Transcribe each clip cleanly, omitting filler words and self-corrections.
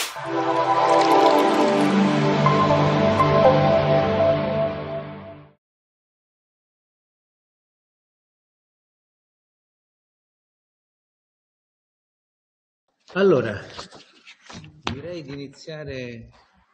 Allora, direi di iniziare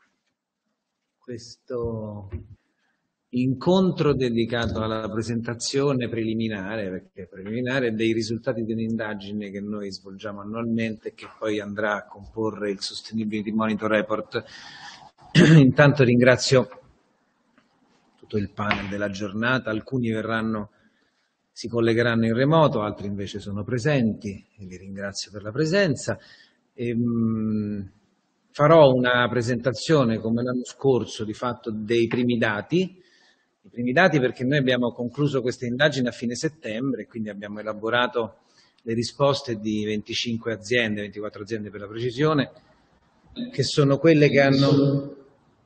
questo incontro dedicato alla presentazione preliminare, perché preliminare, dei risultati di un'indagine che noi svolgiamo annualmente e che poi andrà a comporre il Sustainability Monitor Report. Intanto ringrazio tutto il panel della giornata, alcuni si collegheranno in remoto, altri invece sono presenti e vi ringrazio per la presenza. Farò una presentazione come l'anno scorso di fatto dei primi dati, perché noi abbiamo concluso questa indagine a fine settembre, quindi abbiamo elaborato le risposte di 25 aziende, 24 aziende per la precisione, che sono quelle che hanno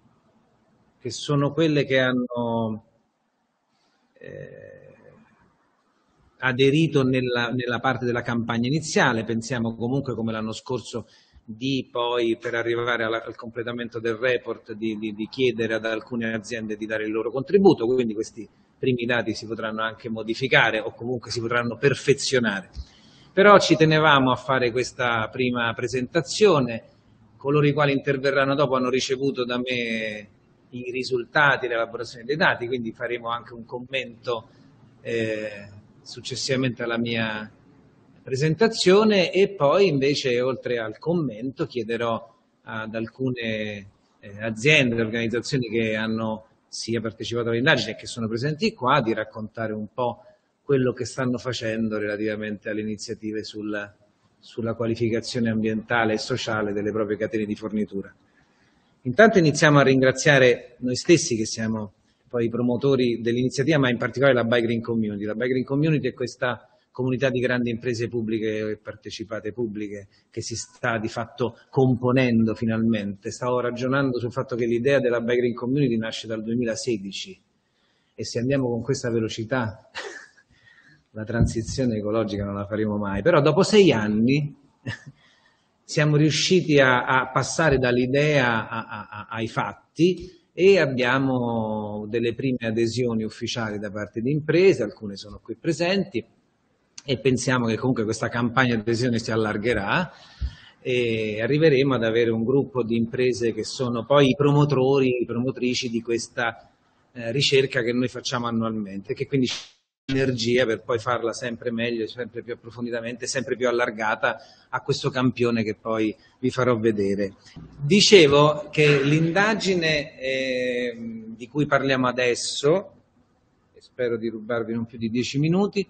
aderito nella parte della campagna iniziale. Pensiamo comunque, come l'anno scorso, di poi, per arrivare al completamento del report, di chiedere ad alcune aziende di dare il loro contributo, quindi questi primi dati si potranno anche modificare o comunque si potranno perfezionare. Però ci tenevamo a fare questa prima presentazione. Coloro i quali interverranno dopo hanno ricevuto da me i risultati dell'elaborazione dei dati, quindi faremo anche un commento successivamente alla mia presentazione, e poi invece, oltre al commento, chiederò ad alcune aziende e organizzazioni che hanno sia partecipato all'indagine e che sono presenti qua di raccontare un po' quello che stanno facendo relativamente alle iniziative sulla qualificazione ambientale e sociale delle proprie catene di fornitura. Intanto iniziamo a ringraziare noi stessi, che siamo poi i promotori dell'iniziativa, ma in particolare la Buy Green Community. La Buy Green Community è questa comunità di grandi imprese pubbliche e partecipate pubbliche che si sta di fatto componendo finalmente. Stavo ragionando sul fatto che l'idea della Buy Green Community nasce dal 2016 e se andiamo con questa velocità la transizione ecologica non la faremo mai. Però dopo 6 anni siamo riusciti a passare dall'idea ai fatti e abbiamo delle prime adesioni ufficiali da parte di imprese, alcune sono qui presenti, e pensiamo che comunque questa campagna di adesione si allargherà e arriveremo ad avere un gruppo di imprese che sono poi i promotrici di questa ricerca che noi facciamo annualmente, che quindi energia per poi farla sempre meglio, sempre più approfonditamente, sempre più allargata a questo campione che poi vi farò vedere. Dicevo che l'indagine di cui parliamo adesso, e spero di rubarvi non più di 10 minuti,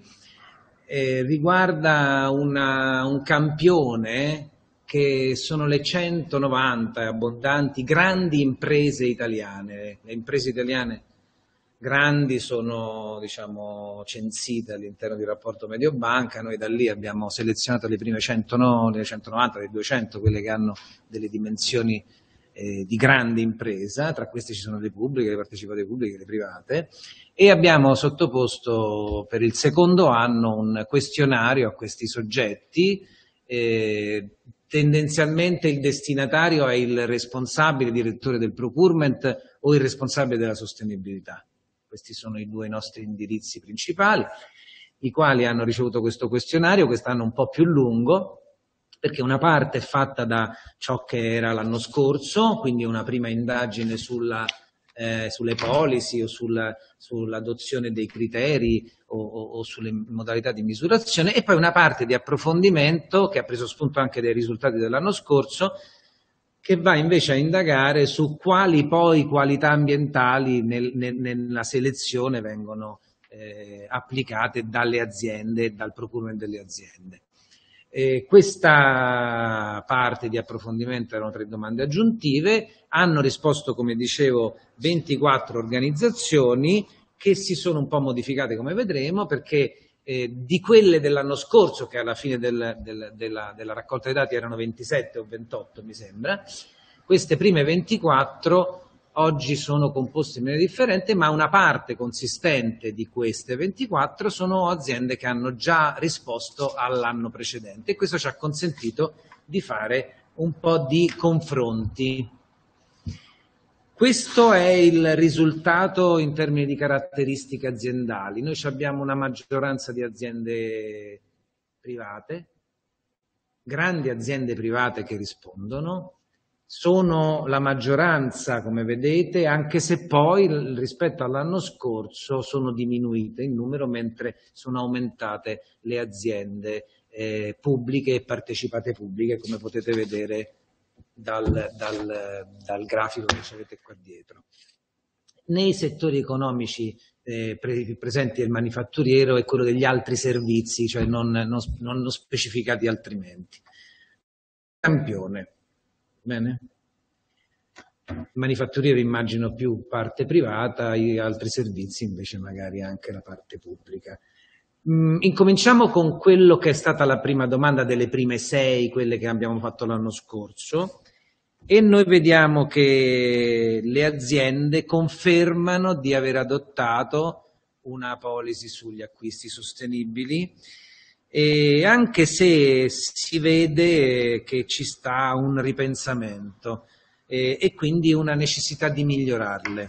riguarda un campione che sono le 190 abbondanti grandi imprese italiane. Le imprese italiane grandi sono, diciamo, censite all'interno di rapporto Mediobanca. Noi da lì abbiamo selezionato le prime 190, le 200, quelle che hanno delle dimensioni di grande impresa. Tra queste ci sono le pubbliche, le partecipate pubbliche, le private, e abbiamo sottoposto per il secondo anno un questionario a questi soggetti. Tendenzialmente il destinatario è il responsabile, direttore del procurement o il responsabile della sostenibilità. Questi sono i due nostri indirizzi principali, i quali hanno ricevuto questo questionario, quest'anno un po' più lungo, perché una parte è fatta da ciò che era l'anno scorso, quindi una prima indagine sulle policy o sull'adozione dei criteri o sulle modalità di misurazione, e poi una parte di approfondimento che ha preso spunto anche dai risultati dell'anno scorso, che va invece a indagare su quali poi qualità ambientali nella selezione vengono applicate dalle aziende e dal procurement delle aziende. Questa parte di approfondimento erano 3 domande aggiuntive, hanno risposto, come dicevo, 24 organizzazioni che si sono un po' modificate, come vedremo, perché di quelle dell'anno scorso, che alla fine della raccolta dei dati erano 27 o 28 mi sembra, queste prime 24 oggi sono composte in maniera differente, ma una parte consistente di queste 24 sono aziende che hanno già risposto all'anno precedente, e questo ci ha consentito di fare un po' di confronti. Questo è il risultato in termini di caratteristiche aziendali. Noi abbiamo una maggioranza di aziende private, grandi aziende private che rispondono, sono la maggioranza, come vedete, anche se poi rispetto all'anno scorso sono diminuite in numero, mentre sono aumentate le aziende pubbliche e partecipate pubbliche, come potete vedere dal grafico che avete qua dietro. Nei settori economici presenti il manifatturiero e quello degli altri servizi, cioè non specificati altrimenti. Campione. Bene? Il manifatturiero immagino più parte privata, gli altri servizi invece magari anche la parte pubblica. Incominciamo con quello che è stata la prima domanda delle prime 6, quelle che abbiamo fatto l'anno scorso, e noi vediamo che le aziende confermano di aver adottato una policy sugli acquisti sostenibili, e anche se si vede che ci sta un ripensamento e quindi una necessità di migliorarle.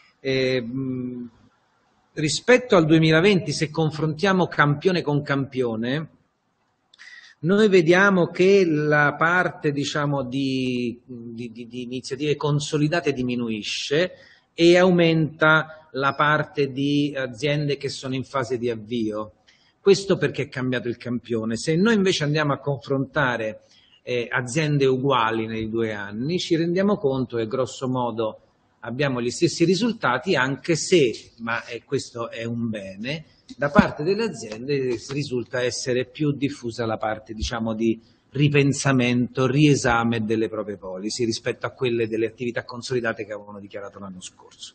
Rispetto al 2020, se confrontiamo campione con campione, noi vediamo che la parte, diciamo, di iniziative consolidate diminuisce e aumenta la parte di aziende che sono in fase di avvio. Questo perché è cambiato il campione. Se noi invece andiamo a confrontare aziende uguali nei 2 anni, ci rendiamo conto che grosso modo abbiamo gli stessi risultati, anche se, ma questo è un bene, da parte delle aziende risulta essere più diffusa la parte, diciamo, di ripensamento, riesame delle proprie policy rispetto a quelle delle attività consolidate che avevano dichiarato l'anno scorso.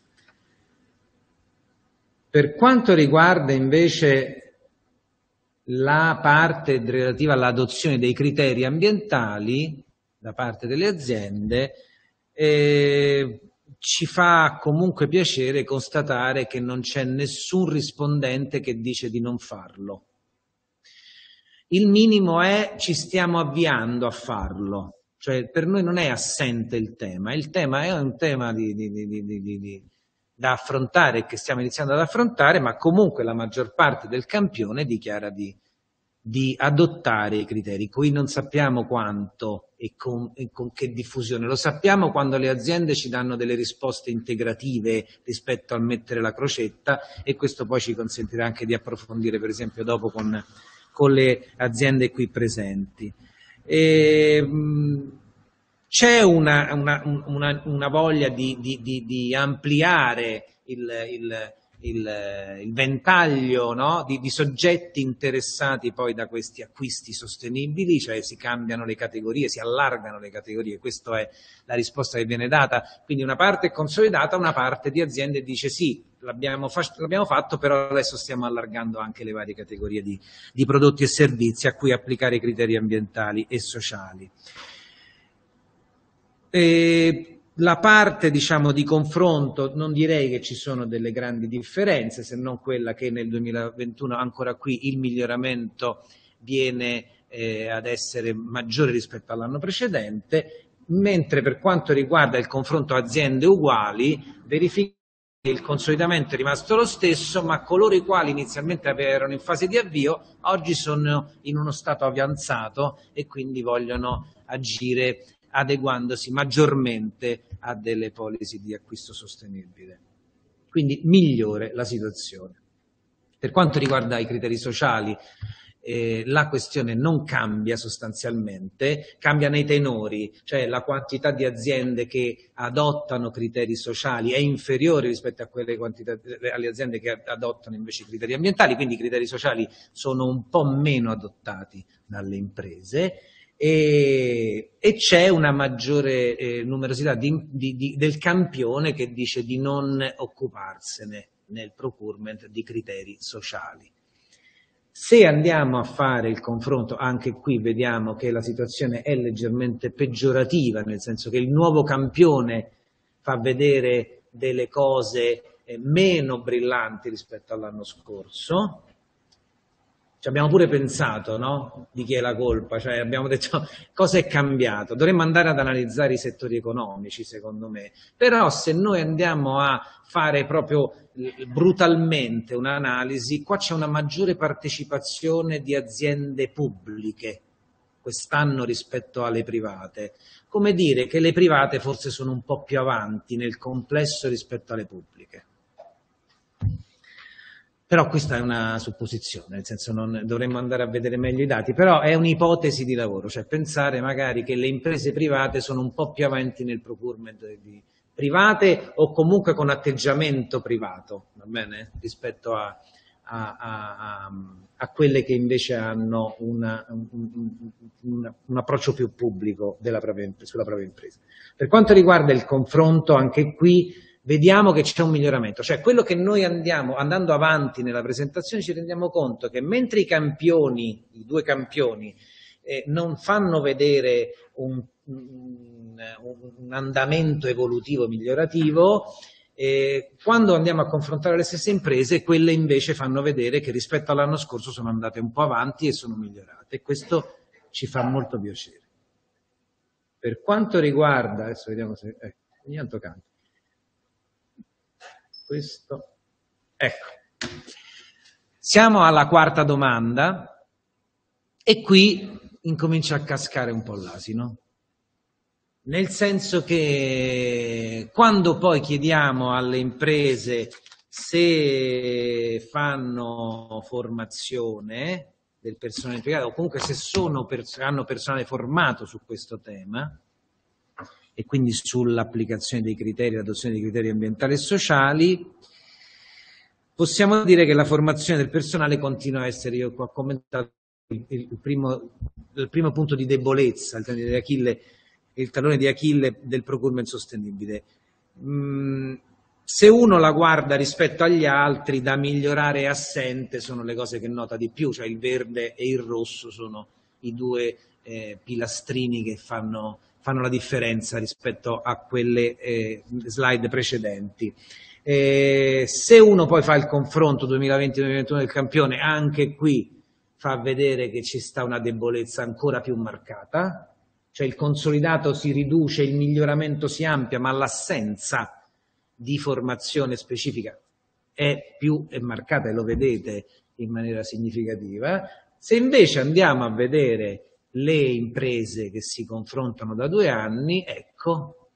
Per quanto riguarda invece la parte relativa all'adozione dei criteri ambientali da parte delle aziende, ci fa comunque piacere constatare che non c'è nessun rispondente che dice di non farlo. Il minimo è: ci stiamo avviando a farlo, cioè per noi non è assente il tema è un tema da affrontare, che stiamo iniziando ad affrontare, ma comunque la maggior parte del campione dichiara di adottare i criteri. Qui non sappiamo quanto e con che diffusione, lo sappiamo quando le aziende ci danno delle risposte integrative rispetto al mettere la crocetta, e questo poi ci consentirà anche di approfondire, per esempio, dopo con le aziende qui presenti. C'è una voglia di ampliare il ventaglio, no? di soggetti interessati poi da questi acquisti sostenibili, cioè si cambiano le categorie, si allargano le categorie, questa è la risposta che viene data. Quindi una parte è consolidata, una parte di aziende dice sì, l'abbiamo fatto, però adesso stiamo allargando anche le varie categorie di prodotti e servizi a cui applicare i criteri ambientali e sociali. La parte, diciamo, di confronto, non direi che ci sono delle grandi differenze, se non quella che nel 2021 ancora qui il miglioramento viene ad essere maggiore rispetto all'anno precedente, mentre per quanto riguarda il confronto aziende uguali, verifichiamo che il consolidamento è rimasto lo stesso, ma coloro i quali inizialmente erano in fase di avvio oggi sono in uno stato avanzato e quindi vogliono agire adeguandosi maggiormente a delle policy di acquisto sostenibile. Quindi migliore la situazione. Per quanto riguarda i criteri sociali, la questione non cambia sostanzialmente, cambia nei tenori, cioè la quantità di aziende che adottano criteri sociali è inferiore rispetto a quelle alle aziende che adottano invece i criteri ambientali, quindi i criteri sociali sono un po' meno adottati dalle imprese. E c'è una maggiore numerosità del campione che dice di non occuparsene nel procurement di criteri sociali. Se andiamo a fare il confronto, anche qui vediamo che la situazione è leggermente peggiorativa, nel senso che il nuovo campione fa vedere delle cose meno brillanti rispetto all'anno scorso. Ci abbiamo pure pensato, no? Di chi è la colpa, cioè abbiamo detto cosa è cambiato. Dovremmo andare ad analizzare i settori economici, secondo me. Però se noi andiamo a fare proprio brutalmente un'analisi, qua c'è una maggiore partecipazione di aziende pubbliche quest'anno rispetto alle private. Come dire che le private forse sono un po' più avanti nel complesso rispetto alle pubbliche. Però questa è una supposizione, nel senso non dovremmo andare a vedere meglio i dati, però è un'ipotesi di lavoro, cioè pensare magari che le imprese private sono un po' più avanti nel procurement di private o comunque con atteggiamento privato, va bene? Rispetto a quelle che invece hanno un approccio più pubblico sulla propria impresa. Per quanto riguarda il confronto, anche qui vediamo che c'è un miglioramento, cioè quello che noi andando avanti nella presentazione ci rendiamo conto che mentre i due campioni non fanno vedere un andamento evolutivo migliorativo, quando andiamo a confrontare le stesse imprese, quelle invece fanno vedere che rispetto all'anno scorso sono andate un po' avanti e sono migliorate, e questo ci fa molto piacere. Per quanto riguarda, adesso vediamo se ogni tanto cambia. Questo, ecco, siamo alla quarta domanda e qui incomincia a cascare un po' l'asino, nel senso che quando poi chiediamo alle imprese se fanno formazione del personale impiegato o comunque se hanno personale formato su questo tema, e quindi sull'applicazione dei criteri, l'adozione dei criteri ambientali e sociali, possiamo dire che la formazione del personale continua a essere, io ho commentato il primo punto di debolezza, il tallone di Achille del procurement sostenibile. Se uno la guarda rispetto agli altri, da migliorare e assente sono le cose che nota di più, cioè il verde e il rosso sono i due pilastrini che fanno la differenza rispetto a quelle slide precedenti. Se uno poi fa il confronto 2020-2021 del campione, anche qui fa vedere che ci sta una debolezza ancora più marcata, cioè il consolidato si riduce, il miglioramento si amplia, ma l'assenza di formazione specifica è marcata, e lo vedete in maniera significativa. Se invece andiamo a vedere le imprese che si confrontano da 2 anni, ecco,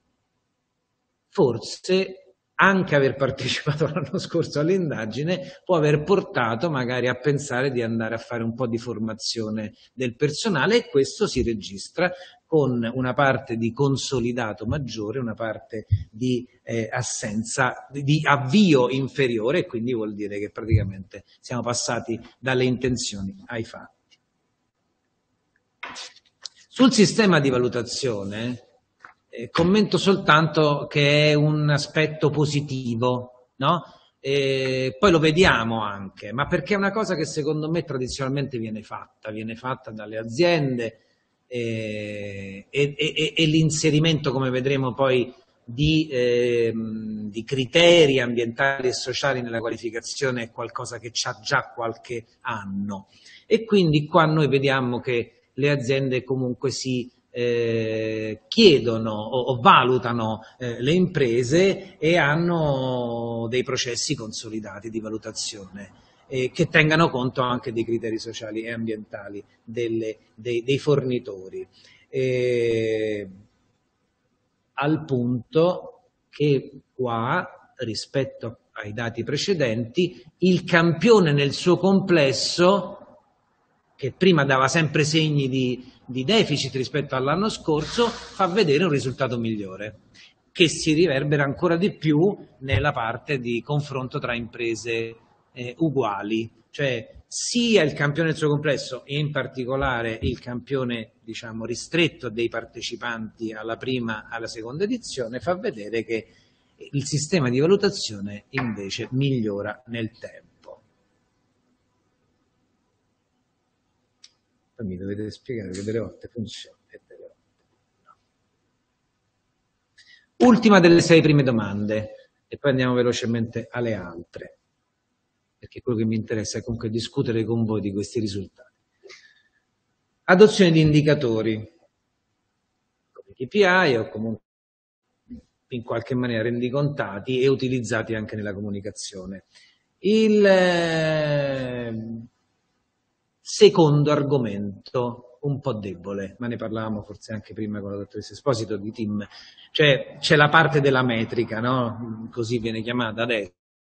forse anche aver partecipato l'anno scorso all'indagine può aver portato magari a pensare di andare a fare un po' di formazione del personale, e questo si registra con una parte di consolidato maggiore, una parte di assenza, di avvio inferiore, e quindi vuol dire che praticamente siamo passati dalle intenzioni ai fatti. Sul sistema di valutazione commento soltanto che è un aspetto positivo, no? Poi lo vediamo anche, ma perché è una cosa che secondo me tradizionalmente viene fatta dalle aziende, e l'inserimento, come vedremo poi, di criteri ambientali e sociali nella qualificazione è qualcosa che ha già qualche anno, e quindi qua noi vediamo che le aziende comunque si chiedono o valutano le imprese e hanno dei processi consolidati di valutazione che tengano conto anche dei criteri sociali e ambientali dei fornitori, al punto che qua, rispetto ai dati precedenti, il campione nel suo complesso, che prima dava sempre segni di deficit rispetto all'anno scorso, fa vedere un risultato migliore, che si riverbera ancora di più nella parte di confronto tra imprese uguali, cioè sia il campione nel suo complesso, e in particolare il campione, diciamo, ristretto dei partecipanti alla prima, alla seconda edizione, fa vedere che il sistema di valutazione invece migliora nel tempo. Mi dovete spiegare che delle volte funziona e delle volte no. Ultima delle 6 prime domande, e poi andiamo velocemente alle altre. perché quello che mi interessa è comunque discutere con voi di questi risultati. Adozione di indicatori come KPI o comunque in qualche maniera rendicontati e utilizzati anche nella comunicazione. Il secondo argomento, un po' debole, ma ne parlavamo forse anche prima con la dottoressa Esposito di Tim, cioè c'è la parte della metrica, no? Così viene chiamata adesso,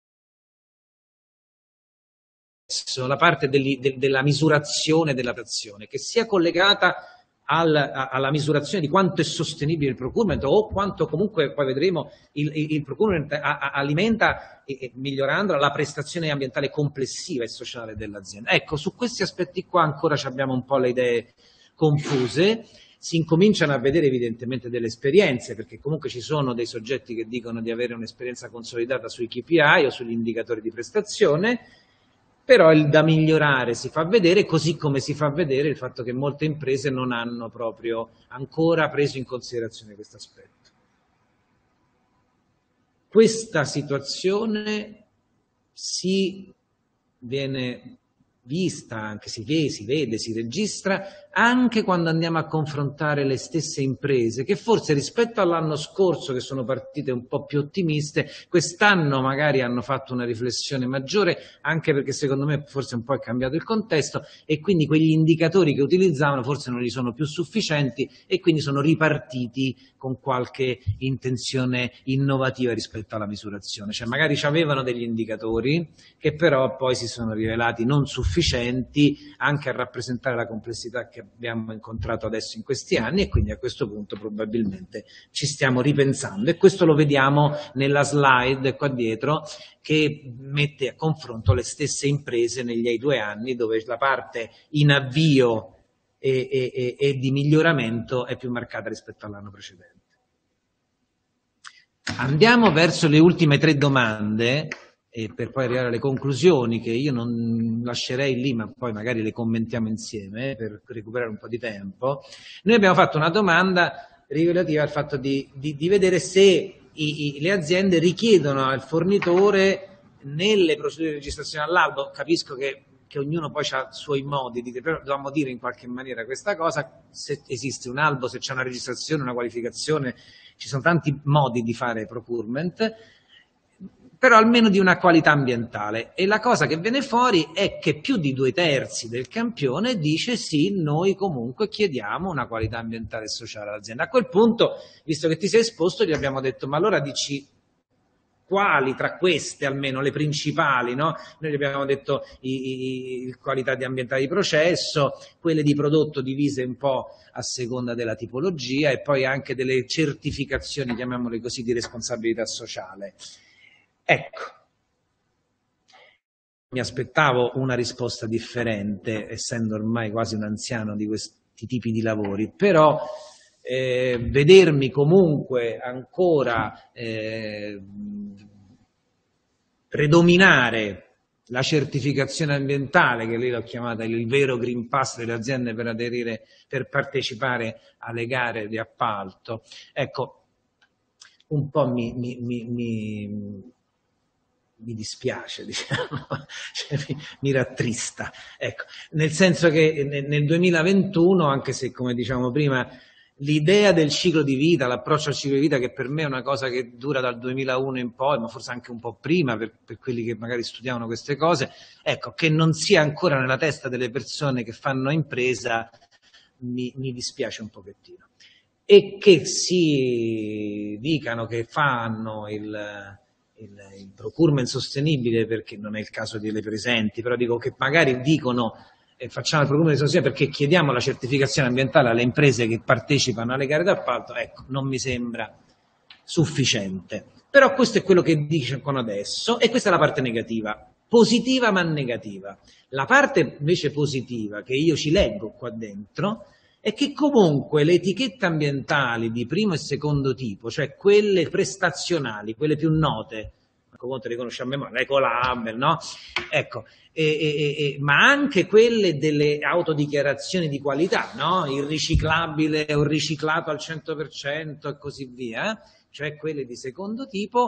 la parte della misurazione della prestazione, che sia collegata alla misurazione di quanto è sostenibile il procurement o quanto comunque, poi vedremo, il procurement alimenta, migliorando la prestazione ambientale complessiva e sociale dell'azienda. Ecco, su questi aspetti qua ancora abbiamo un po' le idee confuse. Si incominciano a vedere evidentemente delle esperienze, perché comunque ci sono dei soggetti che dicono di avere un'esperienza consolidata sui KPI o sugli indicatori di prestazione, però il da migliorare si fa vedere, così come si fa vedere il fatto che molte imprese non hanno proprio ancora preso in considerazione questo aspetto. Questa situazione viene vista, anche si vede, si registra anche quando andiamo a confrontare le stesse imprese che forse rispetto all'anno scorso, che sono partite un po' più ottimiste, quest'anno magari hanno fatto una riflessione maggiore, anche perché secondo me forse un po' è cambiato il contesto e quindi quegli indicatori che utilizzavano forse non gli sono più sufficienti e quindi sono ripartiti con qualche intenzione innovativa rispetto alla misurazione. Cioè magari avevano degli indicatori che però poi si sono rivelati non sufficienti anche a rappresentare la complessità che abbiamo incontrato adesso in questi anni e quindi a questo punto probabilmente ci stiamo ripensando e questo lo vediamo nella slide qua dietro che mette a confronto le stesse imprese negli 2 anni dove la parte in avvio e di miglioramento è più marcata rispetto all'anno precedente. Andiamo verso le ultime 3 domande e per poi arrivare alle conclusioni che io non lascerei lì ma poi magari le commentiamo insieme per recuperare un po' di tempo. Noi abbiamo fatto una domanda relativa al fatto di vedere se le aziende richiedono al fornitore nelle procedure di registrazione all'albo, capisco che ognuno poi ha i suoi modi, però dobbiamo dire in qualche maniera questa cosa, se esiste un albo, se c'è una registrazione, una qualificazione, ci sono tanti modi di fare procurement, però almeno di una qualità ambientale. E la cosa che viene fuori è che più di 2/3 del campione dice sì, noi comunque chiediamo una qualità ambientale e sociale all'azienda. A quel punto, visto che ti sei esposto, gli abbiamo detto ma allora dici quali tra queste almeno le principali, no? Noi gli abbiamo detto qualità di ambientale di processo, quelle di prodotto divise un po' a seconda della tipologia e poi anche delle certificazioni, chiamiamole così, di responsabilità sociale. Ecco, mi aspettavo una risposta differente, essendo ormai quasi un anziano di questi tipi di lavori, però vedermi comunque ancora predominare la certificazione ambientale, che lei l'ha chiamata il vero Green Pass delle aziende per aderire, per partecipare alle gare di appalto, ecco, un po' mi dispiace, diciamo, cioè, mi rattrista, ecco, nel senso che nel 2021, anche se come diciamo prima, l'idea del ciclo di vita, l'approccio al ciclo di vita che per me è una cosa che dura dal 2001 in poi, ma forse anche un po' prima per quelli che magari studiavano queste cose, ecco, che non sia ancora nella testa delle persone che fanno impresa, mi dispiace un pochettino. E che si dicano che fanno il procurement sostenibile, perché non è il caso di le presenti, però dico che magari dicono facciamo il procurement sostenibile perché chiediamo la certificazione ambientale alle imprese che partecipano alle gare d'appalto, ecco, non mi sembra sufficiente. Però questo è quello che dicono adesso e questa è la parte negativa, positiva ma negativa. La parte invece positiva che io ci leggo qua dentro è che comunque le etichette ambientali di primo e secondo tipo, cioè quelle prestazionali, quelle più note, comunque le conosciamo a memoria, l'Ecolabel, no? Ecco, ma anche quelle delle autodichiarazioni di qualità, no? Il riciclabile o riciclato al 100% e così via, cioè quelle di secondo tipo,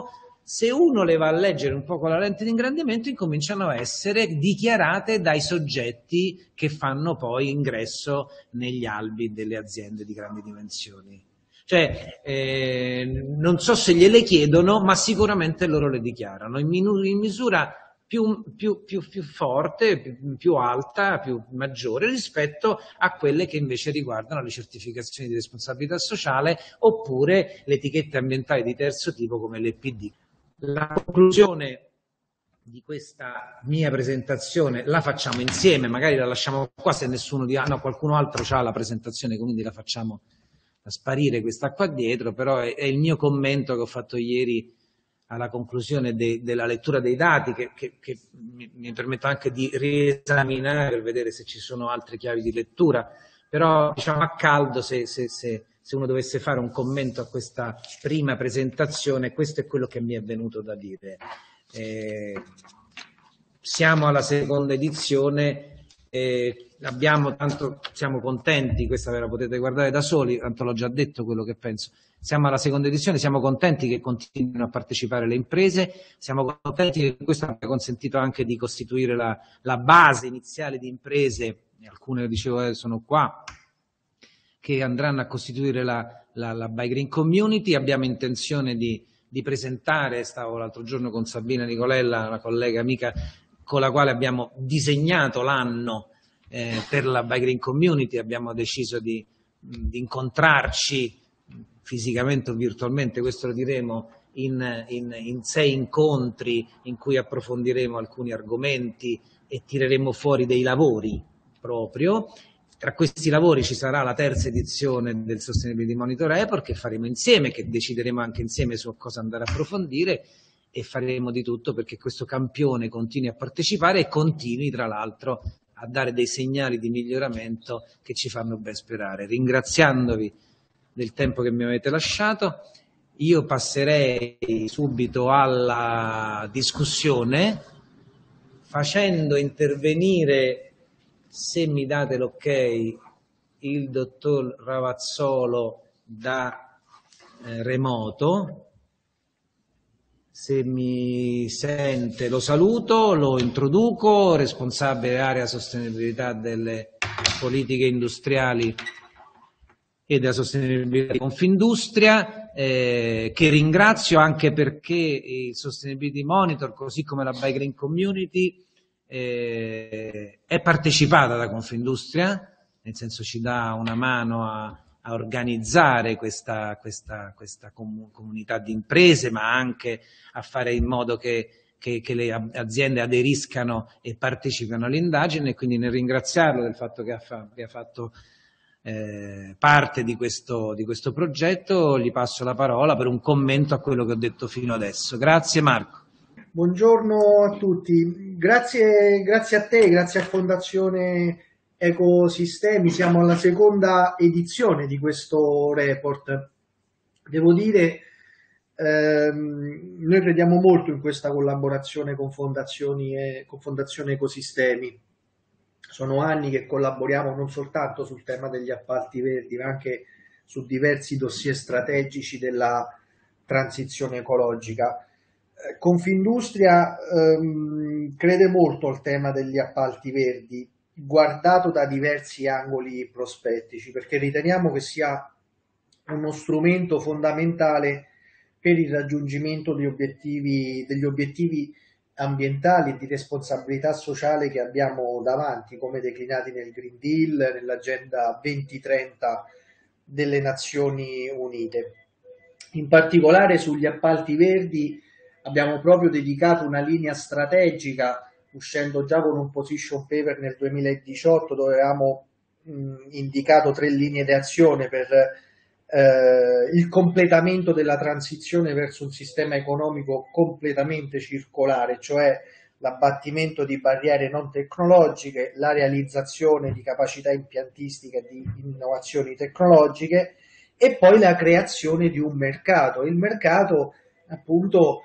Se uno le va a leggere un po' con la lente di ingrandimento, incominciano a essere dichiarate dai soggetti che fanno poi ingresso negli albi delle aziende di grandi dimensioni. Cioè, non so se gliele chiedono, ma sicuramente loro le dichiarano in misura più forte, più alta, più maggiore rispetto a quelle che invece riguardano le certificazioni di responsabilità sociale oppure le etichette ambientali di terzo tipo come l'EPD. La conclusione di questa mia presentazione la facciamo insieme, magari la lasciamo qua se nessuno di qualcuno altro ha la presentazione, quindi la facciamo sparire questa qua dietro, però è il mio commento che ho fatto ieri alla conclusione della lettura dei dati che mi permette anche di riesaminare per vedere se ci sono altre chiavi di lettura, però diciamo a caldo se uno dovesse fare un commento a questa prima presentazione, questo è quello che mi è venuto da dire. Siamo alla seconda edizione, siamo contenti, questa ve la potete guardare da soli, tanto l'ho già detto quello che penso. Siamo alla seconda edizione, siamo contenti che continuino a partecipare le imprese, siamo contenti che questo abbia consentito anche di costituire la base iniziale di imprese, alcune dicevo sono qua, che andranno a costituire la Buy Green Community. Abbiamo intenzione di presentare, stavo l'altro giorno con Sabina Nicolella, una collega amica con la quale abbiamo disegnato l'anno per la Buy Green Community, abbiamo deciso di incontrarci fisicamente o virtualmente, questo lo diremo, in 6 incontri in cui approfondiremo alcuni argomenti e tireremo fuori dei lavori proprio. Tra questi lavori ci sarà la terza edizione del Sustainability Monitor Report che faremo insieme, che decideremo anche insieme su cosa andare a approfondire, e faremo di tutto perché questo campione continui a partecipare e continui tra l'altro a dare dei segnali di miglioramento che ci fanno ben sperare. Ringraziandovi del tempo che mi avete lasciato, io passerei subito alla discussione facendo intervenire, se mi date l'ok, il dottor Ravazzolo da remoto. Se mi sente lo saluto, lo introduco, responsabile area sostenibilità delle politiche industriali e della sostenibilità di Confindustria, che ringrazio anche perché il Sustainability Monitor, così come la Buy Green Community, è partecipata da Confindustria, nel senso ci dà una mano a organizzare questa comunità di imprese, ma anche a fare in modo che le aziende aderiscano e partecipino all'indagine, e quindi nel ringraziarlo del fatto che abbia fatto parte di questo progetto, gli passo la parola per un commento a quello che ho detto fino adesso. Grazie Marco. Buongiorno a tutti, grazie a te, grazie a Fondazione Ecosistemi. Siamo alla seconda edizione di questo report. Devo dire, noi crediamo molto in questa collaborazione con Fondazione Ecosistemi. Sono anni che collaboriamo non soltanto sul tema degli appalti verdi, ma anche su diversi dossier strategici della transizione ecologica. Confindustria crede molto al tema degli appalti verdi, guardato da diversi angoli prospettici, perché riteniamo che sia uno strumento fondamentale per il raggiungimento degli obiettivi ambientali e di responsabilità sociale che abbiamo davanti, come declinati nel Green Deal, nell'Agenda 2030 delle Nazioni Unite. In particolare sugli appalti verdi abbiamo proprio dedicato una linea strategica, uscendo già con un position paper nel 2018 dove avevamo indicato 3 linee di azione per il completamento della transizione verso un sistema economico completamente circolare, cioè l'abbattimento di barriere non tecnologiche, la realizzazione di capacità impiantistiche e di innovazioni tecnologiche, e poi la creazione di un mercato. Il mercato appunto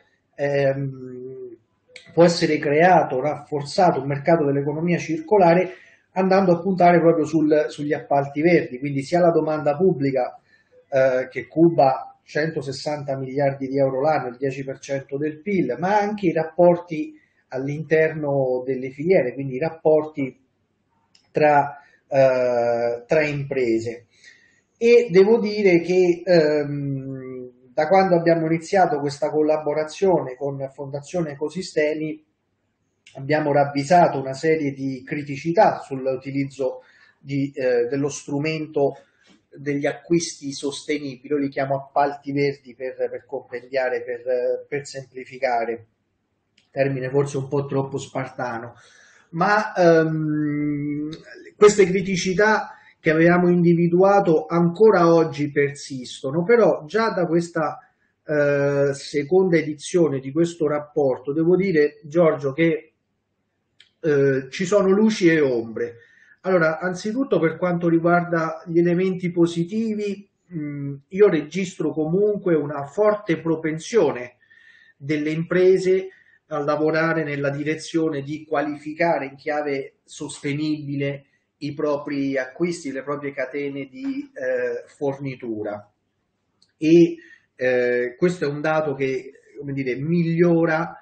può essere creato, rafforzato, un mercato dell'economia circolare, andando a puntare proprio sugli appalti verdi, quindi sia la domanda pubblica che cuba 160 miliardi di euro l'anno, il 10% del PIL, ma anche i rapporti all'interno delle filiere, quindi i rapporti tra imprese. E devo dire che da quando abbiamo iniziato questa collaborazione con Fondazione Ecosistemi abbiamo ravvisato una serie di criticità sull'utilizzo dello strumento degli acquisti sostenibili. Io li chiamo appalti verdi per compendiare, per semplificare, termine forse un po' troppo spartano, ma queste criticità che avevamo individuato ancora oggi persistono, però già da questa seconda edizione di questo rapporto devo dire, Giorgio, che ci sono luci e ombre. Allora, anzitutto per quanto riguarda gli elementi positivi, io registro comunque una forte propensione delle imprese a lavorare nella direzione di qualificare in chiave sostenibile i propri acquisti, le proprie catene di fornitura. E questo è un dato che, come dire, migliora,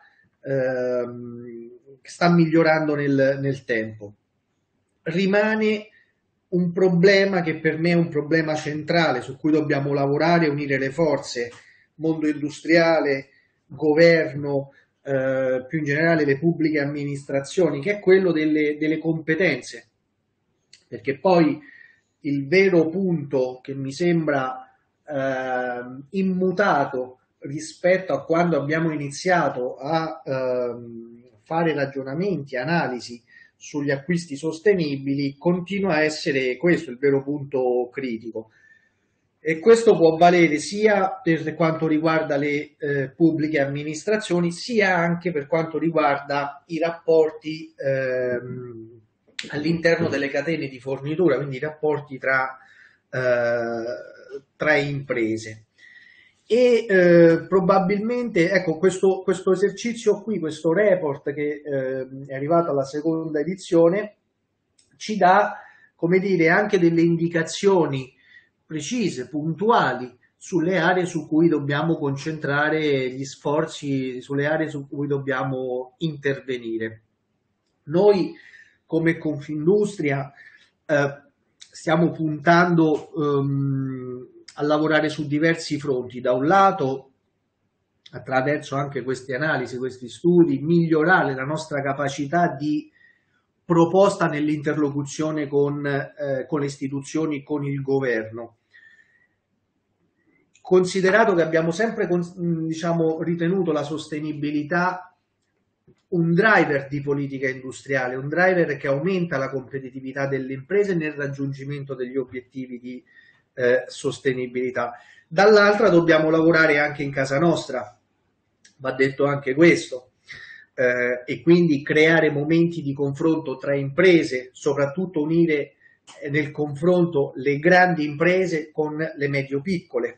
sta migliorando nel tempo. Rimane un problema che per me è un problema centrale su cui dobbiamo lavorare, unire le forze, mondo industriale, governo, più in generale le pubbliche amministrazioni, che è quello delle competenze, perché poi il vero punto che mi sembra immutato rispetto a quando abbiamo iniziato a fare ragionamenti, analisi sugli acquisti sostenibili, continua a essere questo il vero punto critico. E questo può valere sia per quanto riguarda le pubbliche amministrazioni, sia anche per quanto riguarda i rapporti all'interno delle catene di fornitura, quindi i rapporti tra imprese. E probabilmente, ecco, questo esercizio qui, questo report che è arrivato alla seconda edizione, ci dà, come dire, anche delle indicazioni precise, puntuali, sulle aree su cui dobbiamo concentrare gli sforzi, sulle aree su cui dobbiamo intervenire. Noi, come Confindustria, stiamo puntando a lavorare su diversi fronti. Da un lato, attraverso anche queste analisi, questi studi, migliorare la nostra capacità di proposta nell'interlocuzione con le istituzioni, con il governo. Considerato che abbiamo sempre ritenuto la sostenibilità un driver di politica industriale, un driver che aumenta la competitività delle imprese nel raggiungimento degli obiettivi di sostenibilità. Dall'altra dobbiamo lavorare anche in casa nostra, va detto anche questo, e quindi creare momenti di confronto tra imprese, soprattutto unire nel confronto le grandi imprese con le medio-piccole.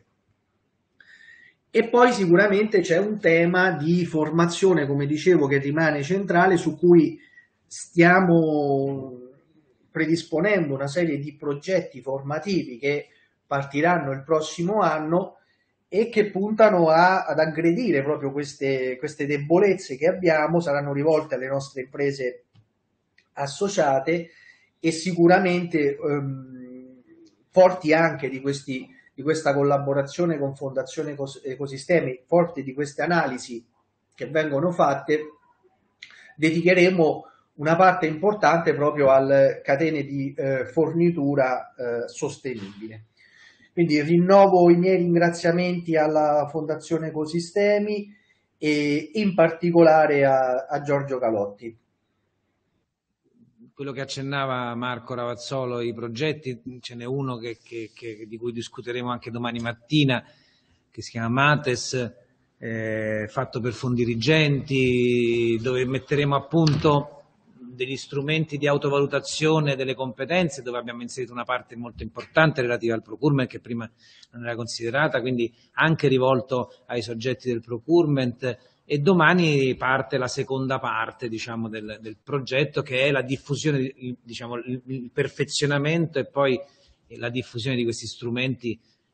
E poi sicuramente c'è un tema di formazione, come dicevo, che rimane centrale, su cui stiamo predisponendo una serie di progetti formativi che partiranno il prossimo anno e che puntano ad aggredire proprio queste debolezze che abbiamo, saranno rivolte alle nostre imprese associate e sicuramente forti anche di questa collaborazione con Fondazione Ecosistemi, forti di queste analisi che vengono fatte, dedicheremo una parte importante proprio alle catene di fornitura sostenibile. Quindi rinnovo i miei ringraziamenti alla Fondazione Ecosistemi e in particolare a Giorgio Calotti. Quello che accennava Marco Ravazzolo, i progetti, ce n'è uno di cui discuteremo anche domani mattina, che si chiama MATES, fatto per Fondirigenti, dove metteremo a punto degli strumenti di autovalutazione delle competenze, dove abbiamo inserito una parte molto importante relativa al procurement che prima non era considerata, quindi anche rivolto ai soggetti del procurement. E domani parte la seconda parte, diciamo, del progetto, che è la diffusione, diciamo, il perfezionamento e poi la diffusione di questi strumenti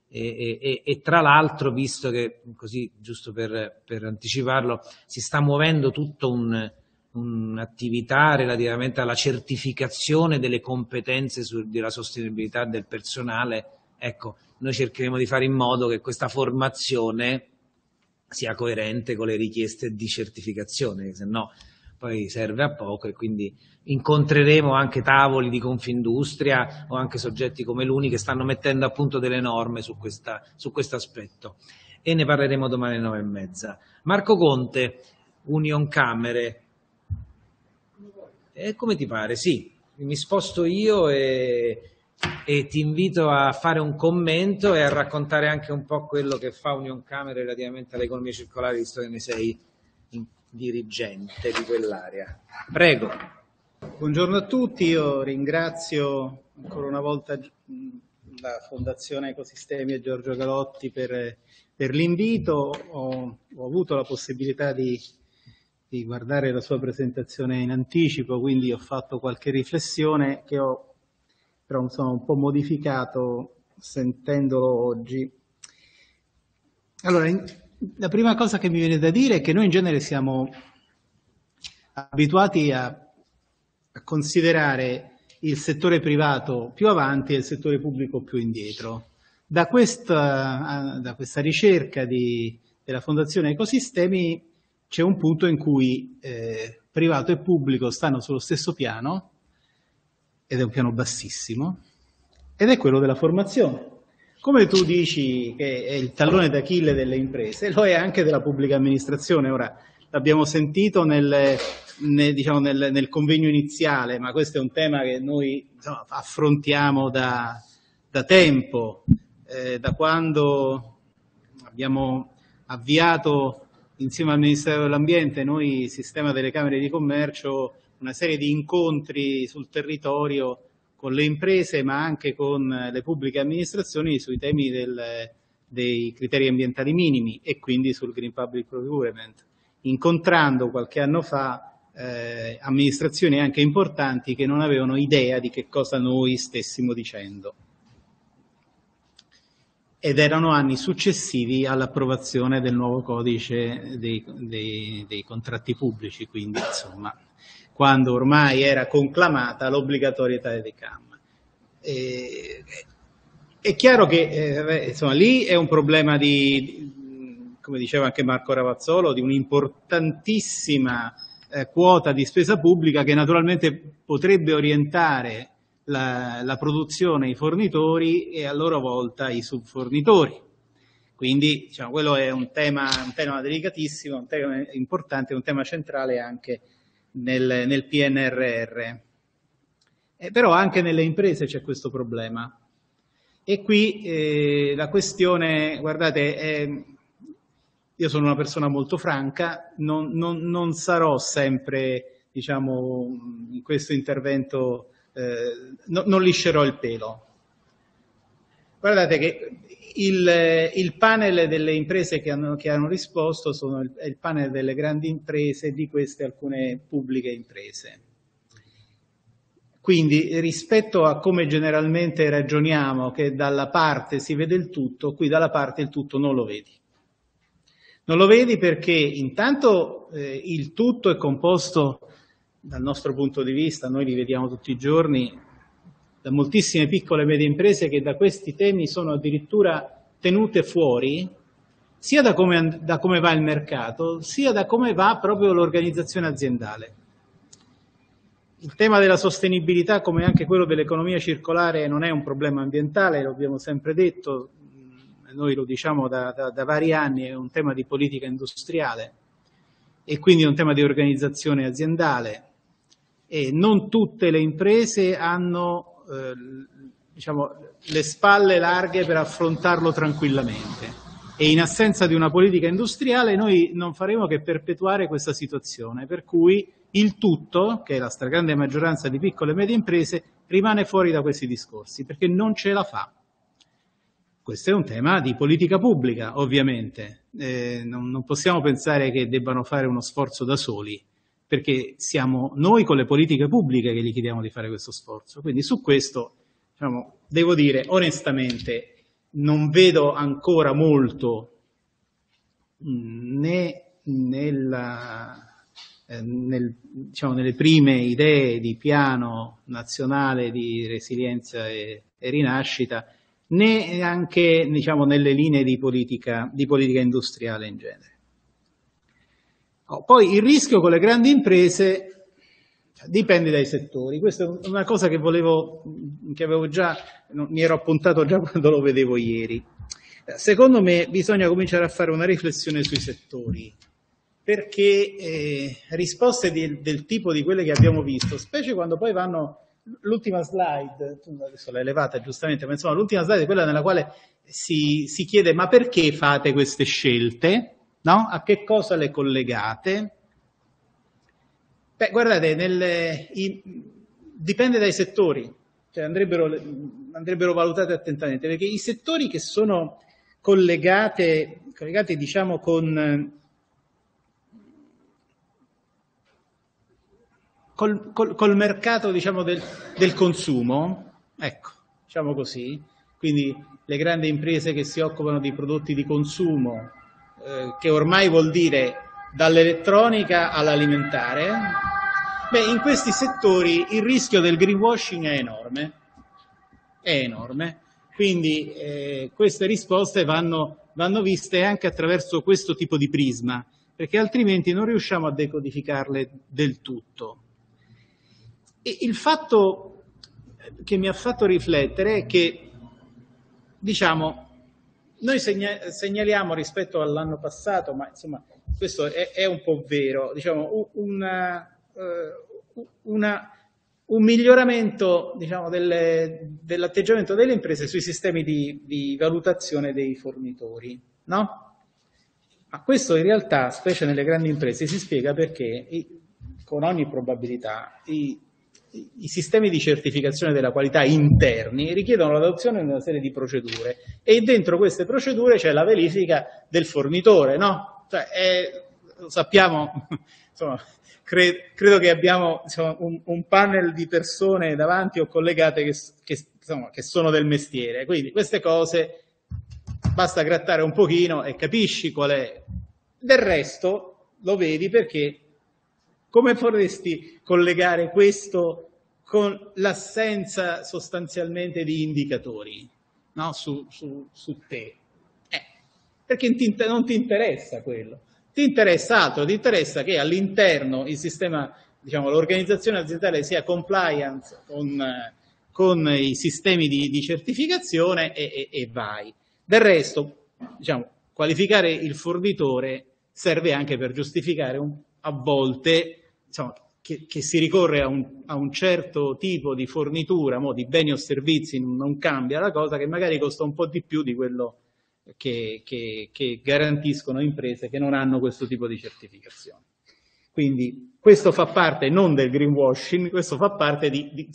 E tra l'altro, visto che, così giusto per anticiparlo, si sta muovendo tutta un'attività relativamente alla certificazione delle competenze della sostenibilità del personale, ecco, noi cercheremo di fare in modo che questa formazione sia coerente con le richieste di certificazione, che se no poi serve a poco, e quindi incontreremo anche tavoli di Confindustria o anche soggetti come l'UNI che stanno mettendo a punto delle norme su questo aspetto, e ne parleremo domani alle 9:30. Marco Conte, Unioncamere. Come ti pare? Sì, mi sposto io e ti invito a fare un commento e a raccontare anche un po' quello che fa Unioncamere relativamente all'economia circolare, visto che ne sei dirigente di quell'area. Prego. Buongiorno a tutti, io ringrazio ancora una volta la Fondazione Ecosistemi e Giorgio Galotti per l'invito. Ho avuto la possibilità di guardare la sua presentazione in anticipo, quindi ho fatto qualche riflessione che ho però insomma un po' modificato sentendolo oggi. Allora, la prima cosa che mi viene da dire è che noi in genere siamo abituati a considerare il settore privato più avanti e il settore pubblico più indietro. Da questa ricerca della Fondazione Ecosistemi c'è un punto in cui privato e pubblico stanno sullo stesso piano, ed è un piano bassissimo, ed è quello della formazione. Come tu dici che è il tallone d'Achille delle imprese, lo è anche della pubblica amministrazione. Ora, l'abbiamo sentito nel convegno iniziale, ma questo è un tema che noi affrontiamo da tempo, da quando abbiamo avviato insieme al Ministero dell'Ambiente, noi, Sistema delle Camere di Commercio, una serie di incontri sul territorio con le imprese ma anche con le pubbliche amministrazioni sui temi dei criteri ambientali minimi e quindi sul Green Public Procurement, incontrando qualche anno fa amministrazioni anche importanti che non avevano idea di che cosa noi stessimo dicendo. Ed erano anni successivi all'approvazione del nuovo codice dei contratti pubblici, quindi insomma quando ormai era conclamata l'obbligatorietà dei CAM. È chiaro che insomma, lì è un problema come diceva anche Marco Ravazzolo, di un'importantissima quota di spesa pubblica che naturalmente potrebbe orientare la produzione, i fornitori e a loro volta i subfornitori. Quindi diciamo, quello è un tema delicatissimo, un tema importante, un tema centrale anche nel PNRR. Però anche nelle imprese c'è questo problema. E qui la questione, guardate, io sono una persona molto franca, non sarò sempre, diciamo, in questo intervento, non liscerò il pelo. Guardate che il panel delle imprese che hanno risposto è il panel delle grandi imprese e di queste alcune pubbliche imprese. Quindi rispetto a come generalmente ragioniamo che dalla parte si vede il tutto, qui dalla parte il tutto non lo vedi. Non lo vedi perché intanto il tutto è composto, dal nostro punto di vista, noi li vediamo tutti i giorni, da moltissime piccole e medie imprese che da questi temi sono addirittura tenute fuori, sia da come va il mercato, sia da come va proprio l'organizzazione aziendale. Il tema della sostenibilità, come anche quello dell'economia circolare, non è un problema ambientale, lo abbiamo sempre detto, noi lo diciamo da vari anni, è un tema di politica industriale e quindi è un tema di organizzazione aziendale. E non tutte le imprese hanno diciamo, le spalle larghe per affrontarlo tranquillamente. E in assenza di una politica industriale noi non faremo che perpetuare questa situazione, per cui il tutto, che è la stragrande maggioranza di piccole e medie imprese, rimane fuori da questi discorsi, perché non ce la fa. Questo è un tema di politica pubblica, ovviamente. Non possiamo pensare che debbano fare uno sforzo da soli, perché siamo noi con le politiche pubbliche che gli chiediamo di fare questo sforzo. Quindi su questo, diciamo, devo dire onestamente, non vedo ancora molto né diciamo, nelle prime idee di piano nazionale di resilienza e rinascita, né anche, diciamo, nelle linee di politica industriale in genere. Poi il rischio con le grandi imprese dipende dai settori. Questa è una cosa che avevo già, mi ero appuntato già quando lo vedevo ieri. Secondo me bisogna cominciare a fare una riflessione sui settori, perché risposte del tipo di quelle che abbiamo visto, specie quando poi vanno, l'ultima slide, adesso l'hai levata giustamente, ma insomma l'ultima slide è quella nella quale si chiede ma perché fate queste scelte, no? A che cosa le collegate? Beh, guardate, dipende dai settori, cioè andrebbero valutati attentamente, perché i settori che sono collegati diciamo col mercato, diciamo, del consumo, ecco, diciamo così, quindi le grandi imprese che si occupano di prodotti di consumo, che ormai vuol dire dall'elettronica all'alimentare, beh, in questi settori il rischio del greenwashing è enorme, quindi queste risposte vanno viste anche attraverso questo tipo di prisma, perché altrimenti non riusciamo a decodificarle del tutto. E il fatto che mi ha fatto riflettere è che, diciamo, noi segnaliamo rispetto all'anno passato, ma insomma questo è un po' vero, diciamo, un miglioramento, diciamo, dell'atteggiamento delle imprese sui sistemi di valutazione dei fornitori, no? Ma questo in realtà, specie nelle grandi imprese, si spiega perché con ogni probabilità i sistemi di certificazione della qualità interni richiedono l'adozione di una serie di procedure e dentro queste procedure c'è la verifica del fornitore, no? Cioè, lo sappiamo, insomma, credo che abbiamo, insomma, un panel di persone davanti o collegate che sono del mestiere, quindi queste cose basta grattare un pochino e capisci qual è. Del resto lo vedi perché come vorresti collegare questo con l'assenza sostanzialmente di indicatori, no? su te? Perché non ti interessa quello. Ti interessa altro, ti interessa che all'interno il sistema, diciamo, l'organizzazione aziendale sia compliant con i sistemi di certificazione e vai. Del resto, diciamo, qualificare il fornitore serve anche per giustificare a volte, diciamo, che si ricorre a un certo tipo di fornitura, di beni o servizi, non cambia la cosa, che magari costa un po' di più di quello che garantiscono imprese che non hanno questo tipo di certificazione. Quindi questo fa parte non del greenwashing, questo fa parte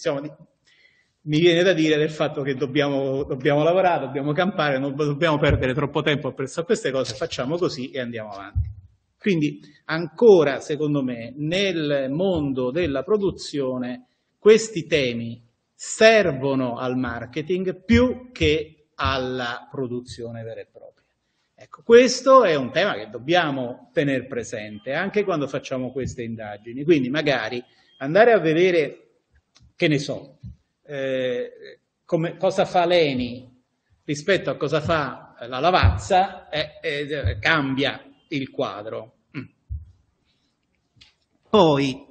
mi viene da dire, del fatto che dobbiamo lavorare, dobbiamo campare, non dobbiamo perdere troppo tempo appresso a queste cose, facciamo così e andiamo avanti. Quindi ancora, secondo me, nel mondo della produzione questi temi servono al marketing più che alla produzione vera e propria. Ecco, questo è un tema che dobbiamo tenere presente anche quando facciamo queste indagini. Quindi magari andare a vedere, che ne so, cosa fa l'ENI rispetto a cosa fa la Lavazza, cambia il quadro. Poi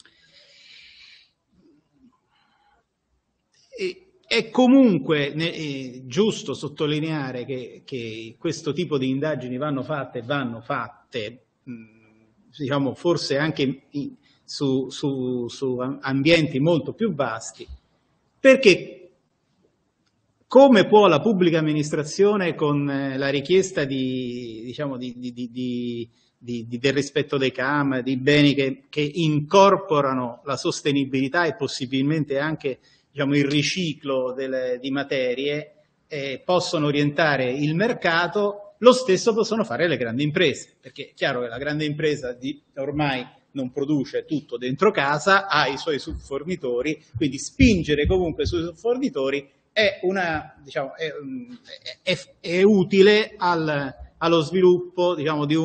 è comunque giusto sottolineare che questo tipo di indagini vanno fatte, diciamo, forse anche su ambienti molto più vasti, perché come può la pubblica amministrazione, con la richiesta del rispetto dei CAM, di beni che incorporano la sostenibilità e possibilmente anche, diciamo, il riciclo di materie, possono orientare il mercato, lo stesso possono fare le grandi imprese, perché è chiaro che la grande impresa ormai non produce tutto dentro casa, ha i suoi subfornitori, quindi spingere comunque sui subfornitori diciamo, è utile allo sviluppo, diciamo, di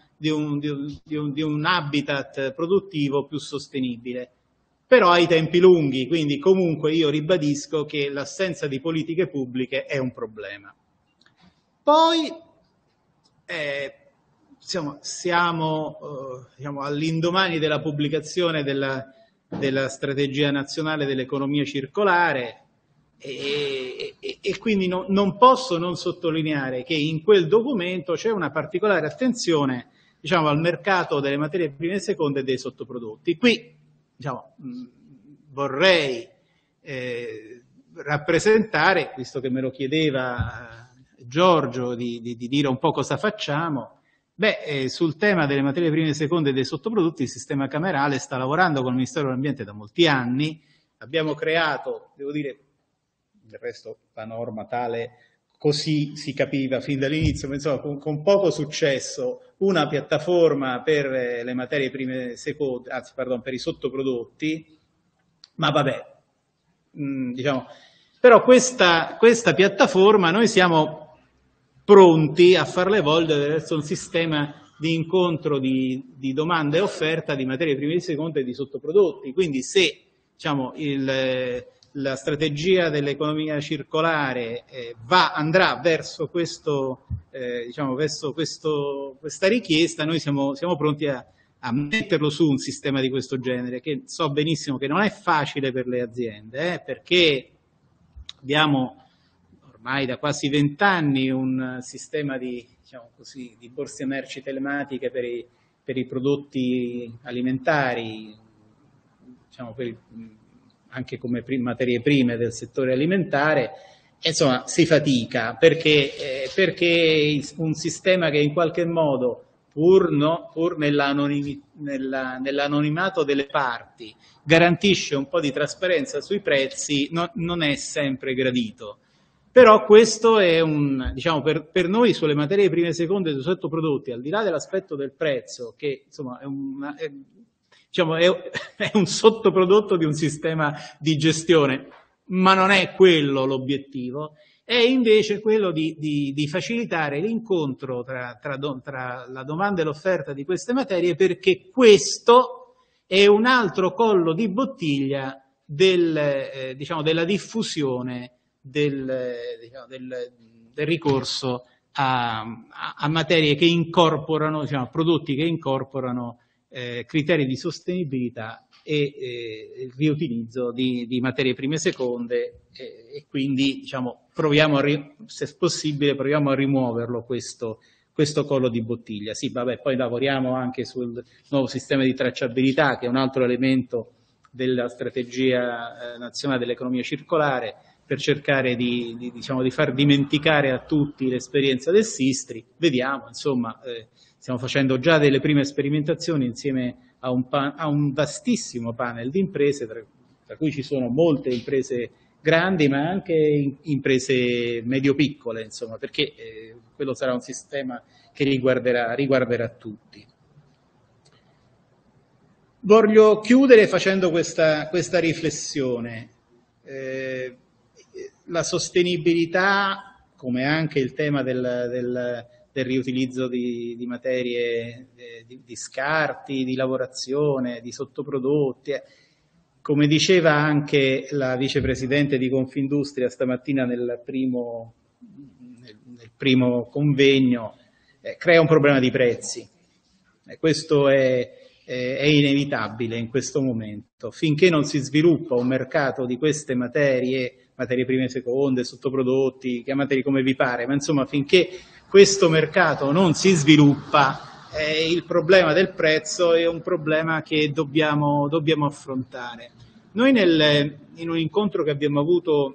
un habitat produttivo più sostenibile, però ai tempi lunghi, quindi comunque io ribadisco che l'assenza di politiche pubbliche è un problema. Poi siamo diciamo, all'indomani della pubblicazione della strategia nazionale dell'economia circolare e quindi non posso non sottolineare che in quel documento c'è una particolare attenzione, diciamo, al mercato delle materie prime e seconde e dei sottoprodotti. Qui, diciamo, vorrei rappresentare, visto che me lo chiedeva Giorgio, di dire un po' cosa facciamo. Sul tema delle materie prime e seconde e dei sottoprodotti il sistema camerale sta lavorando con il Ministero dell'Ambiente da molti anni. Abbiamo creato, devo dire, del resto la norma tale così si capiva fin dall'inizio, ma insomma con poco successo, una piattaforma per le materie prime e seconde, anzi pardon, per i sottoprodotti, ma vabbè, diciamo, però questa piattaforma noi siamo pronti a farla evolvere verso un sistema di incontro di domanda e offerta di materie prime e seconde e di sottoprodotti. Quindi se, diciamo, la strategia dell'economia circolare andrà verso questo, diciamo, verso questa richiesta, noi siamo pronti a metterlo su un sistema di questo genere, che so benissimo che non è facile per le aziende, perché abbiamo ormai da quasi 20 anni un sistema diciamo così, di borse merci telematiche per i prodotti alimentari, diciamo anche come materie prime del settore alimentare, insomma si fatica perché un sistema che in qualche modo, pur nell'anonimato delle parti, garantisce un po' di trasparenza sui prezzi, non è sempre gradito. Però questo è diciamo, per noi sulle materie prime e seconde e sui sottoprodotti, al di là dell'aspetto del prezzo, che insomma è un sottoprodotto di un sistema di gestione, ma non è quello l'obiettivo, è invece quello di facilitare l'incontro tra la domanda e l'offerta di queste materie, perché questo è un altro collo di bottiglia diciamo, della diffusione del ricorso a materie che incorporano, diciamo, prodotti che incorporano criteri di sostenibilità e il riutilizzo di materie prime e seconde e quindi, diciamo, se è possibile, proviamo a rimuoverlo questo collo di bottiglia. Sì, vabbè, poi lavoriamo anche sul nuovo sistema di tracciabilità, che è un altro elemento della strategia nazionale dell'economia circolare, per cercare diciamo, di far dimenticare a tutti l'esperienza del Sistri. Vediamo, insomma, stiamo facendo già delle prime sperimentazioni insieme a un vastissimo panel di imprese, tra cui ci sono molte imprese grandi, ma anche imprese medio-piccole, insomma, perché quello sarà un sistema che riguarderà tutti. Voglio chiudere facendo questa riflessione. La sostenibilità, come anche il tema del riutilizzo di materie, di scarti, di lavorazione, di sottoprodotti, come diceva anche la vicepresidente di Confindustria stamattina nel primo convegno, crea un problema di prezzi. Questo è inevitabile in questo momento. Finché non si sviluppa un mercato di queste materie prime e seconde, sottoprodotti, chiamateli come vi pare, ma insomma finché questo mercato non si sviluppa, il problema del prezzo è un problema che dobbiamo affrontare. Noi in un incontro che abbiamo avuto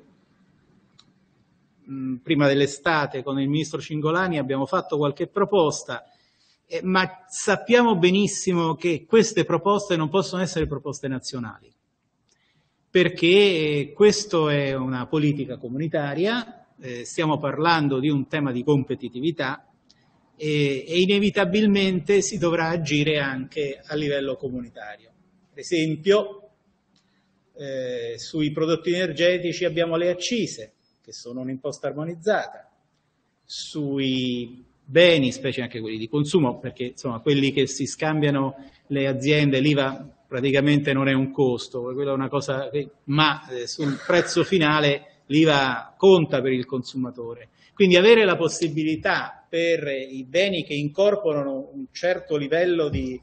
prima dell'estate con il ministro Cingolani abbiamo fatto qualche proposta, ma sappiamo benissimo che queste proposte non possono essere proposte nazionali, perché questo è una politica comunitaria, stiamo parlando di un tema di competitività e inevitabilmente si dovrà agire anche a livello comunitario. Per esempio, sui prodotti energetici abbiamo le accise. che sono un'imposta armonizzata, sui beni, specie anche quelli di consumo, perché insomma quelli che si scambiano le aziende, l'IVA praticamente non è un costo, quella è una cosa ma sul prezzo finale l'IVA conta per il consumatore. Quindi avere la possibilità per i beni che incorporano un certo livello di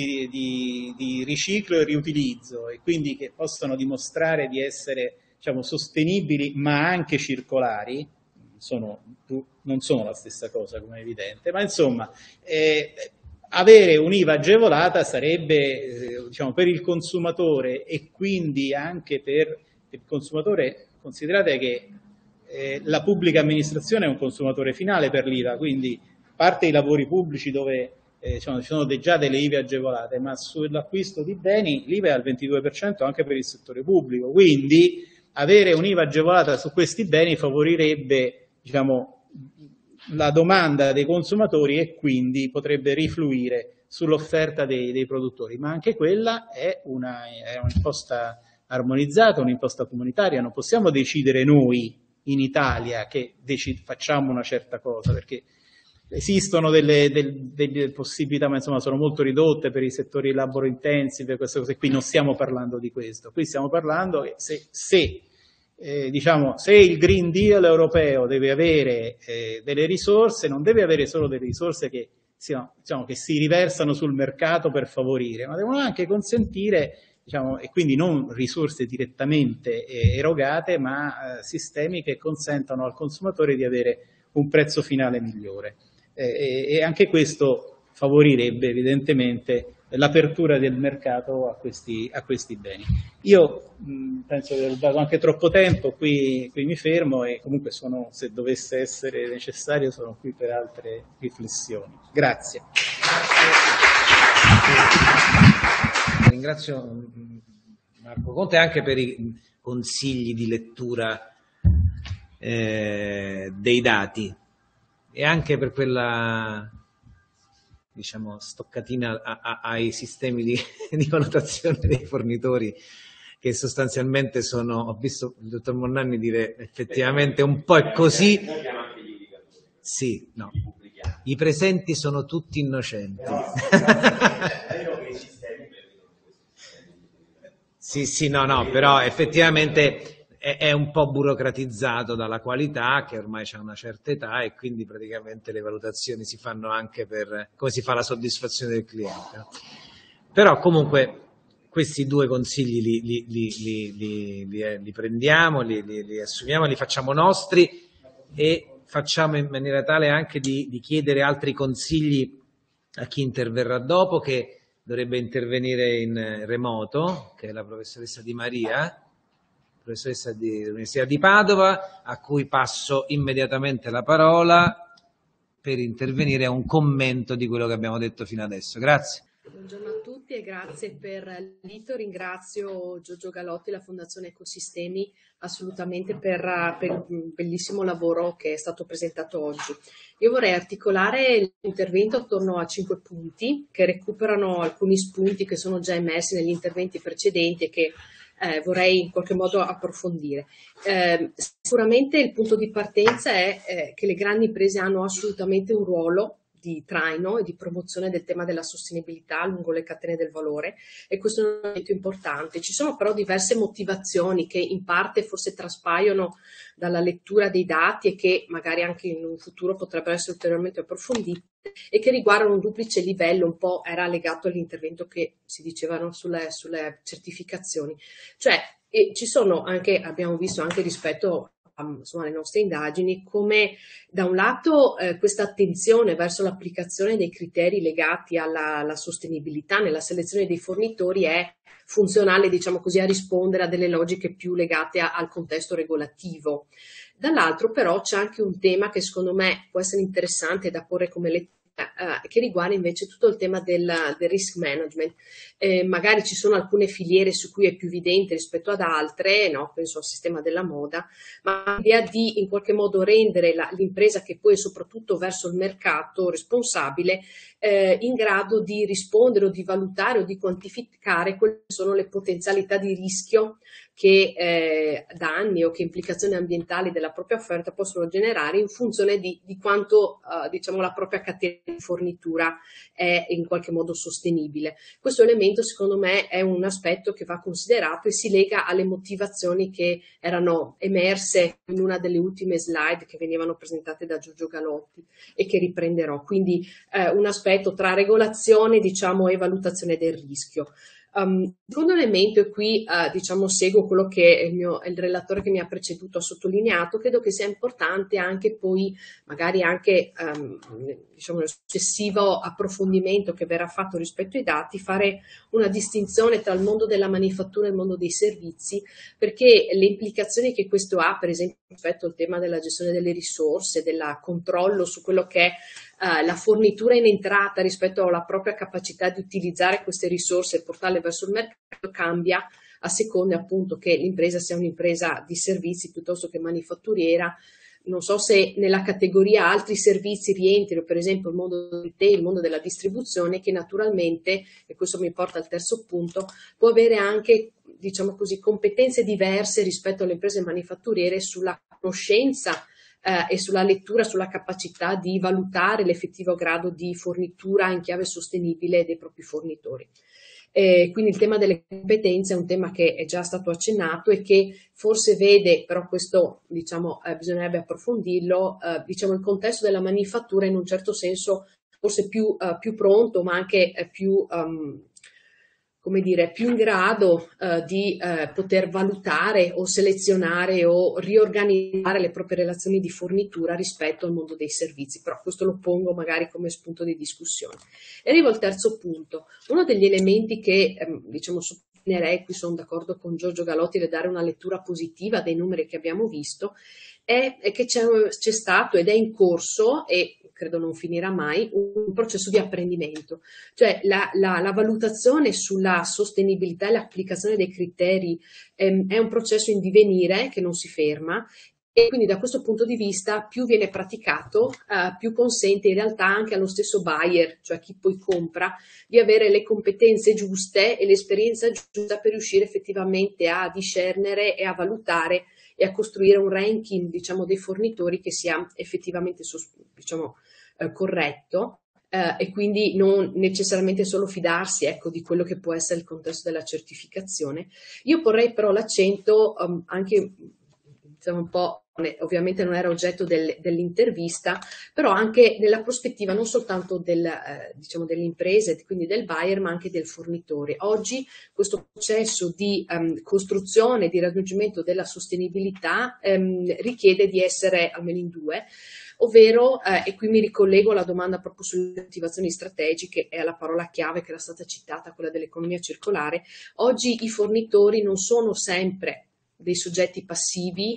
riciclo e riutilizzo e quindi che possono dimostrare di essere, diciamo, sostenibili ma anche circolari, non sono la stessa cosa, come è evidente, ma insomma avere un'IVA agevolata sarebbe, diciamo, per il consumatore e quindi anche per il consumatore, considerate che la pubblica amministrazione è un consumatore finale per l'IVA, quindi parte i lavori pubblici dove diciamo, ci sono già delle IVA agevolate, ma sull'acquisto di beni l'IVA è al 22% anche per il settore pubblico, quindi avere un'IVA agevolata su questi beni favorirebbe, diciamo, la domanda dei consumatori e quindi potrebbe rifluire sull'offerta dei produttori, ma anche quella è un'imposta armonizzata, un'imposta comunitaria, non possiamo decidere noi in Italia che facciamo una certa cosa, perché esistono delle possibilità, ma insomma sono molto ridotte per i settori labor intensive, queste cose qui, non stiamo parlando di questo, qui stiamo parlando che diciamo, se il Green Deal europeo deve avere delle risorse, non deve avere solo delle risorse che, diciamo, che si riversano sul mercato per favorire, ma devono anche consentire, diciamo, e quindi non risorse direttamente erogate, ma sistemi che consentano al consumatore di avere un prezzo finale migliore. E anche questo favorirebbe evidentemente l'apertura del mercato a questi beni. Io penso di aver dato anche troppo tempo, qui mi fermo e comunque se dovesse essere necessario sono qui per altre riflessioni. Grazie. Ringrazio Marco Conte anche per i consigli di lettura dei dati e anche per quella, diciamo, stoccatina ai sistemi di valutazione dei fornitori che sostanzialmente sono, ho visto il dottor Mornanni dire effettivamente un po' è così. Sì, no. I presenti sono tutti innocenti. Sì, no, però effettivamente è un po' burocratizzato dalla qualità che ormai c'è una certa età e quindi praticamente le valutazioni si fanno anche per come si fa la soddisfazione del cliente. Però comunque questi due consigli li prendiamo, li assumiamo, li facciamo nostri e facciamo in maniera tale anche di chiedere altri consigli a chi interverrà dopo, che dovrebbe intervenire in remoto, che è la professoressa Di Maria, professoressa dell'Università di Padova, a cui passo immediatamente la parola per intervenire a un commento di quello che abbiamo detto fino adesso. Grazie. Buongiorno a tutti e grazie per l'invito. Ringrazio Giorgio Galotti e la Fondazione Ecosistemi assolutamente per il bellissimo lavoro che è stato presentato oggi. Io vorrei articolare l'intervento attorno a 5 punti che recuperano alcuni spunti che sono già emersi negli interventi precedenti e che vorrei in qualche modo approfondire. Sicuramente il punto di partenza è che le grandi imprese hanno assolutamente un ruolo di traino e di promozione del tema della sostenibilità lungo le catene del valore e questo è un elemento importante. Ci sono però diverse motivazioni che in parte forse traspaiono dalla lettura dei dati e che magari anche in un futuro potrebbero essere ulteriormente approfondite e che riguardano un duplice livello, un po' era legato all'intervento che si dicevano sulle certificazioni. Cioè ci sono anche, abbiamo visto anche rispetto insomma, le nostre indagini, come da un lato questa attenzione verso l'applicazione dei criteri legati alla sostenibilità nella selezione dei fornitori è funzionale, diciamo così, a rispondere a delle logiche più legate al contesto regolativo. Dall'altro però c'è anche un tema che secondo me può essere interessante da porre come lettura, che riguarda invece tutto il tema del risk management. Magari ci sono alcune filiere su cui è più evidente rispetto ad altre, no? Penso al sistema della moda, ma l'idea di in qualche modo rendere l'impresa che poi è soprattutto verso il mercato responsabile in grado di rispondere o di valutare o di quantificare quelle che sono le potenzialità di rischio che danni o che implicazioni ambientali della propria offerta possono generare in funzione di quanto diciamo la propria catena di fornitura è in qualche modo sostenibile. Questo elemento secondo me è un aspetto che va considerato e si lega alle motivazioni che erano emerse in una delle ultime slide che venivano presentate da Giorgio Galotti e che riprenderò. Quindi un aspetto tra regolazione, diciamo, e valutazione del rischio. Secondo elemento, e qui diciamo seguo quello che il relatore che mi ha preceduto ha sottolineato, credo che sia importante anche poi, magari anche diciamo nel successivo approfondimento che verrà fatto rispetto ai dati, fare una distinzione tra il mondo della manifattura e il mondo dei servizi, perché le implicazioni che questo ha, per esempio rispetto al tema della gestione delle risorse, del controllo su quello che è la fornitura in entrata rispetto alla propria capacità di utilizzare queste risorse e portarle verso il mercato, cambia a seconda appunto che l'impresa sia un'impresa di servizi piuttosto che manifatturiera. Non so se nella categoria altri servizi rientrino, per esempio il mondo del retail, il mondo della distribuzione, che naturalmente, e questo mi porta al terzo punto, può avere anche, diciamo così, competenze diverse rispetto alle imprese manifatturiere sulla conoscenza e sulla lettura, sulla capacità di valutare l'effettivo grado di fornitura in chiave sostenibile dei propri fornitori. Quindi il tema delle competenze è un tema che è già stato accennato e che forse vede, però questo diciamo bisognerebbe approfondirlo, diciamo il contesto della manifattura in un certo senso forse più pronto, ma anche più come dire, più in grado di poter valutare o selezionare o riorganizzare le proprie relazioni di fornitura rispetto al mondo dei servizi, però questo lo pongo magari come spunto di discussione. E arrivo al terzo punto. Uno degli elementi che diciamo sottolineerei, qui sono d'accordo con Giorgio Galotti nel dare una lettura positiva dei numeri che abbiamo visto, è che c'è stato ed è in corso, e credo non finirà mai, un processo di apprendimento, cioè la valutazione sulla sostenibilità e l'applicazione dei criteri è un processo in divenire che non si ferma, e quindi da questo punto di vista più viene praticato, più consente in realtà anche allo stesso buyer, cioè chi poi compra, di avere le competenze giuste e l'esperienza giusta per riuscire effettivamente a discernere e a valutare e a costruire un ranking, diciamo, dei fornitori che sia effettivamente, diciamo, corretto, e quindi non necessariamente solo fidarsi, ecco, di quello che può essere il contesto della certificazione. Io porrei però l'accento anche, diciamo, un po', ovviamente non era oggetto dell'intervista, però anche nella prospettiva non soltanto diciamo, delle imprese, quindi del buyer, ma anche del fornitore. Oggi questo processo di costruzione, di raggiungimento della sostenibilità richiede di essere almeno in due, ovvero, e qui mi ricollego alla domanda proprio sulle motivazioni strategiche e alla parola chiave che era stata citata, quella dell'economia circolare. Oggi i fornitori non sono sempre dei soggetti passivi,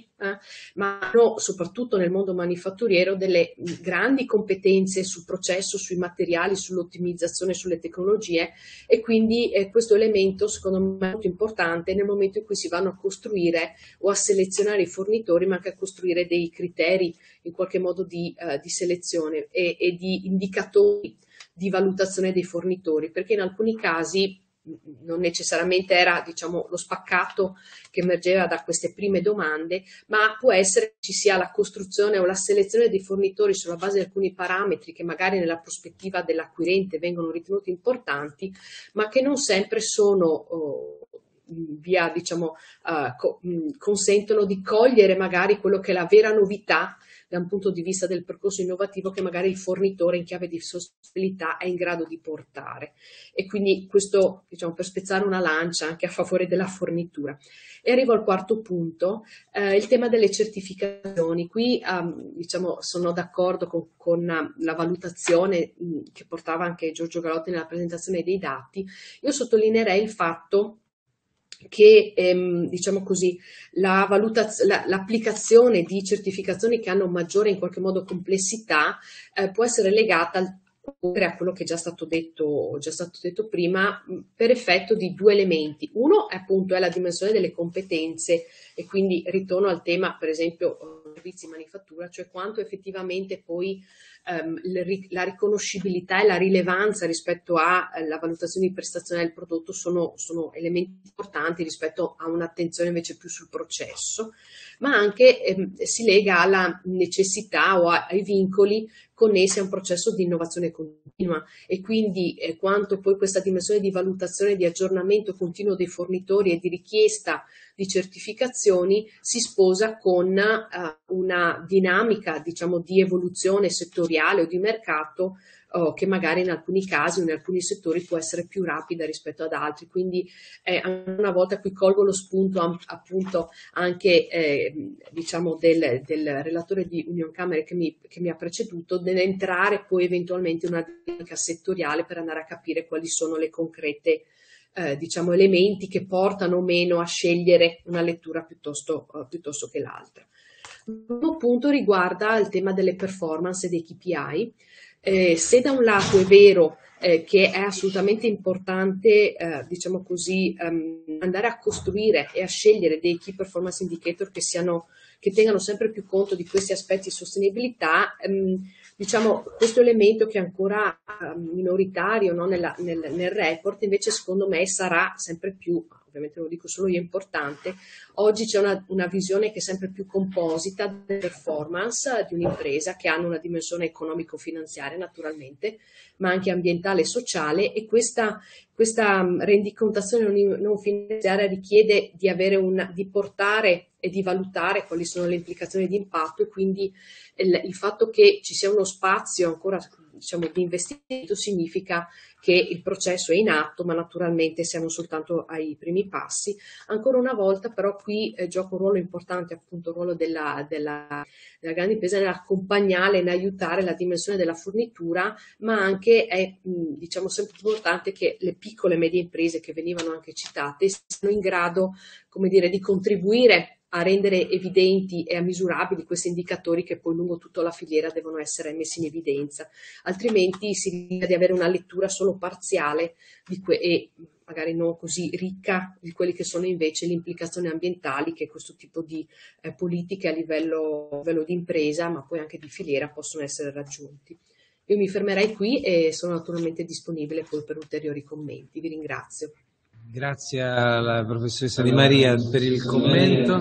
ma hanno soprattutto nel mondo manifatturiero delle grandi competenze sul processo, sui materiali, sull'ottimizzazione, sulle tecnologie, e quindi questo elemento secondo me è molto importante nel momento in cui si vanno a costruire o a selezionare i fornitori, ma anche a costruire dei criteri in qualche modo di selezione e di indicatori di valutazione dei fornitori, perché in alcuni casi non necessariamente era, diciamo, lo spaccato che emergeva da queste prime domande, ma può essere che ci sia la costruzione o la selezione dei fornitori sulla base di alcuni parametri che magari nella prospettiva dell'acquirente vengono ritenuti importanti, ma che non sempre sono via, diciamo, consentono di cogliere magari quello che è la vera novità da un punto di vista del percorso innovativo che magari il fornitore in chiave di sostenibilità è in grado di portare. E quindi questo, diciamo, per spezzare una lancia anche a favore della fornitura. E arrivo al quarto punto, il tema delle certificazioni. Qui diciamo, sono d'accordo con la valutazione che portava anche Giorgio Galotti nella presentazione dei dati. Io sottolineerei il fatto che diciamo così, l'applicazione di certificazioni che hanno maggiore in qualche modo complessità può essere legata a quello che è già stato detto prima, per effetto di due elementi. Uno appunto è la dimensione delle competenze, e quindi ritorno al tema per esempio servizi manifattura, cioè quanto effettivamente poi la riconoscibilità e la rilevanza rispetto alla valutazione di prestazione del prodotto sono elementi importanti rispetto a un'attenzione invece più sul processo, ma anche si lega alla necessità o ai vincoli connessi a un processo di innovazione continua, e quindi quanto poi questa dimensione di valutazione e di aggiornamento continuo dei fornitori e di richiesta di certificazioni si sposa con una dinamica, diciamo, di evoluzione settoriale o di mercato che magari in alcuni casi o in alcuni settori può essere più rapida rispetto ad altri. Quindi una volta qui colgo lo spunto appunto anche diciamo del relatore di Unioncamere che mi ha preceduto, nell'entrare poi eventualmente in una dinamica settoriale per andare a capire quali sono le concrete diciamo elementi che portano o meno a scegliere una lettura piuttosto che l'altra. Il primo punto riguarda il tema delle performance e dei KPI. Se da un lato è vero che è assolutamente importante, diciamo così, andare a costruire e a scegliere dei key performance indicator che tengano sempre più conto di questi aspetti di sostenibilità, diciamo questo elemento che è ancora minoritario, no, nel report, invece secondo me sarà sempre più, ovviamente lo dico solo io, importante. Oggi c'è una visione che è sempre più composita delle performance di un'impresa, che hanno una dimensione economico-finanziaria naturalmente, ma anche ambientale e sociale, e questa rendicontazione non finanziaria richiede di portare e di valutare quali sono le implicazioni di impatto, e quindi il fatto che ci sia uno spazio ancora, diciamo, di investimento significa che il processo è in atto, ma naturalmente siamo soltanto ai primi passi. Ancora una volta però qui gioca un ruolo importante, appunto il ruolo della grande impresa nell'accompagnare, in aiutare la dimensione della fornitura, ma anche è diciamo sempre più importante che le piccole e medie imprese che venivano anche citate siano in grado, come dire, di contribuire a rendere evidenti e a misurabili questi indicatori che poi lungo tutta la filiera devono essere messi in evidenza, altrimenti si rischia di avere una lettura solo parziale e magari non così ricca di quelli che sono invece le implicazioni ambientali che questo tipo di politiche a livello di impresa, ma poi anche di filiera, possono essere raggiunti. Io mi fermerei qui e sono naturalmente disponibile poi per ulteriori commenti. Vi ringrazio. Grazie alla professoressa Di Maria per il commento,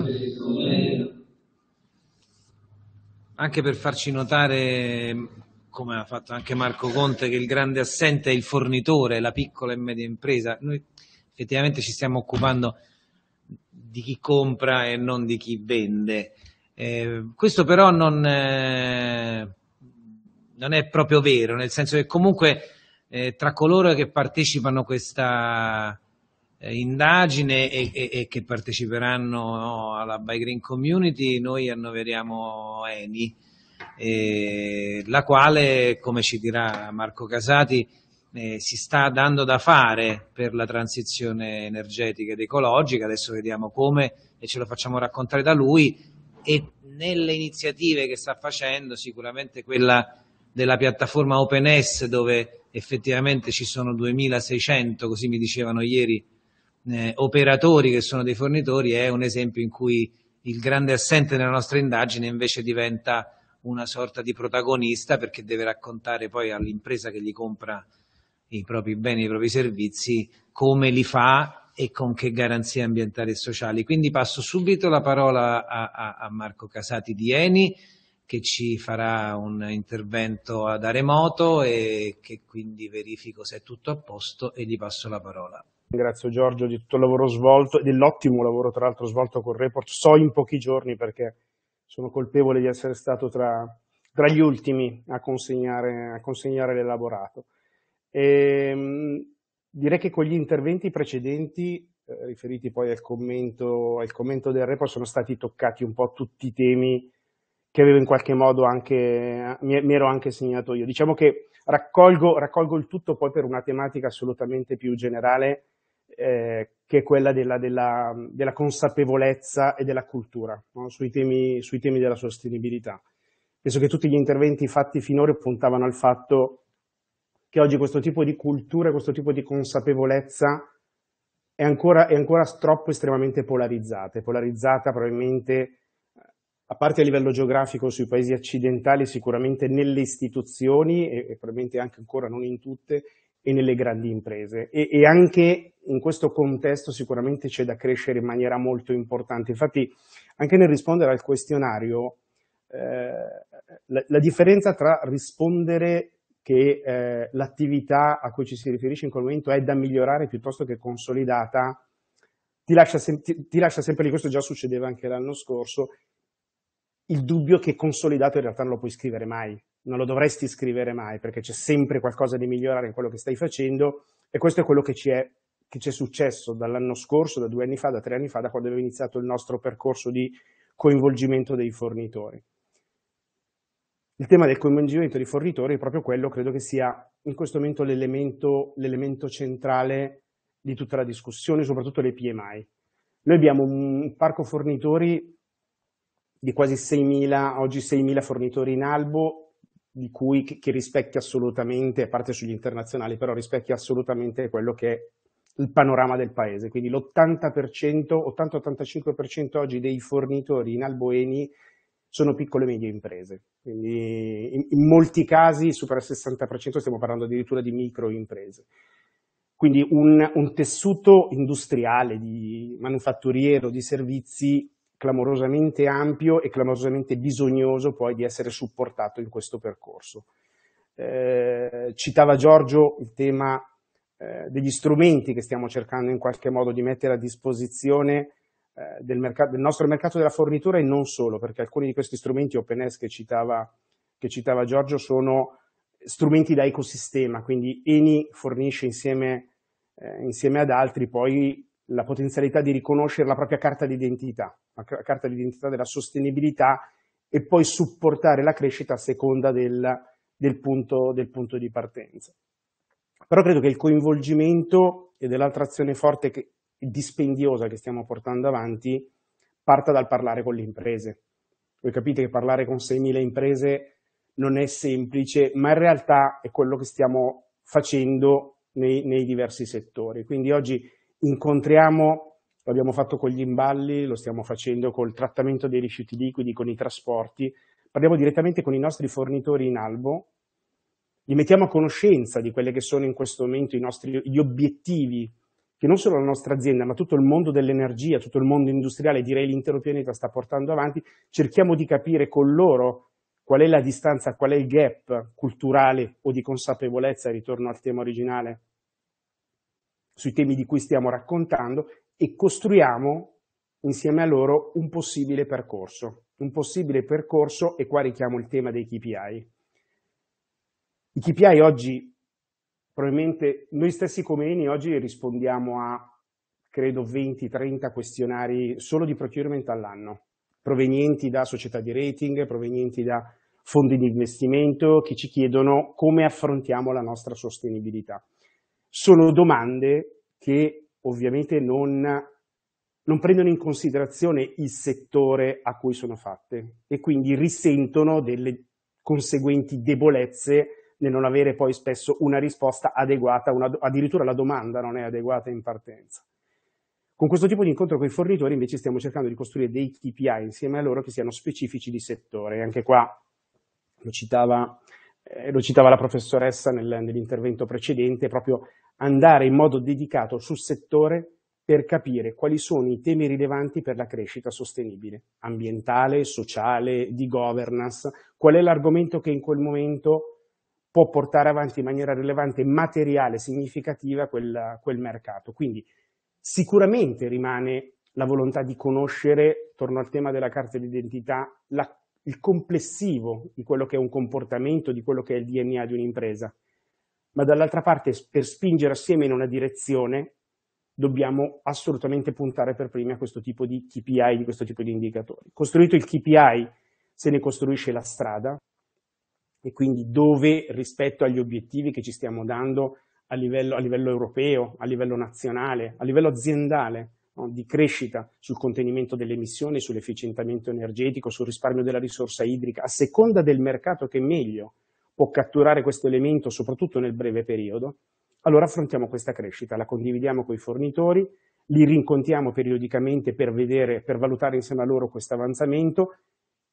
anche per farci notare, come ha fatto anche Marco Conte, che il grande assente è il fornitore, la piccola e media impresa. Noi effettivamente ci stiamo occupando di chi compra e non di chi vende. Questo però non è proprio vero, nel senso che comunque tra coloro che partecipano a questa indagine e che parteciperanno alla Buy Green Community, noi annoveriamo Eni, la quale, come ci dirà Marco Casati, si sta dando da fare per la transizione energetica ed ecologica. Adesso vediamo come e ce lo facciamo raccontare da lui, e nelle iniziative che sta facendo sicuramente quella della piattaforma OpenS, dove effettivamente ci sono 2600, così mi dicevano ieri, operatori che sono dei fornitori, è un esempio in cui il grande assente nella nostra indagine invece diventa una sorta di protagonista, perché deve raccontare poi all'impresa che gli compra i propri beni, i propri servizi, come li fa e con che garanzie ambientali e sociali. Quindi passo subito la parola a Marco Casati di Eni, che ci farà un intervento da remoto e che quindi verifico se è tutto a posto e gli passo la parola. Ringrazio Giorgio di tutto il lavoro svolto e dell'ottimo lavoro tra l'altro svolto col report, so in pochi giorni, perché sono colpevole di essere stato tra gli ultimi a consegnare l'elaborato. Direi che con gli interventi precedenti, riferiti poi al commento del report, sono stati toccati un po' tutti i temi che avevo in qualche modo anche, mi ero anche segnato io. Diciamo che raccolgo il tutto poi per una tematica assolutamente più generale, che è quella della consapevolezza e della cultura, no? sui temi della sostenibilità. Penso che tutti gli interventi fatti finora puntavano al fatto che oggi questo tipo di cultura, questo tipo di consapevolezza è ancora troppo estremamente polarizzata probabilmente a parte a livello geografico sui paesi occidentali, sicuramente nelle istituzioni e probabilmente anche ancora non in tutte, e nelle grandi imprese. E anche in questo contesto sicuramente c'è da crescere in maniera molto importante. Infatti anche nel rispondere al questionario, la differenza tra rispondere che l'attività a cui ci si riferisce in quel momento è da migliorare piuttosto che consolidata, ti lascia sempre lì, questo già succedeva anche l'anno scorso, il dubbio che consolidato in realtà non lo puoi scrivere mai, non lo dovresti scrivere mai, perché c'è sempre qualcosa di migliorare in quello che stai facendo, e questo è quello che ci è successo dall'anno scorso, da 2 anni fa, da 3 anni fa, da quando abbiamo iniziato il nostro percorso di coinvolgimento dei fornitori. Il tema del coinvolgimento dei fornitori è proprio quello, credo che sia in questo momento l'elemento centrale di tutta la discussione, soprattutto le PMI. Noi abbiamo un parco fornitori di quasi 6.000, oggi 6.000 fornitori in albo, di cui che rispecchia assolutamente, a parte sugli internazionali, però rispecchia assolutamente quello che è il panorama del paese. Quindi l'80%, 80-85% oggi dei fornitori in albo Eni sono piccole e medie imprese. Quindi in molti casi supera il 60%, stiamo parlando addirittura di micro imprese. Quindi un tessuto industriale, di manufatturiero, di servizi clamorosamente ampio e clamorosamente bisognoso poi di essere supportato in questo percorso. Citava Giorgio il tema degli strumenti che stiamo cercando in qualche modo di mettere a disposizione del nostro mercato della fornitura, e non solo, perché alcuni di questi strumenti OpenS che citava Giorgio sono strumenti da ecosistema, quindi Eni fornisce insieme ad altri poi la potenzialità di riconoscere la propria carta d'identità, la carta d'identità della sostenibilità, e poi supportare la crescita a seconda del punto di partenza. Però credo che il coinvolgimento e dell'altra azione forte e dispendiosa che stiamo portando avanti parta dal parlare con le imprese. Voi capite che parlare con 6.000 imprese non è semplice, ma in realtà è quello che stiamo facendo nei diversi settori. Quindi oggi incontriamo, lo abbiamo fatto con gli imballi, lo stiamo facendo col trattamento dei rifiuti liquidi, con i trasporti, parliamo direttamente con i nostri fornitori in albo, li mettiamo a conoscenza di quelle che sono in questo momento gli obiettivi che non solo la nostra azienda, ma tutto il mondo dell'energia, tutto il mondo industriale, direi l'intero pianeta sta portando avanti. Cerchiamo di capire con loro qual è la distanza, qual è il gap culturale o di consapevolezza, ritorno al tema originale, sui temi di cui stiamo raccontando, e costruiamo insieme a loro un possibile percorso, e qua richiamo il tema dei KPI. I KPI oggi, probabilmente noi stessi come Eni oggi rispondiamo a, credo, 20-30 questionari solo di procurement all'anno, provenienti da società di rating, provenienti da fondi di investimento, che ci chiedono come affrontiamo la nostra sostenibilità. Sono domande che ovviamente non prendono in considerazione il settore a cui sono fatte, e quindi risentono delle conseguenti debolezze nel non avere poi spesso una risposta adeguata, addirittura la domanda non è adeguata in partenza. Con questo tipo di incontro con i fornitori invece stiamo cercando di costruire dei KPI insieme a loro che siano specifici di settore. Anche qua lo citava la professoressa nell'intervento precedente, proprio andare in modo dedicato sul settore per capire quali sono i temi rilevanti per la crescita sostenibile, ambientale, sociale, di governance, qual è l'argomento che in quel momento può portare avanti in maniera rilevante, materiale, significativa quel mercato. Quindi sicuramente rimane la volontà di conoscere, torno al tema della carta d'identità, il complessivo di quello che è un comportamento, di quello che è il DNA di un'impresa, ma dall'altra parte per spingere assieme in una direzione dobbiamo assolutamente puntare per primi a questo tipo di KPI, di questo tipo di indicatori. Costruito il KPI, se ne costruisce la strada, e quindi dove, rispetto agli obiettivi che ci stiamo dando a livello europeo, a livello nazionale, a livello aziendale, no, di crescita sul contenimento delle emissioni, sull'efficientamento energetico, sul risparmio della risorsa idrica, a seconda del mercato che meglio può catturare questo elemento, soprattutto nel breve periodo, allora affrontiamo questa crescita, la condividiamo con i fornitori, li rincontriamo periodicamente per valutare insieme a loro questo avanzamento,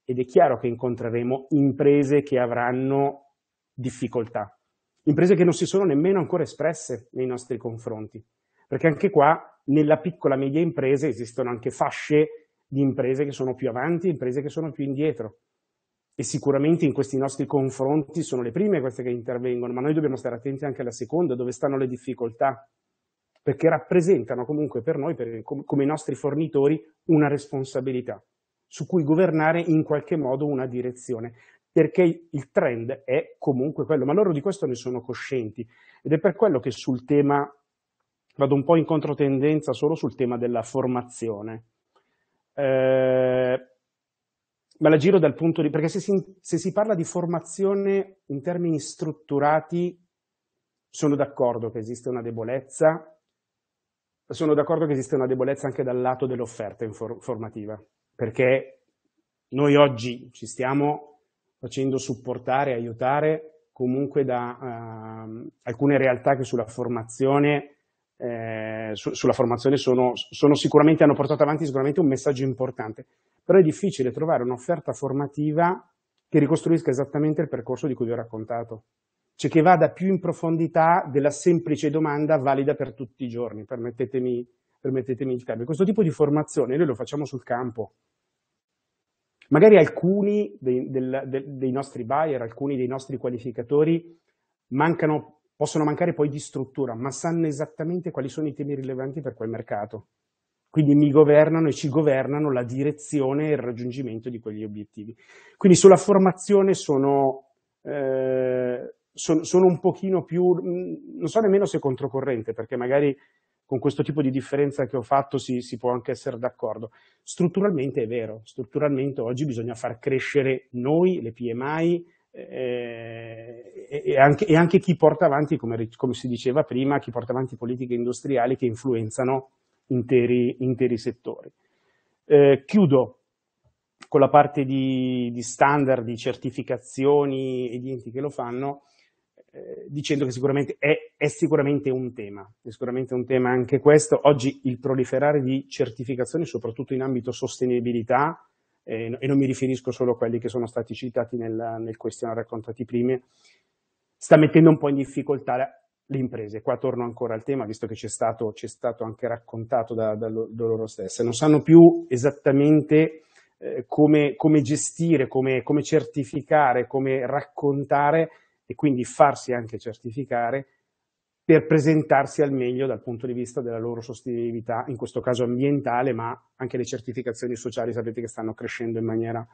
ed è chiaro che incontreremo imprese che avranno difficoltà, imprese che non si sono nemmeno ancora espresse nei nostri confronti, perché anche qua nella piccola e media impresa esistono anche fasce di imprese che sono più avanti e imprese che sono più indietro, e sicuramente in questi nostri confronti sono le prime queste che intervengono, ma noi dobbiamo stare attenti anche alla seconda, dove stanno le difficoltà, perché rappresentano comunque per noi, come i nostri fornitori, una responsabilità su cui governare in qualche modo una direzione, perché il trend è comunque quello, ma loro di questo ne sono coscienti, ed è per quello che sul tema, vado un po' in controtendenza solo sul tema della formazione, ma la giro dal punto di, perché se si parla di formazione in termini strutturati, sono d'accordo che esiste una debolezza, sono d'accordo che esiste una debolezza anche dal lato dell'offerta formativa, perché noi oggi ci stiamo facendo supportare, aiutare comunque da alcune realtà che sulla formazione sono sicuramente, hanno portato avanti sicuramente un messaggio importante, però è difficile trovare un'offerta formativa che ricostruisca esattamente il percorso di cui vi ho raccontato, cioè che vada più in profondità della semplice domanda valida per tutti i giorni, permettetemi il termine. Questo tipo di formazione noi lo facciamo sul campo. Magari alcuni dei nostri buyer, alcuni dei nostri qualificatori possono mancare poi di struttura, ma sanno esattamente quali sono i temi rilevanti per quel mercato. Quindi mi governano e ci governano la direzione e il raggiungimento di quegli obiettivi. Quindi sulla formazione sono un pochino più, non so nemmeno se controcorrente, perché magari con questo tipo di differenza che ho fatto si può anche essere d'accordo. Strutturalmente è vero, strutturalmente oggi bisogna far crescere noi, le PMI, e anche chi porta avanti, come si diceva prima, chi porta avanti politiche industriali che influenzano interi settori. Chiudo con la parte di standard, di certificazioni e di enti che lo fanno, dicendo che sicuramente è sicuramente un tema, anche questo. Oggi il proliferare di certificazioni, soprattutto in ambito sostenibilità, e non mi riferisco solo a quelli che sono stati citati nel questionario raccontati prima, sta mettendo un po' in difficoltà le imprese. Qua torno ancora al tema, visto che c'è stato anche raccontato da loro stesse. Non sanno più esattamente come gestire, come certificare, come raccontare e quindi farsi anche certificare per presentarsi al meglio dal punto di vista della loro sostenibilità, in questo caso ambientale, ma anche le certificazioni sociali sapete che stanno crescendo in maniera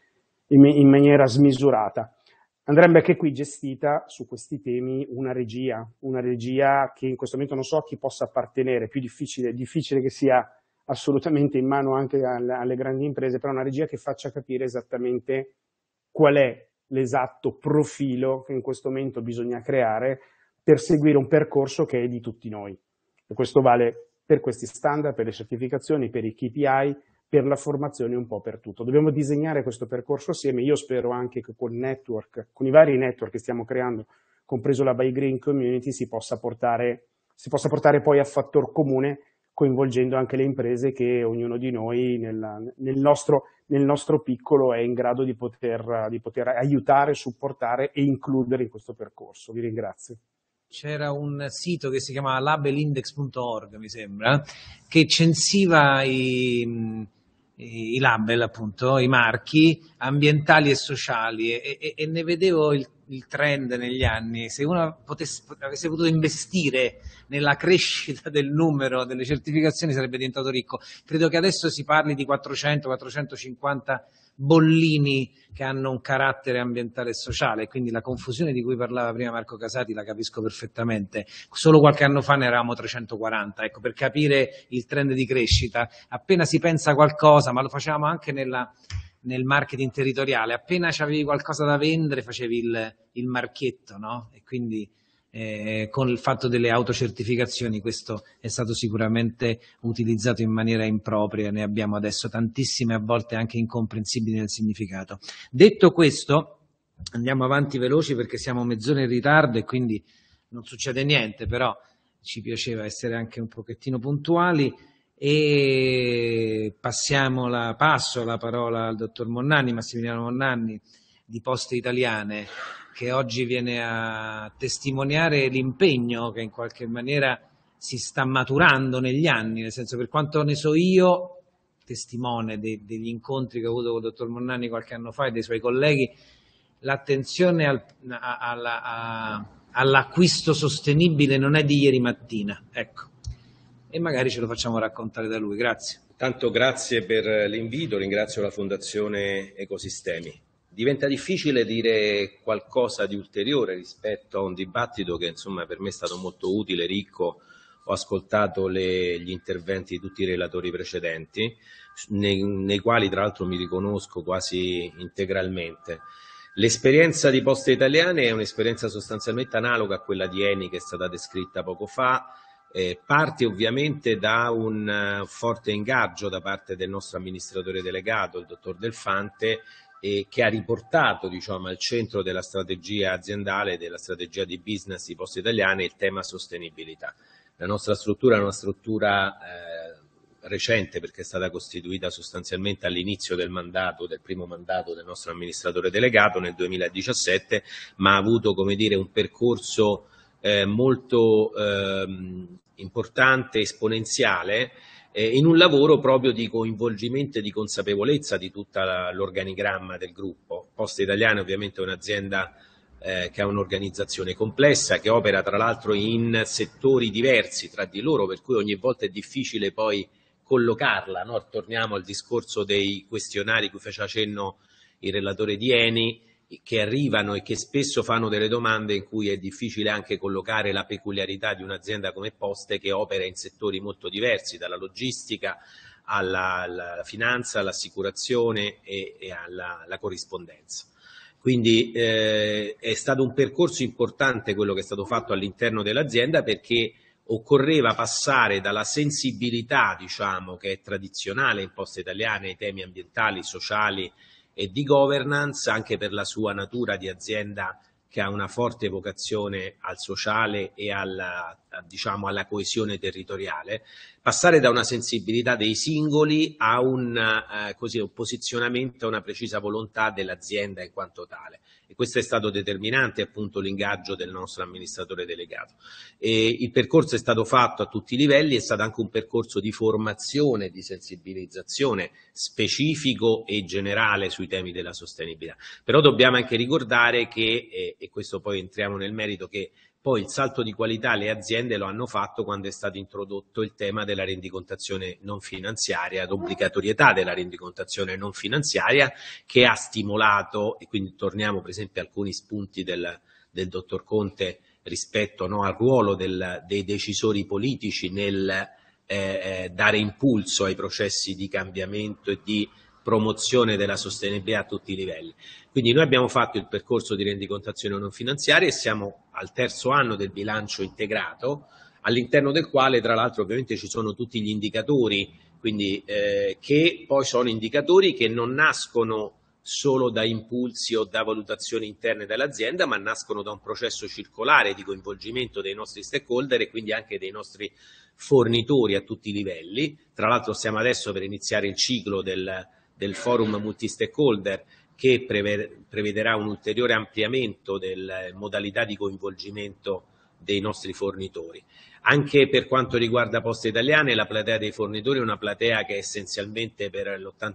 smisurata. Andrebbe anche qui gestita su questi temi una regia che in questo momento non so a chi possa appartenere, è difficile che sia assolutamente in mano anche alle grandi imprese, però una regia che faccia capire esattamente qual è l'esatto profilo che in questo momento bisogna creare per seguire un percorso che è di tutti noi. E questo vale per questi standard, per le certificazioni, per i KPI, per la formazione, un po' per tutto. Dobbiamo disegnare questo percorso assieme. Io spero anche che con i vari network che stiamo creando, compreso la Buy Green Community, si possa portare poi a fattor comune, coinvolgendo anche le imprese che ognuno di noi nel nostro piccolo è in grado di poter aiutare, supportare e includere in questo percorso. Vi ringrazio. C'era un sito che si chiamava labelindex.org, mi sembra, che censiva i label, appunto, i marchi ambientali e sociali, e ne vedevo il trend negli anni. Se uno avesse potuto investire nella crescita del numero delle certificazioni sarebbe diventato ricco. Credo che adesso si parli di 400-450 bollini che hanno un carattere ambientale e sociale, quindi la confusione di cui parlava prima Marco Casati la capisco perfettamente. Solo qualche anno fa ne eravamo 340, ecco, per capire il trend di crescita. Appena si pensa a qualcosa, ma lo facevamo anche nel marketing territoriale, appena c'avevi qualcosa da vendere facevi il marchietto, no? E quindi con il fatto delle autocertificazioni questo è stato sicuramente utilizzato in maniera impropria, ne abbiamo adesso tantissime, a volte anche incomprensibili nel significato. Detto questo, andiamo avanti veloci perché siamo mezz'ora in ritardo e quindi non succede niente, però ci piaceva essere anche un pochettino puntuali. e passo la parola al dottor Massimiliano Monnanni di Poste Italiane, che oggi viene a testimoniare l'impegno che in qualche maniera si sta maturando negli anni, nel senso, per quanto ne so io, testimone degli incontri che ho avuto con il dottor Monnanni qualche anno fa e dei suoi colleghi, l'attenzione all'acquisto sostenibile non è di ieri mattina, ecco, e magari ce lo facciamo raccontare da lui. Grazie. Tanto grazie per l'invito, ringrazio la Fondazione Ecosistemi. Diventa difficile dire qualcosa di ulteriore rispetto a un dibattito che insomma per me è stato molto utile, ricco. Ho ascoltato gli interventi di tutti i relatori precedenti, nei quali tra l'altro mi riconosco quasi integralmente. L'esperienza di Poste Italiane è un'esperienza sostanzialmente analoga a quella di Eni che è stata descritta poco fa. Parte ovviamente da un forte ingaggio da parte del nostro amministratore delegato, il dottor Delfante, che ha riportato, diciamo, al centro della strategia aziendale, della strategia di business di Poste Italiane, il tema sostenibilità. La nostra struttura è una struttura recente, perché è stata costituita sostanzialmente all'inizio del primo mandato del nostro amministratore delegato nel 2017, ma ha avuto, come dire, un percorso molto importante, esponenziale, in un lavoro proprio di coinvolgimento e di consapevolezza di tutta l'organigramma del gruppo. Poste Italiane ovviamente è un'azienda che ha un'organizzazione complessa, che opera tra l'altro in settori diversi tra di loro, per cui ogni volta è difficile poi collocarla, no? Torniamo al discorso dei questionari cui faceva cenno il relatore di Eni, che arrivano e che spesso fanno delle domande in cui è difficile anche collocare la peculiarità di un'azienda come Poste, che opera in settori molto diversi, dalla logistica alla finanza, all'assicurazione e alla corrispondenza. Quindi è stato un percorso importante quello che è stato fatto all'interno dell'azienda, perché occorreva passare dalla sensibilità, diciamo, che è tradizionale in Poste Italiane ai temi ambientali, sociali e di governance, anche per la sua natura di azienda che ha una forte vocazione al sociale e alla coesione territoriale, passare da una sensibilità dei singoli a un posizionamento, a una precisa volontà dell'azienda in quanto tale. E questo è stato determinante, appunto, l'ingaggio del nostro amministratore delegato. E il percorso è stato fatto a tutti i livelli, è stato anche un percorso di formazione, di sensibilizzazione specifico e generale sui temi della sostenibilità. Però dobbiamo anche ricordare che, e questo poi entriamo nel merito, che poi il salto di qualità le aziende lo hanno fatto quando è stato introdotto il tema della rendicontazione non finanziaria, l'obbligatorietà della rendicontazione non finanziaria, che ha stimolato, e quindi torniamo per esempio a alcuni spunti del dottor Conte rispetto, no, al ruolo dei decisori politici nel dare impulso ai processi di cambiamento e di promozione della sostenibilità a tutti i livelli. Quindi noi abbiamo fatto il percorso di rendicontazione non finanziaria e siamo al terzo anno del bilancio integrato, all'interno del quale tra l'altro ovviamente ci sono tutti gli indicatori, quindi che poi sono indicatori che non nascono solo da impulsi o da valutazioni interne dell'azienda, ma nascono da un processo circolare di coinvolgimento dei nostri stakeholder e quindi anche dei nostri fornitori a tutti i livelli. Tra l'altro stiamo adesso per iniziare il ciclo del forum multi-stakeholder, che prevederà un ulteriore ampliamento delle modalità di coinvolgimento dei nostri fornitori. Anche per quanto riguarda Poste Italiane, la platea dei fornitori è una platea che è essenzialmente per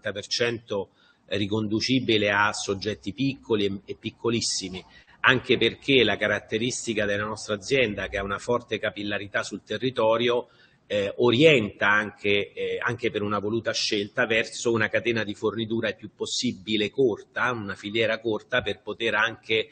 l'80% riconducibile a soggetti piccoli e piccolissimi, anche perché la caratteristica della nostra azienda, che ha una forte capillarità sul territorio, orienta anche per una voluta scelta verso una catena di fornitura il più possibile corta, una filiera corta, per poter anche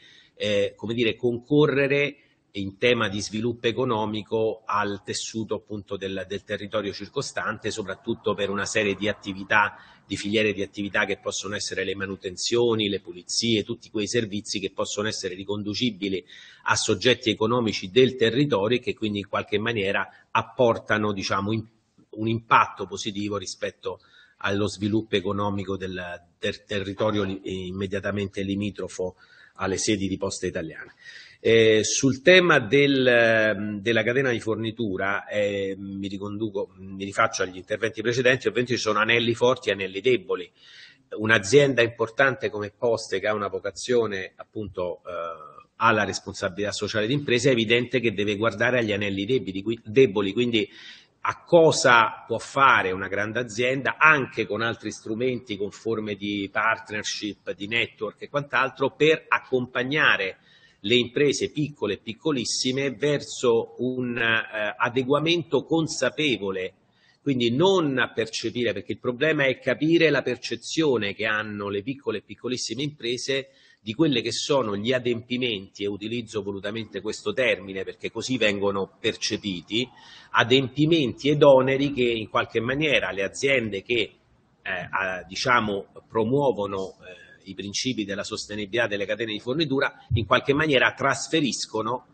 concorrere in tema di sviluppo economico al tessuto appunto del territorio circostante, soprattutto per una serie di attività, di filiere di attività che possono essere le manutenzioni, le pulizie, tutti quei servizi che possono essere riconducibili a soggetti economici del territorio e che quindi in qualche maniera apportano, diciamo, un impatto positivo rispetto allo sviluppo economico del territorio immediatamente limitrofo alle sedi di Poste Italiane. Sul tema della catena di fornitura mi rifaccio agli interventi precedenti. Ovviamente ci sono anelli forti e anelli deboli. Un'azienda importante come Poste, che ha una vocazione appunto alla responsabilità sociale d'impresa, è evidente che deve guardare agli anelli deboli, quindi a cosa può fare una grande azienda anche con altri strumenti, con forme di partnership, di network e quant'altro, per accompagnare le imprese piccole e piccolissime verso un adeguamento consapevole, quindi non percepire, perché il problema è capire la percezione che hanno le piccole e piccolissime imprese di quelle che sono gli adempimenti, e utilizzo volutamente questo termine perché così vengono percepiti, adempimenti ed oneri che in qualche maniera le aziende che diciamo promuovono i principi della sostenibilità delle catene di fornitura in qualche maniera trasferiscono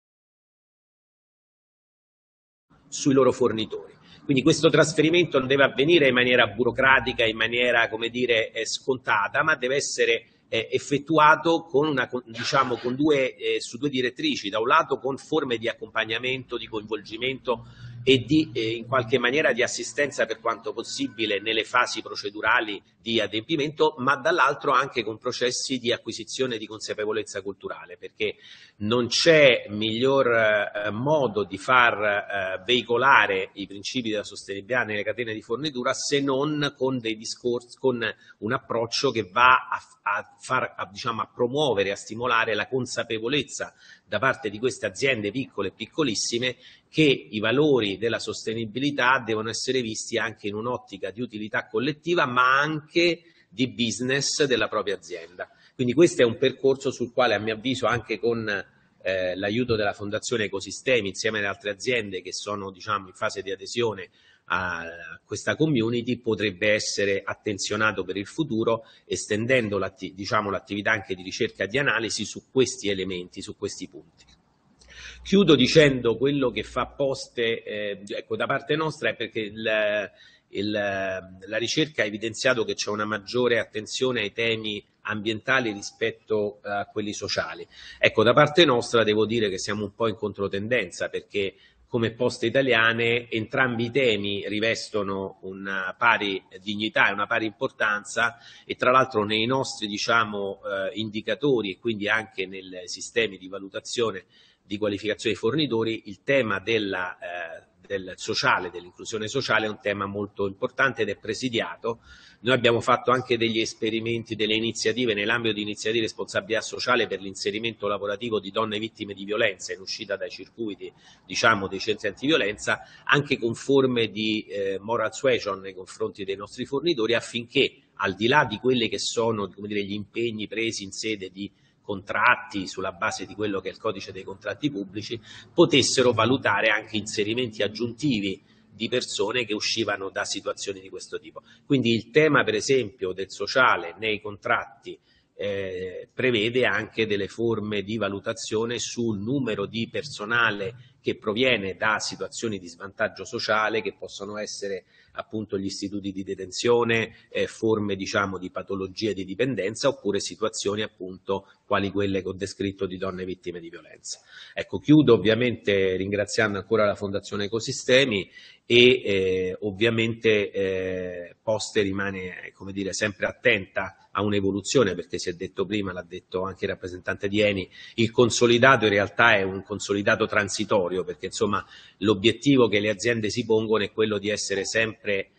sui loro fornitori. Quindi questo trasferimento non deve avvenire in maniera burocratica, in maniera, come dire, scontata, ma deve essere effettuato con su due direttrici: da un lato con forme di accompagnamento, di coinvolgimento e di in qualche maniera di assistenza per quanto possibile nelle fasi procedurali di adempimento, ma dall'altro anche con processi di acquisizione di consapevolezza culturale, perché non c'è miglior modo di far veicolare i principi della sostenibilità nelle catene di fornitura se non con dei discorsi, con un approccio che va a promuovere, a stimolare la consapevolezza da parte di queste aziende piccole e piccolissime che i valori della sostenibilità devono essere visti anche in un'ottica di utilità collettiva, ma anche di business della propria azienda. Quindi questo è un percorso sul quale, a mio avviso, anche con l'aiuto della Fondazione Ecosistemi, insieme alle altre aziende che sono in fase di adesione a questa community, potrebbe essere attenzionato per il futuro, estendendo l'attività anche di ricerca e di analisi su questi elementi, su questi punti. Chiudo dicendo quello che fa Poste, da parte nostra, è perché la ricerca ha evidenziato che c'è una maggiore attenzione ai temi ambientali rispetto a quelli sociali. Da parte nostra devo dire che siamo un po' in controtendenza, perché come Poste Italiane entrambi i temi rivestono una pari dignità e una pari importanza, e tra l'altro nei nostri indicatori e quindi anche nei sistemi di valutazione di qualificazione dei fornitori il tema del sociale, dell'inclusione sociale, è un tema molto importante ed è presidiato. Noi abbiamo fatto anche degli esperimenti, delle iniziative nell'ambito di iniziative di responsabilità sociale per l'inserimento lavorativo di donne vittime di violenza in uscita dai circuiti dei centri antiviolenza, anche con forme di moral suasion nei confronti dei nostri fornitori, affinché, al di là di quelle che sono gli impegni presi in sede di contratti sulla base di quello che è il codice dei contratti pubblici, potessero valutare anche inserimenti aggiuntivi di persone che uscivano da situazioni di questo tipo. Quindi il tema, per esempio, del sociale nei contratti prevede anche delle forme di valutazione sul numero di personale che proviene da situazioni di svantaggio sociale, che possono essere appunto gli istituti di detenzione, forme di patologie di dipendenza, oppure situazioni appunto quali quelle che ho descritto di donne vittime di violenza. Chiudo ovviamente ringraziando ancora la Fondazione Ecosistemi e ovviamente Poste rimane sempre attenta a un'evoluzione, perché si è detto prima, l'ha detto anche il rappresentante di Eni, il consolidato in realtà è un consolidato transitorio, perché l'obiettivo che le aziende si pongono è quello di essere sempre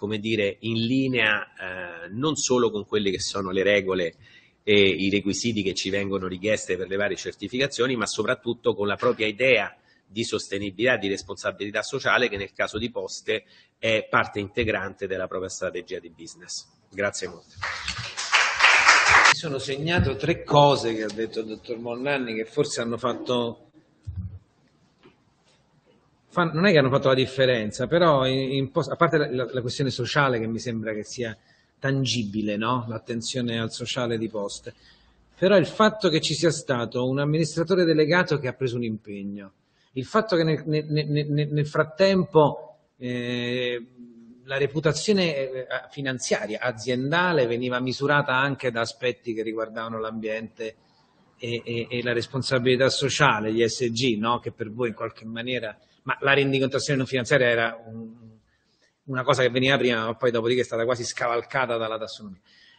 in linea non solo con quelle che sono le regole e i requisiti che ci vengono richieste per le varie certificazioni, ma soprattutto con la propria idea di sostenibilità, di responsabilità sociale, che nel caso di Poste è parte integrante della propria strategia di business. Grazie molto. Mi sono segnato 3 cose che ha detto il dottor Molnanni, che forse hanno fatto, non è che hanno fatto la differenza, però a parte la questione sociale, che mi sembra che sia tangibile, no? L'attenzione al sociale di Poste, però il fatto che ci sia stato un amministratore delegato che ha preso un impegno, il fatto che nel frattempo la reputazione finanziaria, aziendale, veniva misurata anche da aspetti che riguardavano l'ambiente e la responsabilità sociale, gli ESG, no? Che per voi in qualche maniera, ma la rendicontazione non finanziaria era una cosa che veniva prima, ma poi dopodiché è stata quasi scavalcata dalla tassonomia.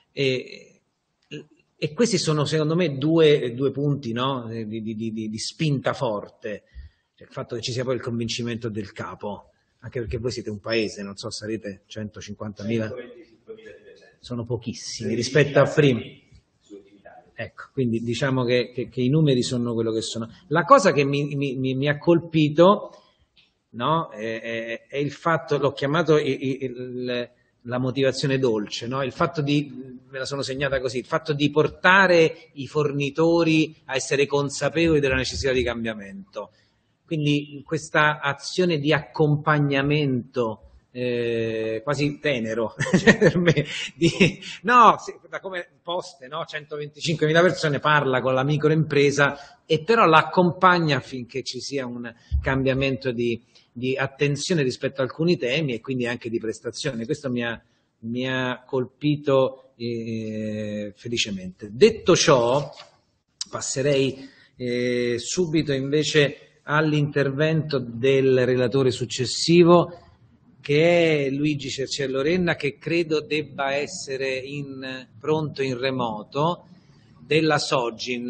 E questi sono secondo me due punti, no? di spinta forte, cioè, il fatto che ci sia poi il convincimento del capo, anche perché voi siete un paese, non so, sarete 150.000, sono pochissimi rispetto a prima. Ecco, quindi diciamo che i numeri sono quello che sono. La cosa che mi ha colpito, no, è il fatto, l'ho chiamato la motivazione dolce, no? Il fatto me la sono segnata così, il fatto di portare i fornitori a essere consapevoli della necessità di cambiamento. Quindi questa azione di accompagnamento quasi tenero per me, da come Poste, no? 125.000 persone, parla con la microimpresa e però l'accompagna affinché ci sia un cambiamento di attenzione rispetto a alcuni temi e quindi anche di prestazione. Questo mi ha colpito felicemente. Detto ciò, passerei subito invece all'intervento del relatore successivo, che è Luigi Cerciello Renna, che credo debba essere pronto in remoto, della Sogin.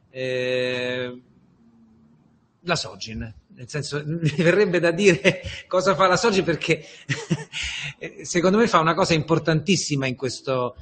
La Sogin, nel senso, mi verrebbe da dire cosa fa la Sogin, perché secondo me fa una cosa importantissima in questo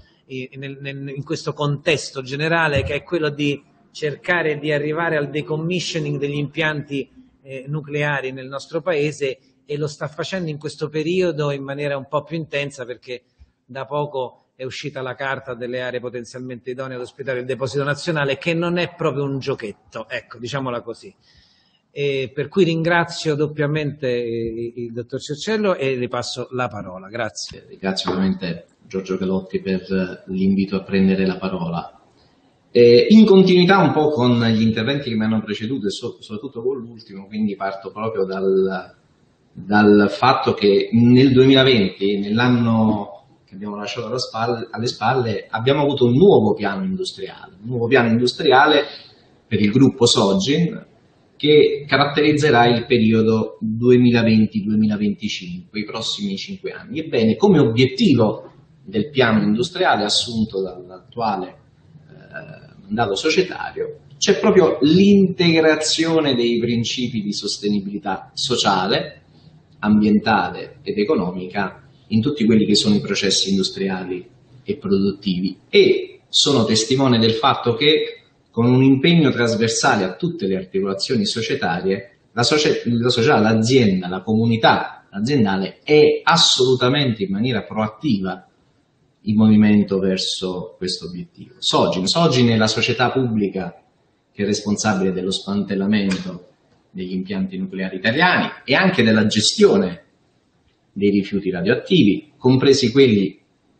contesto generale, che è quello di cercare di arrivare al decommissioning degli impianti nucleari nel nostro paese, e lo sta facendo in questo periodo in maniera un po' più intensa, perché da poco è uscita la carta delle aree potenzialmente idonee ad ospitare il deposito nazionale, che non è proprio un giochetto, ecco, diciamola così. Per cui ringrazio doppiamente il dottor Cerciello e le passo la parola. Grazie. Ringrazio ovviamente Giorgio Galotti per l'invito a prendere la parola. In continuità un po' con gli interventi che mi hanno preceduto e soprattutto con l'ultimo, quindi parto proprio dal fatto che nel 2020, nell'anno che abbiamo lasciato alle spalle, abbiamo avuto un nuovo piano industriale per il gruppo Sogin, che caratterizzerà il periodo 2020-2025, i prossimi 5 anni. Ebbene, come obiettivo del piano industriale assunto dall'attuale mandato societario c'è proprio l'integrazione dei principi di sostenibilità sociale, ambientale ed economica in tutti quelli che sono i processi industriali e produttivi, e sono testimone del fatto che con un impegno trasversale a tutte le articolazioni societarie, la società, l'azienda, la comunità aziendale è assolutamente in maniera proattiva in movimento verso questo obiettivo. Sogin è la società pubblica che è responsabile dello smantellamento degli impianti nucleari italiani e anche della gestione dei rifiuti radioattivi, compresi quelli,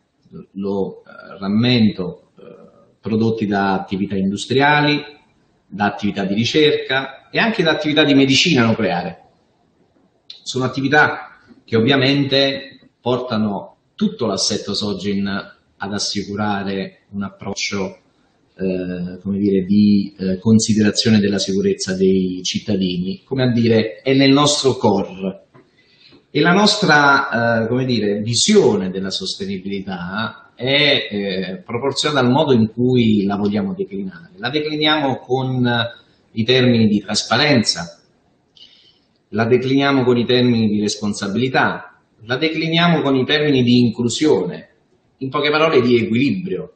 lo rammento, prodotti da attività industriali, da attività di ricerca e anche da attività di medicina nucleare. Sono attività che ovviamente portano tutto l'assetto Sogin ad assicurare un approccio di considerazione della sicurezza dei cittadini, come a dire, è nel nostro core. E la nostra visione della sostenibilità è proporzionata al modo in cui la vogliamo declinare. La decliniamo con i termini di trasparenza, la decliniamo con i termini di responsabilità, la decliniamo con i termini di inclusione, in poche parole di equilibrio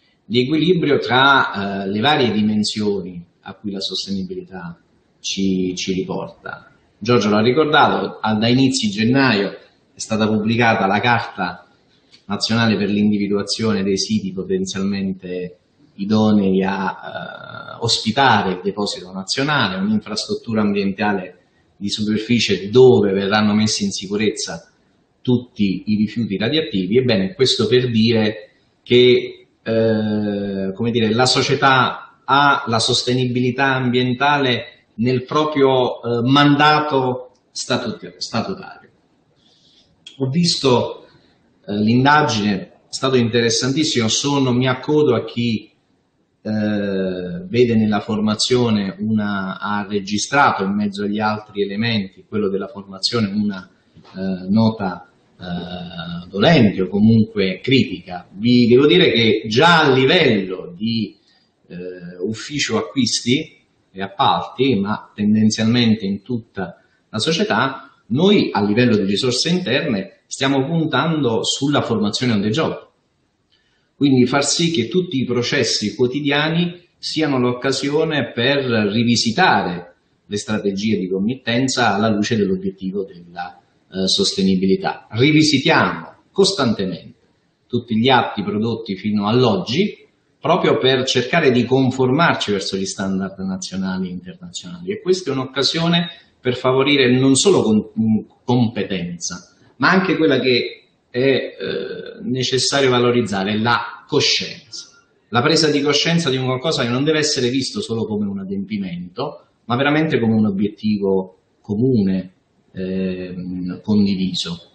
tra le varie dimensioni a cui la sostenibilità ci riporta. Giorgio l'ha ricordato, da inizi gennaio è stata pubblicata la Carta nazionale per l'individuazione dei siti potenzialmente idonei a ospitare il deposito nazionale, un'infrastruttura ambientale di superficie dove verranno messi in sicurezza tutti i rifiuti radioattivi. Ebbene, questo per dire che la società ha la sostenibilità ambientale nel proprio mandato statutario. Ho visto l'indagine, è stato interessantissimo, mi accodo a chi vede nella formazione ha registrato in mezzo agli altri elementi, quello della formazione, una nota dolente o comunque critica. Vi devo dire che già a livello di ufficio acquisti e appalti, ma tendenzialmente in tutta la società, noi a livello di risorse interne stiamo puntando sulla formazione on the job. Quindi far sì che tutti i processi quotidiani siano l'occasione per rivisitare le strategie di committenza alla luce dell'obiettivo della sostenibilità. Rivisitiamo costantemente tutti gli atti prodotti fino all'oggi proprio per cercare di conformarci verso gli standard nazionali e internazionali, e questa è un'occasione per favorire non solo competenza, ma anche quella che è necessario valorizzare, la coscienza, la presa di coscienza di un qualcosa che non deve essere visto solo come un adempimento, ma veramente come un obiettivo comune, condiviso.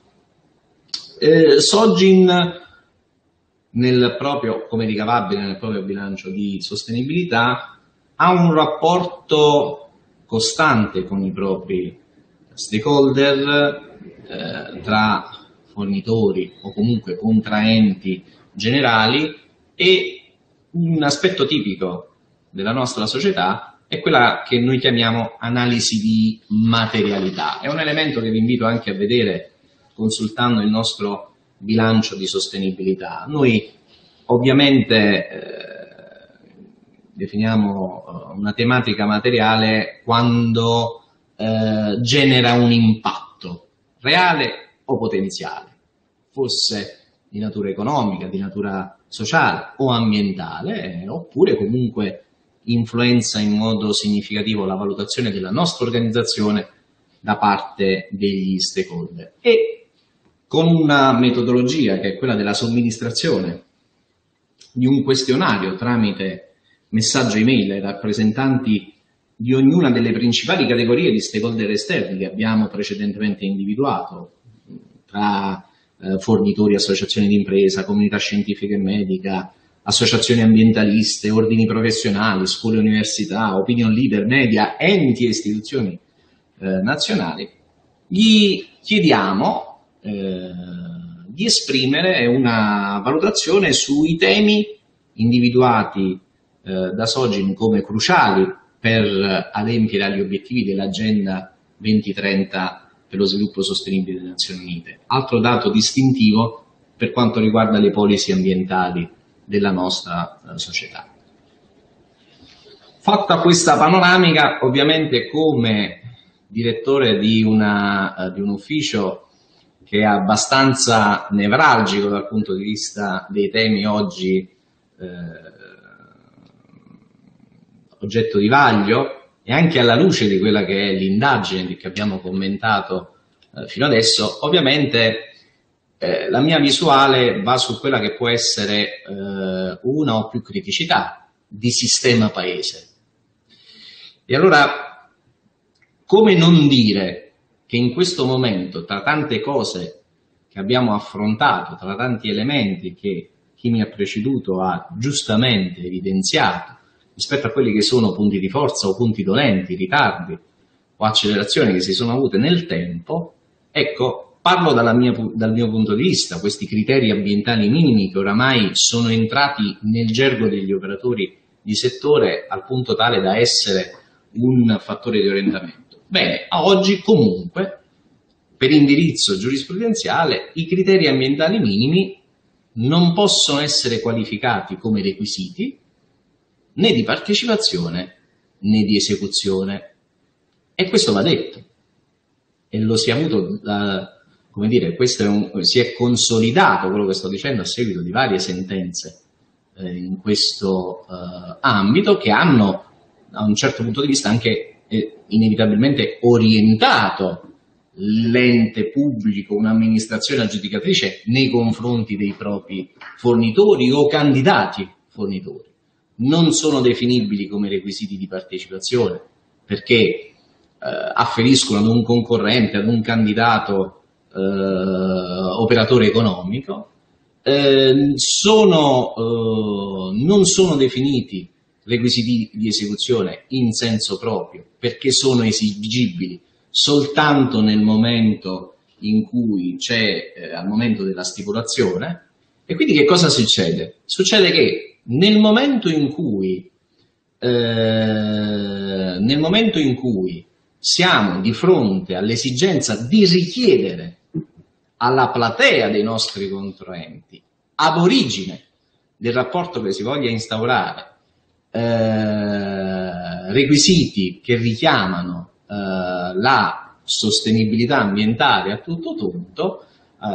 Sogin, nel proprio, come ricavabile nel proprio bilancio di sostenibilità, ha un rapporto costante con i propri stakeholder, tra fornitori o comunque contraenti generali, e un aspetto tipico della nostra società è quella che noi chiamiamo analisi di materialità. È un elemento che vi invito anche a vedere consultando il nostro bilancio di sostenibilità. Noi ovviamente definiamo una tematica materiale quando genera un impatto reale o potenziale, fosse di natura economica, di natura sociale o ambientale, oppure comunque influenza in modo significativo la valutazione della nostra organizzazione da parte degli stakeholder. E con una metodologia che è quella della somministrazione di un questionario tramite messaggio email ai rappresentanti di ognuna delle principali categorie di stakeholder esterni che abbiamo precedentemente individuato, tra fornitori, associazioni di impresa, comunità scientifica e medica, associazioni ambientaliste, ordini professionali, scuole e università, opinion leader, media, enti e istituzioni nazionali, gli chiediamo di esprimere una valutazione sui temi individuati da Sogin come cruciali per adempiere agli obiettivi dell'Agenda 2030 per lo sviluppo sostenibile delle Nazioni Unite. Altro dato distintivo per quanto riguarda le policy ambientali della nostra società. Fatta questa panoramica, ovviamente come direttore di un ufficio che è abbastanza nevralgico dal punto di vista dei temi oggi oggetto di vaglio, e anche alla luce di quella che è l'indagine che abbiamo commentato fino adesso, ovviamente la mia visuale va su quella che può essere una o più criticità di sistema paese. E allora, come non dire che in questo momento, tra tante cose che abbiamo affrontato, tra tanti elementi che chi mi ha preceduto ha giustamente evidenziato, rispetto a quelli che sono punti di forza o punti dolenti, ritardi o accelerazioni che si sono avute nel tempo, ecco, parlo dal mio punto di vista, questi criteri ambientali minimi che oramai sono entrati nel gergo degli operatori di settore al punto tale da essere un fattore di orientamento. Bene, a oggi comunque, per indirizzo giurisprudenziale, i criteri ambientali minimi non possono essere qualificati come requisiti né di partecipazione né di esecuzione, e questo va detto, e lo si è avuto, come dire, si è consolidato quello che sto dicendo a seguito di varie sentenze in questo ambito, che hanno a un certo punto di vista anche inevitabilmente orientato l'ente pubblico, un'amministrazione aggiudicatrice nei confronti dei propri fornitori o candidati fornitori. Non sono definibili come requisiti di partecipazione perché afferiscono ad un concorrente, ad un candidato operatore economico, non sono definiti requisiti di esecuzione in senso proprio, perché sono esigibili soltanto nel momento in cui c'è, al momento della stipulazione. E quindi che cosa succede? Succede che nel momento in cui siamo di fronte all'esigenza di richiedere alla platea dei nostri contraenti, ab origine del rapporto che si voglia instaurare, requisiti che richiamano la sostenibilità ambientale a tutto tondo,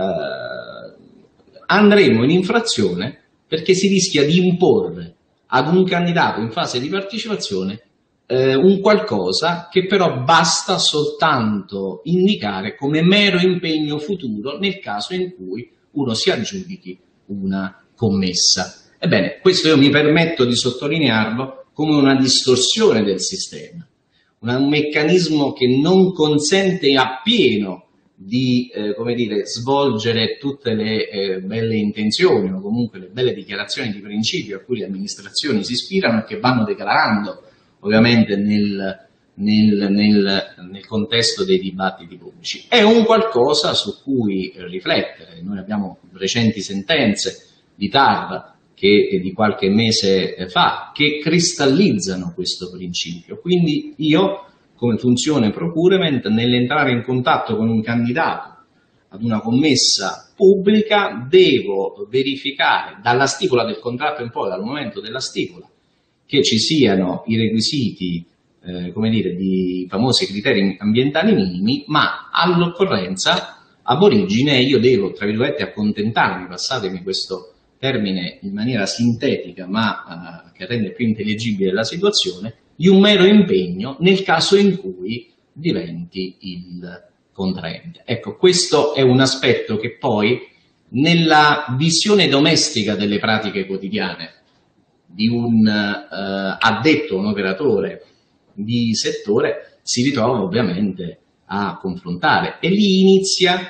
andremo in infrazione, perché si rischia di imporre ad un candidato in fase di partecipazione un qualcosa che però basta soltanto indicare come mero impegno futuro nel caso in cui uno si aggiudichi una commessa. Ebbene, questo io mi permetto di sottolinearlo come una distorsione del sistema, un meccanismo che non consente appieno di svolgere tutte le belle intenzioni o comunque le belle dichiarazioni di principio a cui le amministrazioni si ispirano e che vanno declarando ovviamente nel contesto dei dibattiti pubblici. È un qualcosa su cui riflettere. Noi abbiamo recenti sentenze di TAR che di qualche mese fa che cristallizzano questo principio. Quindi io, come funzione procurement, nell'entrare in contatto con un candidato ad una commessa pubblica, devo verificare dalla stipula del contratto in poi, dal momento della stipula, che ci siano i requisiti, di famosi criteri ambientali minimi, ma all'occorrenza, ab origine, io devo, tra virgolette, accontentarmi, passatemi questo termine in maniera sintetica, ma che rende più intelligibile la situazione, di un mero impegno nel caso in cui diventi il contraente. Ecco, questo è un aspetto che poi nella visione domestica delle pratiche quotidiane di un addetto, un operatore di settore, si ritrova ovviamente a confrontare, e lì inizia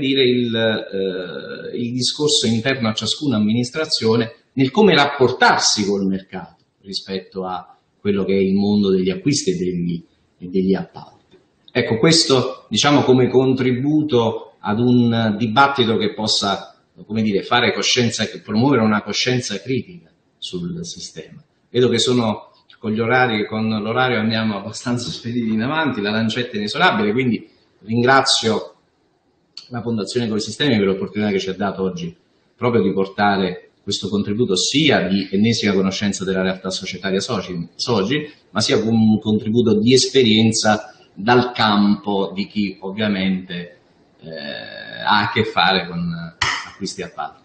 il discorso interno a ciascuna amministrazione nel come rapportarsi col mercato rispetto a quello che è il mondo degli acquisti e degli appalti. Ecco, questo come contributo ad un dibattito che possa fare coscienza, promuovere una coscienza critica sul sistema. Vedo che con l'orario andiamo abbastanza spediti in avanti, la lancetta è inesorabile, quindi ringrazio la Fondazione Ecosistemi per l'opportunità che ci ha dato oggi proprio di portare questo contributo sia di ennesima conoscenza della realtà societaria Sogin, ma sia come un contributo di esperienza dal campo di chi ovviamente ha a che fare con acquisti e appalti.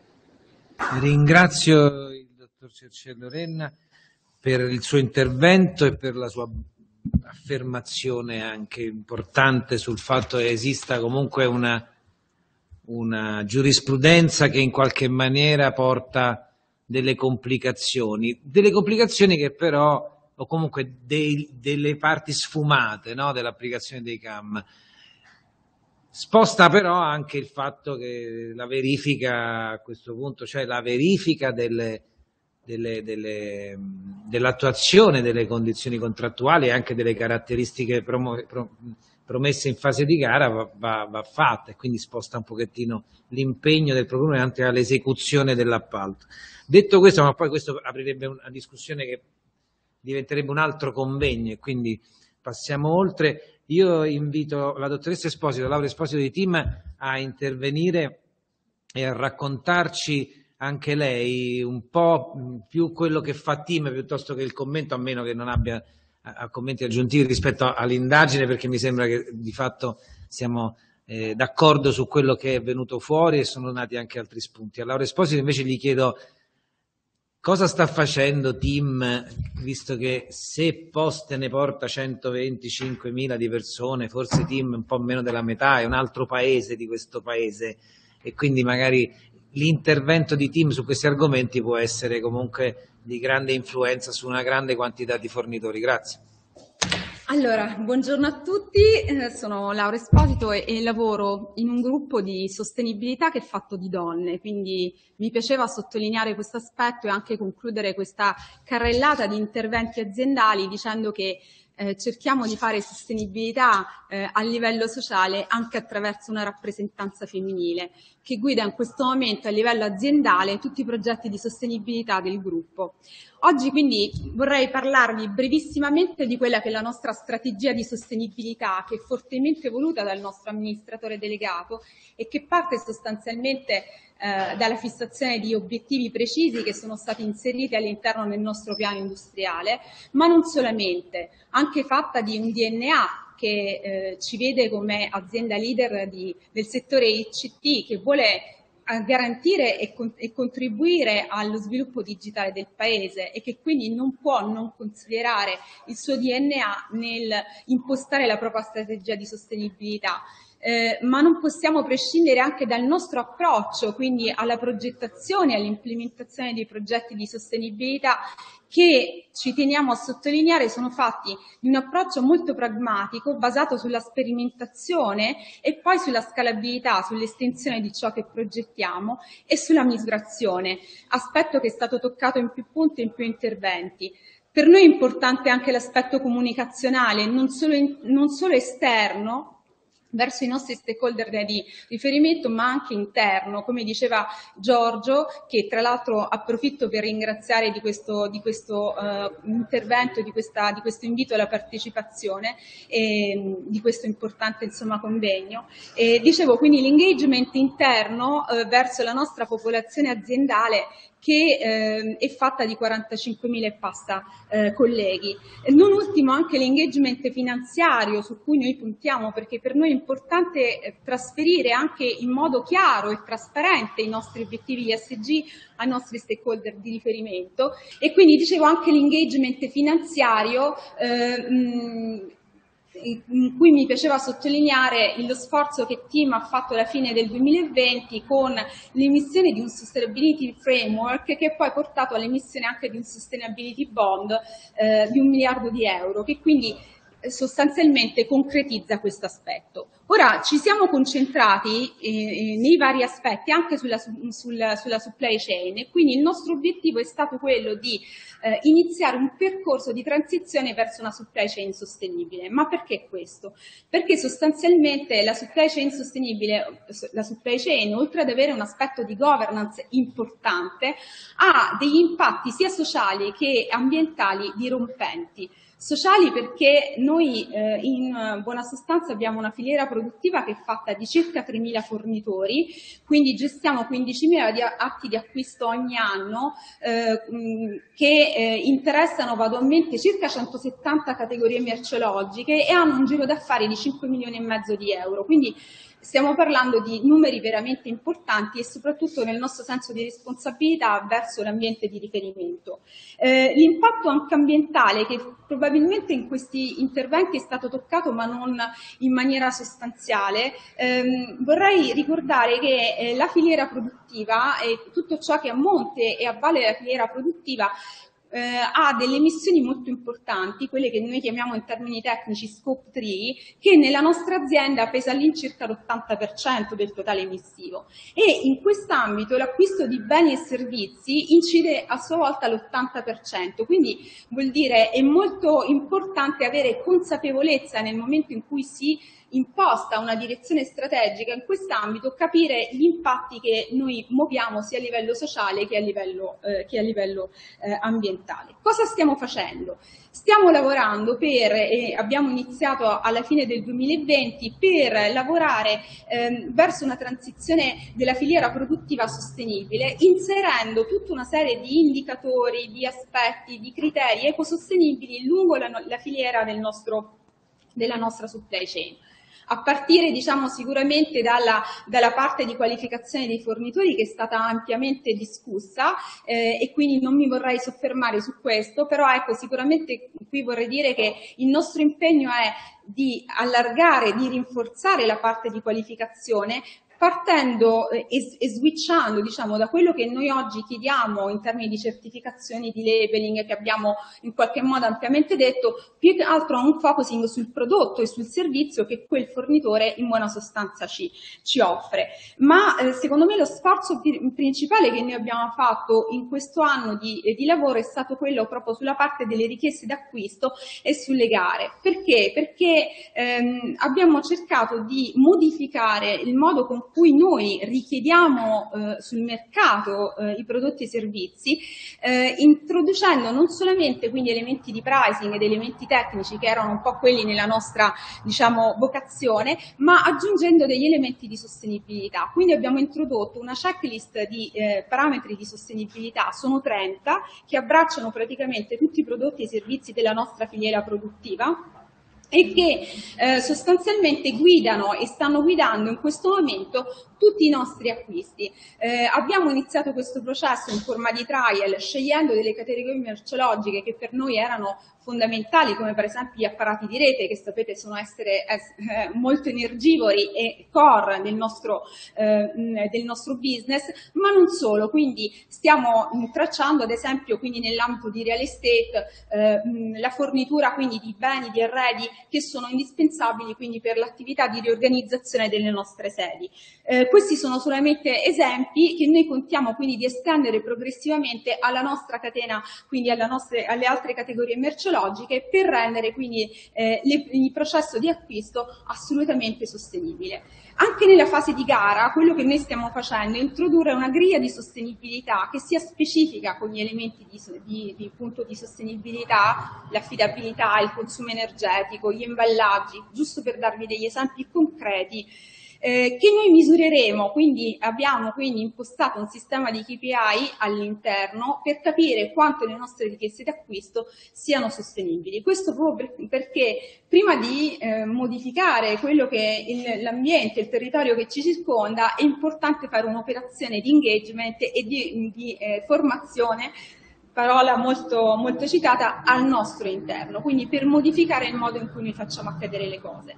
Ringrazio il dottor Cerciello Renna per il suo intervento e per la sua affermazione anche importante sul fatto che esista comunque una giurisprudenza che in qualche maniera porta delle complicazioni che però, o comunque delle parti sfumate, no, dell'applicazione dei CAM. Sposta però anche il fatto che la verifica a questo punto, cioè la verifica dell'attuazione delle condizioni contrattuali e anche delle caratteristiche promesse in fase di gara va fatta, e quindi sposta un pochettino l'impegno del procurante all'esecuzione dell'appalto. Detto questo, ma poi questo aprirebbe una discussione che diventerebbe un altro convegno, e quindi passiamo oltre. Io invito la dottoressa Esposito, Laura Esposito di TIM, a intervenire e a raccontarci anche lei un po' più quello che fa TIM piuttosto che il commento, a meno che non abbia commenti aggiuntivi rispetto all'indagine, perché mi sembra che di fatto siamo d'accordo su quello che è venuto fuori e sono nati anche altri spunti. A Laura Esposito invece gli chiedo cosa sta facendo TIM, visto che se Poste ne porta 125.000 di persone, forse TIM un po' meno della metà, è un altro paese di questo paese, e quindi magari l'intervento di TIM su questi argomenti può essere comunque di grande influenza su una grande quantità di fornitori. Grazie. Allora, buongiorno a tutti, sono Laura Esposito e lavoro in un gruppo di sostenibilità che è fatto di donne, quindi mi piaceva sottolineare questo aspetto e anche concludere questa carrellata di interventi aziendali dicendo che cerchiamo di fare sostenibilità a livello sociale anche attraverso una rappresentanza femminile che guida in questo momento a livello aziendale tutti i progetti di sostenibilità del gruppo. Oggi quindi vorrei parlarvi brevissimamente di quella che è la nostra strategia di sostenibilità, che è fortemente voluta dal nostro amministratore delegato e che parte sostanzialmente dalla fissazione di obiettivi precisi che sono stati inseriti all'interno del nostro piano industriale, ma non solamente, anche fatta di un DNA che ci vede come azienda leader del settore ICT, che vuole garantire e contribuire allo sviluppo digitale del Paese e che quindi non può non considerare il suo DNA nel impostare la propria strategia di sostenibilità. Ma non possiamo prescindere anche dal nostro approccio, quindi alla progettazione e all'implementazione dei progetti di sostenibilità che ci teniamo a sottolineare sono fatti di un approccio molto pragmatico basato sulla sperimentazione e poi sulla scalabilità, sull'estensione di ciò che progettiamo e sulla misurazione, aspetto che è stato toccato in più punti e in più interventi. Per noi è importante anche l'aspetto comunicazionale, non solo esterno, verso i nostri stakeholder di riferimento, ma anche interno, come diceva Giorgio, che tra l'altro approfitto per ringraziare di questo intervento, di questo invito alla partecipazione e di questo importante convegno. Dicevo quindi l'engagement interno verso la nostra popolazione aziendale che è fatta di 45.000 e passa colleghi. Non ultimo anche l'engagement finanziario su cui noi puntiamo, perché per noi è importante trasferire anche in modo chiaro e trasparente i nostri obiettivi ESG ai nostri stakeholder di riferimento e quindi dicevo anche l'engagement finanziario in cui mi piaceva sottolineare lo sforzo che TIM ha fatto alla fine del 2020 con l'emissione di un Sustainability Framework che poi ha portato all'emissione anche di un Sustainability Bond di 1 miliardo di euro, che quindi sostanzialmente concretizza questo aspetto. Ora ci siamo concentrati nei vari aspetti anche sulla supply chain e quindi il nostro obiettivo è stato quello di iniziare un percorso di transizione verso una supply chain sostenibile. Ma perché questo? Perché sostanzialmente la supply chain sostenibile, la supply chain, oltre ad avere un aspetto di governance importante, ha degli impatti sia sociali che ambientali dirompenti. Sociali perché noi in buona sostanza abbiamo una filiera produttiva che è fatta di circa 3.000 fornitori, quindi gestiamo 15.000 atti di acquisto ogni anno che interessano valualmente circa 170 categorie merceologiche e hanno un giro d'affari di 5 milioni e mezzo di euro. Quindi stiamo parlando di numeri veramente importanti e soprattutto nel nostro senso di responsabilità verso l'ambiente di riferimento. L'impatto anche ambientale che probabilmente in questi interventi è stato toccato ma non in maniera sostanziale, vorrei ricordare che la filiera produttiva e tutto ciò che a monte e a valle della filiera produttiva ha delle emissioni molto importanti, quelle che noi chiamiamo in termini tecnici scope 3, che nella nostra azienda pesa all'incirca l'80% del totale emissivo e in quest'ambito l'acquisto di beni e servizi incide a sua volta l'80%, quindi vuol dire è molto importante avere consapevolezza nel momento in cui si imposta una direzione strategica in quest'ambito, capire gli impatti che noi muoviamo sia a livello sociale che a livello ambientale. Cosa stiamo facendo? Stiamo lavorando abbiamo iniziato alla fine del 2020 per lavorare verso una transizione della filiera produttiva sostenibile, inserendo tutta una serie di indicatori, di aspetti, di criteri ecosostenibili lungo la filiera della nostra supply chain. A partire sicuramente dalla parte di qualificazione dei fornitori che è stata ampiamente discussa e quindi non mi vorrei soffermare su questo, però ecco sicuramente qui vorrei dire che il nostro impegno è di allargare, di rinforzare la parte di qualificazione partendo e switchando, diciamo, da quello che noi oggi chiediamo in termini di certificazioni, di labeling, che abbiamo in qualche modo ampiamente detto, più che altro a un focusing sul prodotto e sul servizio che quel fornitore in buona sostanza ci offre. Ma secondo me lo sforzo principale che noi abbiamo fatto in questo anno di lavoro è stato quello proprio sulla parte delle richieste d'acquisto e sulle gare. Perché? Perché abbiamo cercato di modificare il modo con cui noi richiediamo sul mercato i prodotti e i servizi, introducendo non solamente quindi elementi di pricing ed elementi tecnici che erano un po' quelli nella nostra, diciamo, vocazione, ma aggiungendo degli elementi di sostenibilità. Quindi abbiamo introdotto una checklist di parametri di sostenibilità, sono 30, che abbracciano praticamente tutti i prodotti e i servizi della nostra filiera produttiva e che sostanzialmente guidano e stanno guidando in questo momento tutti i nostri acquisti. Abbiamo iniziato questo processo in forma di trial, scegliendo delle categorie merceologiche che per noi erano fondamentali, come per esempio gli apparati di rete, che sapete sono molto energivori e core del nostro business, ma non solo. Quindi stiamo tracciando, ad esempio, quindi nell'ambito di real estate, la fornitura quindi di beni, di arredi che sono indispensabili quindi per l'attività di riorganizzazione delle nostre sedi. Questi sono solamente esempi che noi contiamo quindi di estendere progressivamente alla nostra catena, quindi alle altre categorie merceologiche, per rendere quindi il processo di acquisto assolutamente sostenibile. Anche nella fase di gara, quello che noi stiamo facendo è introdurre una griglia di sostenibilità che sia specifica con gli elementi di sostenibilità, l'affidabilità, il consumo energetico, gli imballaggi, giusto per darvi degli esempi concreti, che noi misureremo. Quindi abbiamo quindi impostato un sistema di KPI all'interno per capire quanto le nostre richieste d'acquisto siano sostenibili. Questo proprio perché prima di modificare quello che è l'ambiente, il territorio che ci circonda, è importante fare un'operazione di engagement e di formazione, parola molto, molto citata, al nostro interno, quindi per modificare il modo in cui noi facciamo accadere le cose.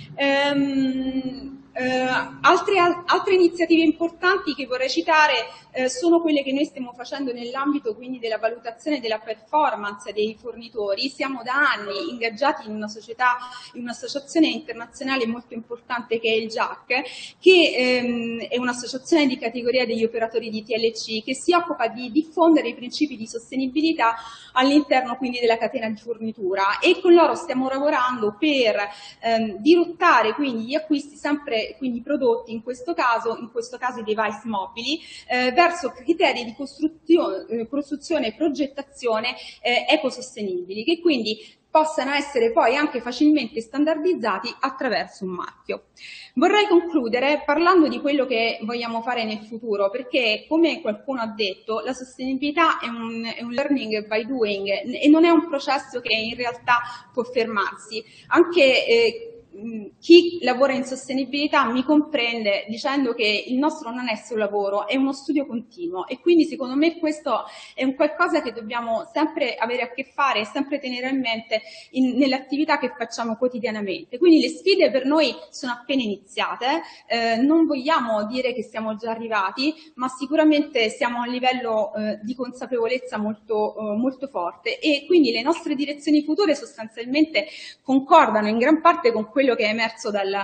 Altre iniziative importanti che vorrei citare sono quelle che noi stiamo facendo nell'ambito quindi della valutazione della performance dei fornitori. Siamo da anni ingaggiati in una società, in un'associazione internazionale molto importante che è il JAC, che è un'associazione di categoria degli operatori di TLC che si occupa di diffondere i principi di sostenibilità all'interno quindi della catena di fornitura, e con loro stiamo lavorando per dirottare quindi gli acquisti sempre quindi prodotti, in questo caso i device mobili, verso criteri di costruzione e progettazione ecosostenibili, che quindi possano essere poi anche facilmente standardizzati attraverso un marchio. Vorrei concludere parlando di quello che vogliamo fare nel futuro, perché, come qualcuno ha detto, la sostenibilità è un learning by doing e non è un processo che in realtà può fermarsi. Anche chi lavora in sostenibilità mi comprende dicendo che il nostro non è solo lavoro, è uno studio continuo, e quindi secondo me questo è un qualcosa che dobbiamo sempre avere a che fare e sempre tenere in mente nell'attività che facciamo quotidianamente. Quindi le sfide per noi sono appena iniziate, non vogliamo dire che siamo già arrivati, ma sicuramente siamo a un livello di consapevolezza molto, molto forte, e quindi le nostre direzioni future sostanzialmente concordano in gran parte con quello che è emerso dal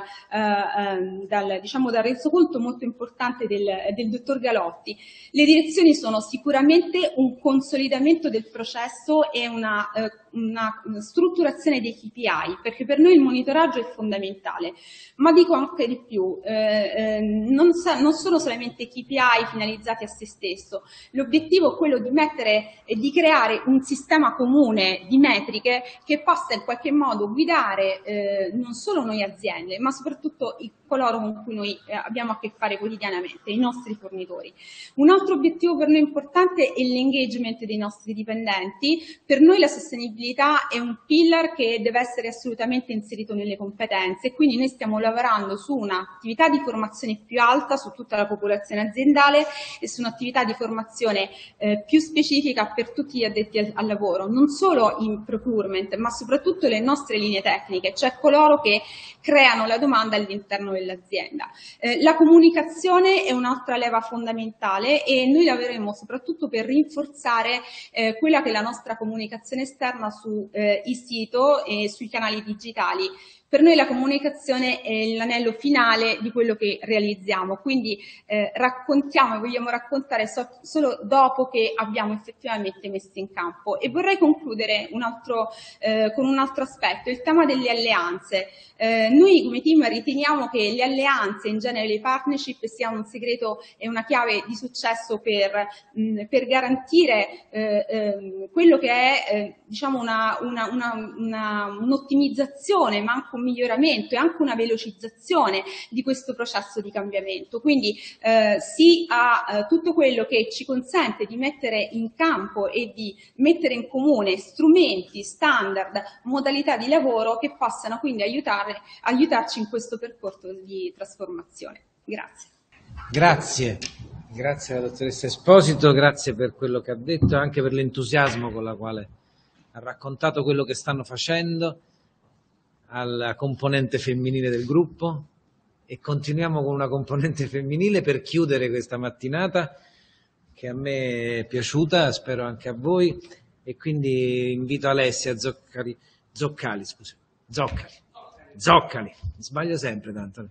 resoconto molto importante del dottor Galotti. Le direzioni sono sicuramente un consolidamento del processo e una strutturazione dei KPI, perché per noi il monitoraggio è fondamentale, ma dico anche di più, non sono solamente KPI finalizzati a se stesso. L'obiettivo è quello di mettere e di creare un sistema comune di metriche che possa in qualche modo guidare non solo noi aziende, ma soprattutto coloro con cui noi abbiamo a che fare quotidianamente, i nostri fornitori. Un altro obiettivo per noi importante è l'engagement dei nostri dipendenti. Per noi la sostenibilità è un pillar che deve essere assolutamente inserito nelle competenze, e quindi noi stiamo lavorando su un'attività di formazione più alta su tutta la popolazione aziendale e su un'attività di formazione più specifica per tutti gli addetti al lavoro, non solo in procurement, ma soprattutto le nostre linee tecniche, cioè coloro che che creano la domanda all'interno dell'azienda. La comunicazione è un'altra leva fondamentale e noi lavoreremo soprattutto per rinforzare quella che è la nostra comunicazione esterna su il sito e sui canali digitali. Per noi la comunicazione è l'anello finale di quello che realizziamo, quindi raccontiamo e vogliamo raccontare solo dopo che abbiamo effettivamente messo in campo. E vorrei concludere con un altro aspetto, il tema delle alleanze. Noi come team riteniamo che le alleanze, in genere le partnership, siano un segreto e una chiave di successo per garantire quello che è diciamo un'ottimizzazione, ma anche un miglioramento e anche una velocizzazione di questo processo di cambiamento. Quindi sì a tutto quello che ci consente di mettere in campo e di mettere in comune strumenti, standard, modalità di lavoro che possano quindi aiutarci in questo percorso di trasformazione. Grazie. Grazie alla dottoressa Esposito, grazie per quello che ha detto, anche per l'entusiasmo con la quale ha raccontato quello che stanno facendo, alla componente femminile del gruppo, e continuiamo con una componente femminile per chiudere questa mattinata che a me è piaciuta, spero anche a voi, e quindi invito Alessia Zoccali, sbaglio sempre tanto,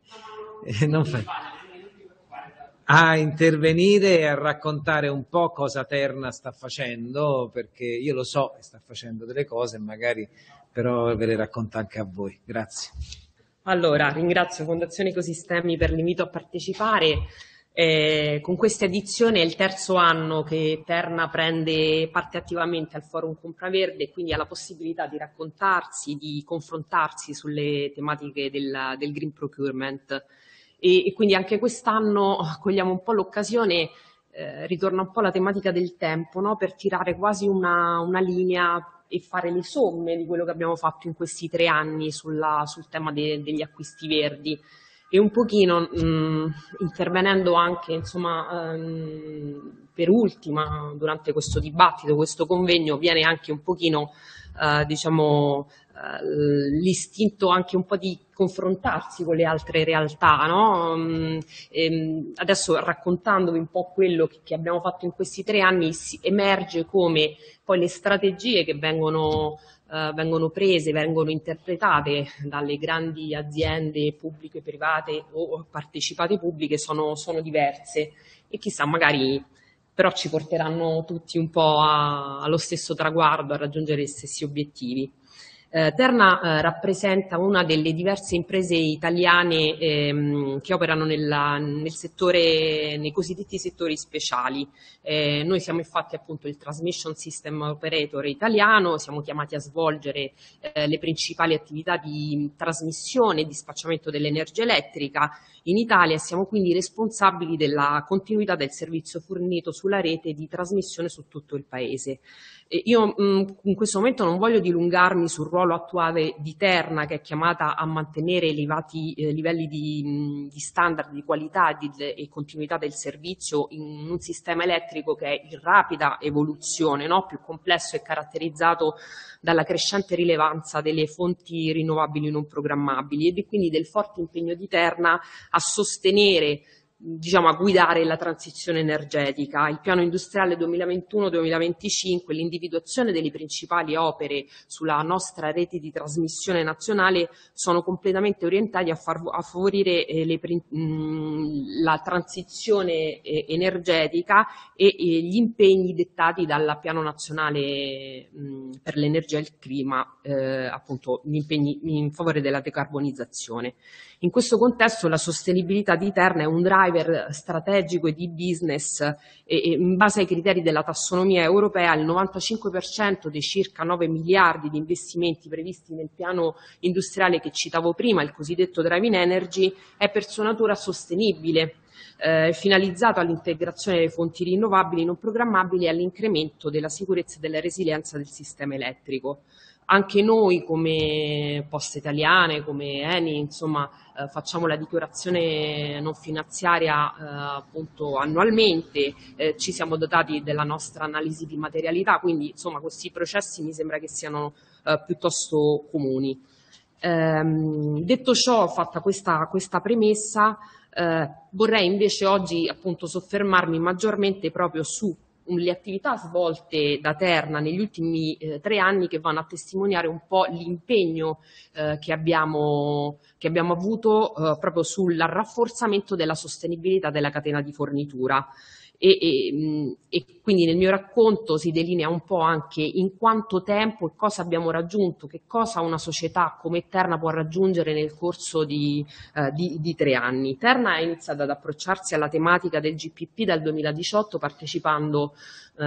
a intervenire e a raccontare un po' cosa Terna sta facendo, perché io lo so che sta facendo delle cose, magari però ve le racconto anche a voi. Grazie. Allora, ringrazio Fondazione Ecosistemi per l'invito a partecipare. Con questa edizione è il terzo anno che Terna prende parte attivamente al Forum Compraverde, quindi ha la possibilità di raccontarsi, di confrontarsi sulle tematiche del green procurement. E quindi anche quest'anno cogliamo un po' l'occasione, ritorna un po' la tematica del tempo, no? Per tirare quasi una linea e fare le somme di quello che abbiamo fatto in questi 3 anni sul tema degli acquisti verdi, e un pochino intervenendo anche insomma per ultima durante questo dibattito, questo convegno, viene anche un pochino diciamo l'istinto anche un po' di confrontarsi con le altre realtà, no? Adesso raccontandovi un po' quello che abbiamo fatto in questi 3 anni, emerge come poi le strategie che vengono prese, vengono interpretate dalle grandi aziende pubbliche, private o partecipate pubbliche sono diverse, e chissà, magari però ci porteranno tutti un po' allo stesso traguardo, a raggiungere gli stessi obiettivi. Terna rappresenta una delle diverse imprese italiane che operano nel settore, nei cosiddetti settori speciali. Noi siamo infatti appunto il Transmission System Operator italiano, siamo chiamati a svolgere le principali attività di trasmissione e dispacciamento dell'energia elettrica in Italia, e siamo quindi responsabili della continuità del servizio fornito sulla rete di trasmissione su tutto il Paese. Io in questo momento non voglio dilungarmi sul ruolo attuale di Terna, che è chiamata a mantenere elevati livelli di standard di qualità e continuità del servizio in un sistema elettrico che è in rapida evoluzione, no? Più complesso e caratterizzato dalla crescente rilevanza delle fonti rinnovabili non programmabili, e quindi del forte impegno di Terna a sostenere, diciamo, a guidare la transizione energetica. Il piano industriale 2021-2025, l'individuazione delle principali opere sulla nostra rete di trasmissione nazionale sono completamente orientati a favorire la transizione energetica e gli impegni dettati dal piano nazionale per l'energia e il clima, appunto gli impegni in favore della decarbonizzazione. In questo contesto la sostenibilità di Terna è un driver strategico e di business, e in base ai criteri della tassonomia europea il 95% dei circa 9 miliardi di investimenti previsti nel piano industriale che citavo prima, il cosiddetto Driving Energy, è per sua natura sostenibile, finalizzato all'integrazione delle fonti rinnovabili non programmabili e all'incremento della sicurezza e della resilienza del sistema elettrico. Anche noi come Poste Italiane, come Eni, insomma, facciamo la dichiarazione non finanziaria appunto annualmente, ci siamo dotati della nostra analisi di materialità, quindi insomma questi processi mi sembra che siano piuttosto comuni. Detto ciò, fatta questa premessa, vorrei invece oggi appunto soffermarmi maggiormente proprio su le attività svolte da Terna negli ultimi 3 anni, che vanno a testimoniare un po' l'impegno che abbiamo avuto proprio sul rafforzamento della sostenibilità della catena di fornitura. E quindi nel mio racconto si delinea un po' anche in quanto tempo e cosa abbiamo raggiunto, che cosa una società come Terna può raggiungere nel corso di 3 anni. Terna ha iniziato ad approcciarsi alla tematica del GPP dal 2018 partecipando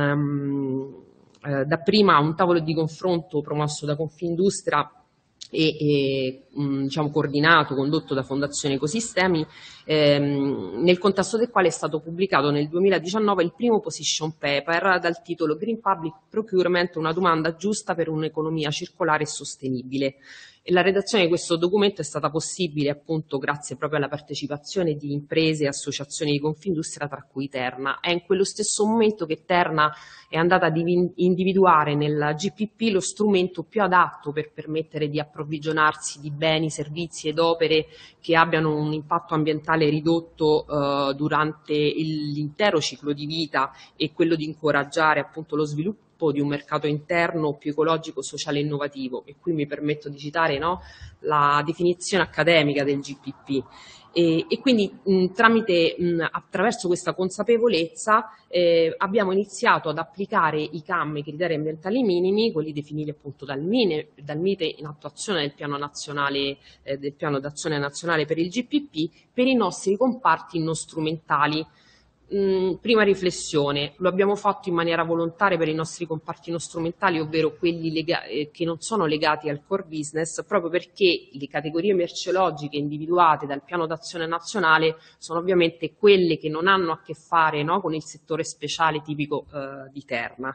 dapprima a un tavolo di confronto promosso da Confindustria e diciamo coordinato, condotto da Fondazione Ecosistemi, nel contesto del quale è stato pubblicato nel 2019 il primo position paper dal titolo Green Public Procurement, una domanda giusta per un'economia circolare e sostenibile. E la redazione di questo documento è stata possibile appunto grazie proprio alla partecipazione di imprese e associazioni di Confindustria, tra cui Terna. È in quello stesso momento che Terna è andata ad individuare nel GPP lo strumento più adatto per permettere di approvvigionarsi di beni, servizi ed opere che abbiano un impatto ambientale ridotto durante l'intero ciclo di vita, e quello di incoraggiare appunto lo sviluppo di un mercato interno più ecologico, sociale e innovativo. E qui mi permetto di citare la definizione accademica del GPP. E quindi attraverso questa consapevolezza abbiamo iniziato ad applicare i CAM, i criteri ambientali minimi, quelli definiti appunto dal MITE in attuazione del piano nazionale, del piano d'azione nazionale per il GPP, per i nostri comparti non strumentali. Prima riflessione: lo abbiamo fatto in maniera volontaria per i nostri comparti non strumentali, ovvero quelli che non sono legati al core business, proprio perché le categorie merceologiche individuate dal piano d'azione nazionale sono ovviamente quelle che non hanno a che fare con il settore speciale tipico di Terna.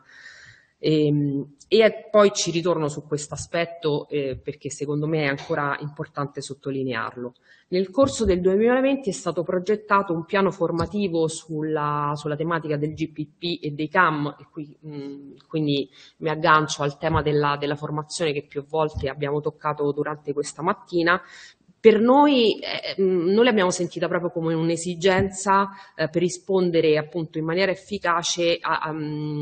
E poi ci ritorno su questo aspetto perché secondo me è ancora importante sottolinearlo. Nel corso del 2020 è stato progettato un piano formativo sulla tematica del GPP e dei CAM, e qui quindi mi aggancio al tema della formazione che più volte abbiamo toccato durante questa mattina. Per noi l'abbiamo sentita proprio come un'esigenza per rispondere appunto in maniera efficace a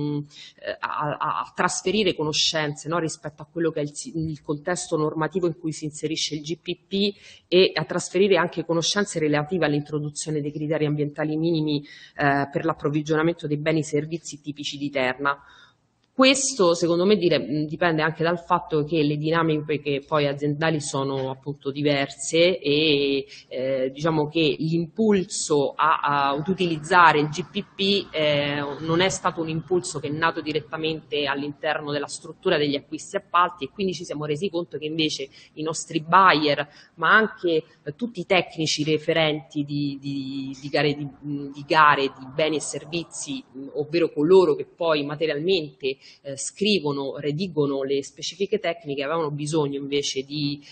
trasferire conoscenze rispetto a quello che è il contesto normativo in cui si inserisce il GPP, e a trasferire anche conoscenze relative all'introduzione dei criteri ambientali minimi per l'approvvigionamento dei beni e servizi tipici di Terna. Questo secondo me dipende anche dal fatto che le dinamiche poi aziendali sono appunto diverse, e diciamo che l'impulso ad utilizzare il GPP non è stato un impulso che è nato direttamente all'interno della struttura degli acquisti appalti, e quindi ci siamo resi conto che invece i nostri buyer, ma anche tutti i tecnici referenti di gare di beni e servizi, ovvero coloro che poi materialmente scrivono, redigono le specifiche tecniche, avevano bisogno invece di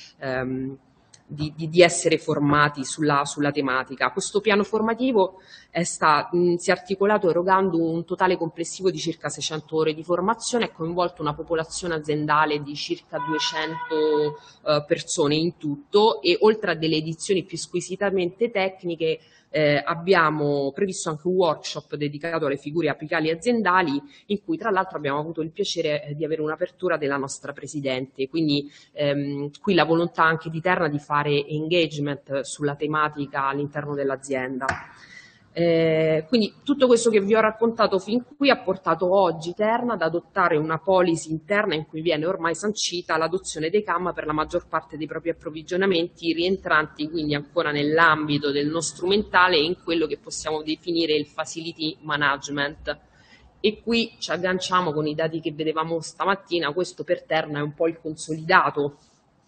essere formati sulla tematica. Questo piano formativo si è articolato erogando un totale complessivo di circa 600 ore di formazione e ha coinvolto una popolazione aziendale di circa 200 persone in tutto, e oltre a delle edizioni più squisitamente tecniche abbiamo previsto anche un workshop dedicato alle figure apicali aziendali, in cui tra l'altro abbiamo avuto il piacere di avere un'apertura della nostra Presidente. Quindi qui la volontà anche di Terna di fare engagement sulla tematica all'interno dell'azienda. Quindi tutto questo che vi ho raccontato fin qui ha portato oggi Terna ad adottare una policy interna in cui viene ormai sancita l'adozione dei CAM per la maggior parte dei propri approvvigionamenti, rientranti quindi ancora nell'ambito del non strumentale e in quello che possiamo definire il facility management. E qui ci agganciamo con i dati che vedevamo stamattina. Questo per Terna è un po' il consolidato.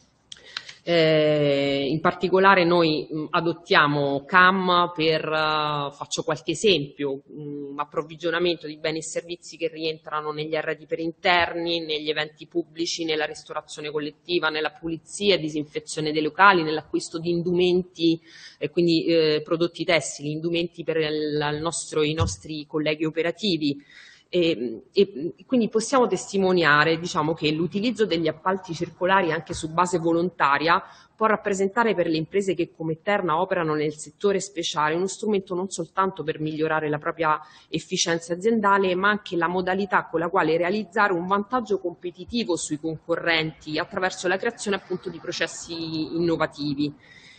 In particolare noi adottiamo CAM per, faccio qualche esempio, approvvigionamento di beni e servizi che rientrano negli arredi per interni, negli eventi pubblici, nella ristorazione collettiva, nella pulizia e disinfezione dei locali, nell'acquisto di indumenti, quindi prodotti tessili, indumenti per i nostri colleghi operativi. E quindi possiamo testimoniare, diciamo, che l'utilizzo degli appalti circolari anche su base volontaria può rappresentare per le imprese che come Terna operano nel settore speciale uno strumento non soltanto per migliorare la propria efficienza aziendale, ma anche la modalità con la quale realizzare un vantaggio competitivo sui concorrenti attraverso la creazione appunto di processi innovativi.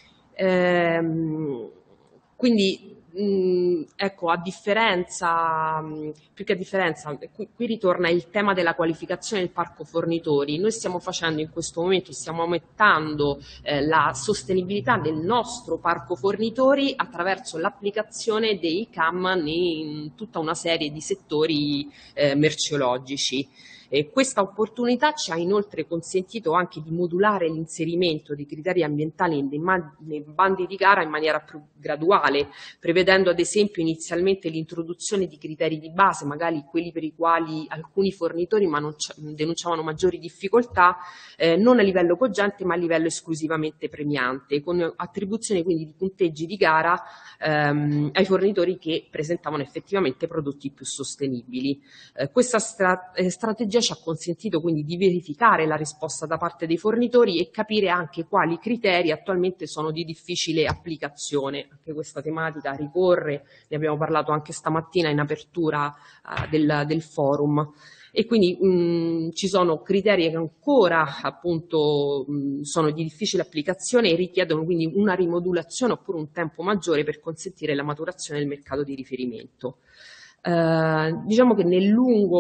Quindi ecco, a differenza, più che a differenza, qui ritorna il tema della qualificazione del parco fornitori. Noi stiamo facendo in questo momento, stiamo aumentando la sostenibilità del nostro parco fornitori attraverso l'applicazione dei CAM in tutta una serie di settori merceologici. Questa opportunità ci ha inoltre consentito anche di modulare l'inserimento di criteri ambientali nei bandi di gara in maniera più graduale, prevedendo ad esempio inizialmente l'introduzione di criteri di base, magari quelli per i quali alcuni fornitori denunciavano maggiori difficoltà, non a livello cogente ma a livello esclusivamente premiante, con attribuzione quindi di punteggi di gara ai fornitori che presentavano effettivamente prodotti più sostenibili. Questa strategia ci ha consentito quindi di verificare la risposta da parte dei fornitori e capire anche quali criteri attualmente sono di difficile applicazione. Anche questa tematica ricorre, ne abbiamo parlato anche stamattina in apertura del forum. E quindi ci sono criteri che ancora appunto sono di difficile applicazione e richiedono quindi una rimodulazione oppure un tempo maggiore per consentire la maturazione del mercato di riferimento. Diciamo che nel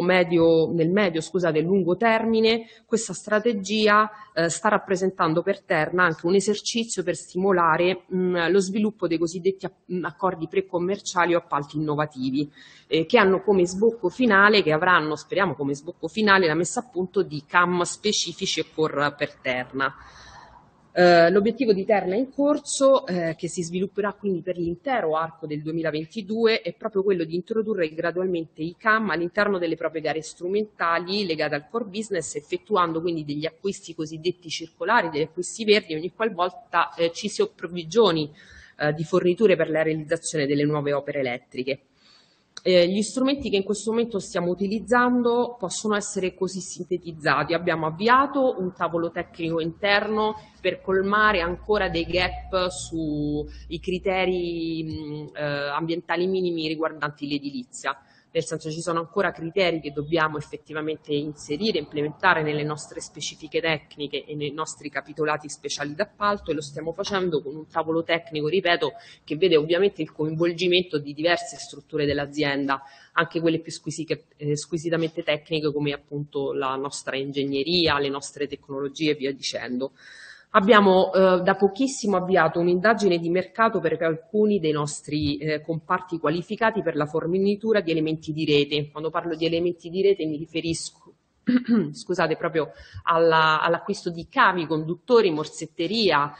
lungo termine questa strategia sta rappresentando per Terna anche un esercizio per stimolare lo sviluppo dei cosiddetti accordi pre-commerciali o appalti innovativi che hanno come sbocco finale, che avranno, speriamo, come sbocco finale la messa a punto di CAM specifici e core per Terna. L'obiettivo di Terna in corso, che si svilupperà quindi per l'intero arco del 2022, è proprio quello di introdurre gradualmente i CAM all'interno delle proprie gare strumentali legate al core business, effettuando quindi degli acquisti cosiddetti circolari, degli acquisti verdi, ogni qualvolta ci si approvvigioni di forniture per la realizzazione delle nuove opere elettriche. Gli strumenti che in questo momento stiamo utilizzando possono essere così sintetizzati. Abbiamo avviato un tavolo tecnico interno per colmare ancora dei gap sui criteri ambientali minimi riguardanti l'edilizia. Nel senso, ci sono ancora criteri che dobbiamo effettivamente inserire, implementare nelle nostre specifiche tecniche e nei nostri capitolati speciali d'appalto, e lo stiamo facendo con un tavolo tecnico, ripeto, che vede ovviamente il coinvolgimento di diverse strutture dell'azienda, anche quelle più squisitamente tecniche come appunto la nostra ingegneria, le nostre tecnologie e via dicendo. Abbiamo da pochissimo avviato un'indagine di mercato per alcuni dei nostri comparti qualificati per la fornitura di elementi di rete. Quando parlo di elementi di rete mi riferisco scusate, proprio all'acquisto di cavi, conduttori, morsetteria,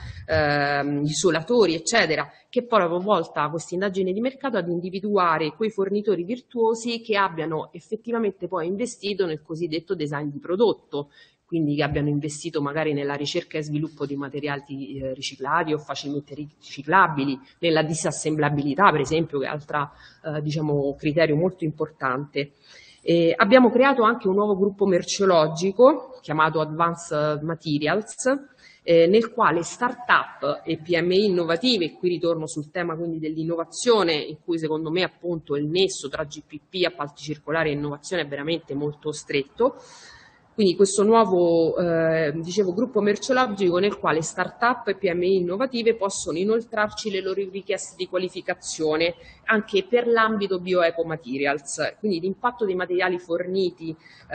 isolatori, eccetera, che poi a volta questa indagine di mercato ad individuare quei fornitori virtuosi che abbiano effettivamente poi investito nel cosiddetto design di prodotto, quindi che abbiano investito magari nella ricerca e sviluppo di materiali riciclati o facilmente riciclabili, nella disassemblabilità per esempio, che è altro criterio molto importante. Abbiamo creato anche un nuovo gruppo merceologico chiamato Advanced Materials, nel quale start-up e PMI innovative, e qui ritorno sul tema quindi dell'innovazione, in cui secondo me appunto il nesso tra GPP, appalti circolari e innovazione è veramente molto stretto. Quindi questo nuovo gruppo merceologico nel quale start-up e PMI innovative possono inoltrarci le loro richieste di qualificazione anche per l'ambito bioeco materials. Quindi l'impatto dei materiali forniti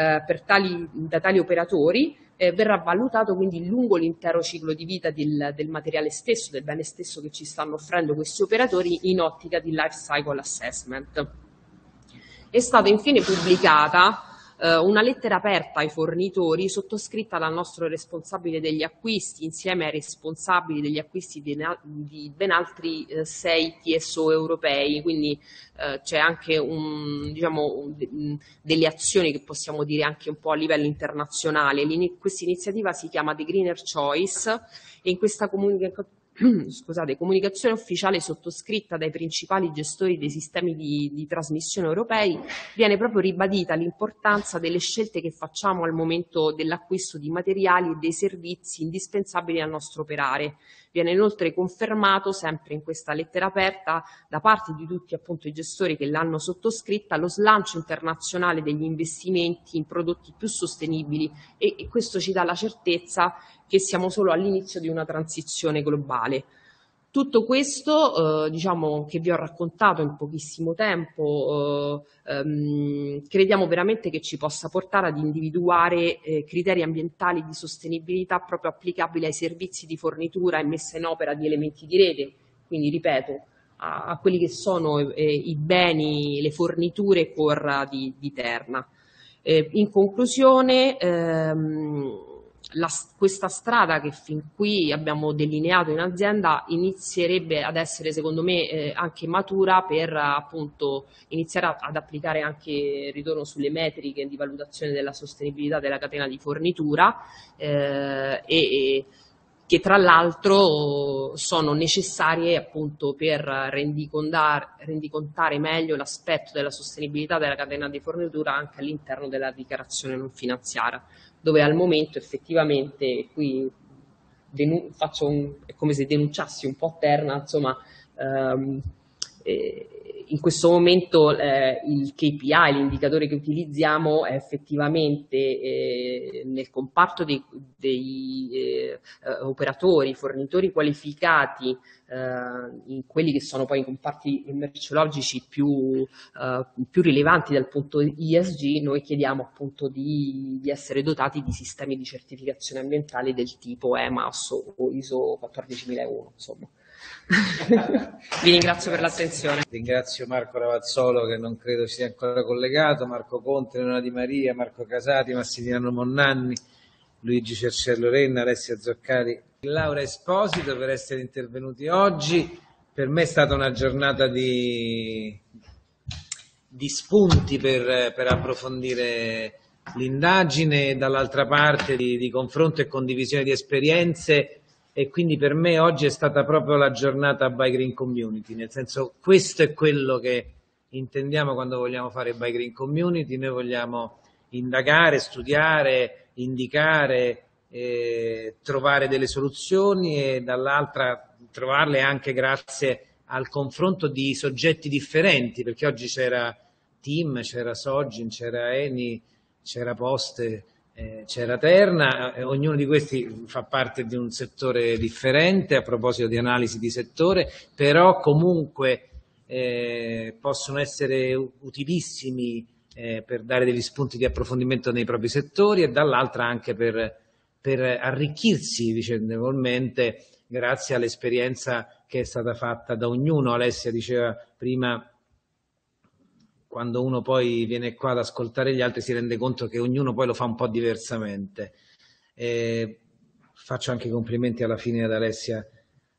da tali operatori verrà valutato quindi lungo l'intero ciclo di vita del materiale stesso, del bene stesso che ci stanno offrendo questi operatori in ottica di life cycle assessment. È stata infine pubblicata una lettera aperta ai fornitori sottoscritta dal nostro responsabile degli acquisti insieme ai responsabili degli acquisti di ben altri 6 TSO europei, quindi c'è anche delle azioni che possiamo dire anche un po' a livello internazionale. Questa iniziativa si chiama The Greener Choice e in questa comunicazione ufficiale sottoscritta dai principali gestori dei sistemi di trasmissione europei, viene proprio ribadita l'importanza delle scelte che facciamo al momento dell'acquisto di materiali e dei servizi indispensabili al nostro operare. Viene inoltre confermato, sempre in questa lettera aperta, da parte di tutti appunto i gestori che l'hanno sottoscritta, lo slancio internazionale degli investimenti in prodotti più sostenibili, e questo ci dà la certezza che siamo solo all'inizio di una transizione globale. Tutto questo, che vi ho raccontato in pochissimo tempo, crediamo veramente che ci possa portare ad individuare criteri ambientali di sostenibilità proprio applicabili ai servizi di fornitura e messa in opera di elementi di rete, quindi ripeto, a quelli che sono i beni, le forniture core di Terna. In conclusione, questa strada che fin qui abbiamo delineato in azienda inizierebbe ad essere, secondo me, anche matura per appunto iniziare ad applicare anche il ritorno sulle metriche di valutazione della sostenibilità della catena di fornitura, e che tra l'altro sono necessarie appunto per rendicontare meglio l'aspetto della sostenibilità della catena di fornitura anche all'interno della dichiarazione non finanziaria, dove al momento effettivamente qui è come se denunciassi un po' Terna, insomma, in questo momento il KPI, l'indicatore che utilizziamo è effettivamente nel comparto dei operatori, fornitori qualificati, in quelli che sono poi i comparti merceologici più rilevanti dal punto ESG. Noi chiediamo appunto di essere dotati di sistemi di certificazione ambientale del tipo EMAS o ISO 14001, insomma. Vi ringrazio per l'attenzione. Ringrazio Marco Ravazzolo, che non credo sia ancora collegato, Marco Conte, Leonora Di Maria, Marco Casati, Massimiliano Monnanni, Luigi Cercello Renna, Alessia Zoccali, Laura Esposito per essere intervenuti oggi. Per me è stata una giornata di spunti per approfondire l'indagine, e dall'altra parte di confronto e condivisione di esperienze. E quindi per me oggi è stata proprio la giornata Buy Green Community, nel senso, questo è quello che intendiamo quando vogliamo fare Buy Green Community. Noi vogliamo indagare, studiare, indicare, trovare delle soluzioni, e dall'altra trovarle anche grazie al confronto di soggetti differenti, perché oggi c'era TIM, c'era Sogin, c'era Eni, c'era Poste, c'era Terna, ognuno di questi fa parte di un settore differente a proposito di analisi di settore, però comunque possono essere utilissimi per dare degli spunti di approfondimento nei propri settori, e dall'altra anche per arricchirsi vicendevolmente grazie all'esperienza che è stata fatta da ognuno. Alessia diceva prima, quando uno poi viene qua ad ascoltare gli altri si rende conto che ognuno poi lo fa un po' diversamente. Faccio anche i complimenti alla fine ad Alessia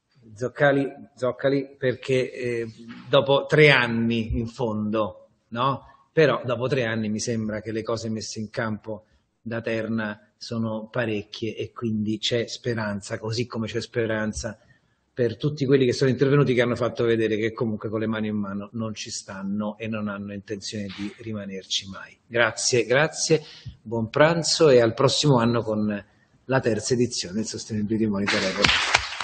Zoccali perché dopo 3 anni in fondo, no? Però dopo 3 anni mi sembra che le cose messe in campo da Terna sono parecchie, e quindi c'è speranza, così come c'è speranza per tutti quelli che sono intervenuti, che hanno fatto vedere che comunque con le mani in mano non ci stanno e non hanno intenzione di rimanerci mai. Grazie, buon pranzo, e al prossimo anno con la 3ª edizione del Sustainability Monitor Report.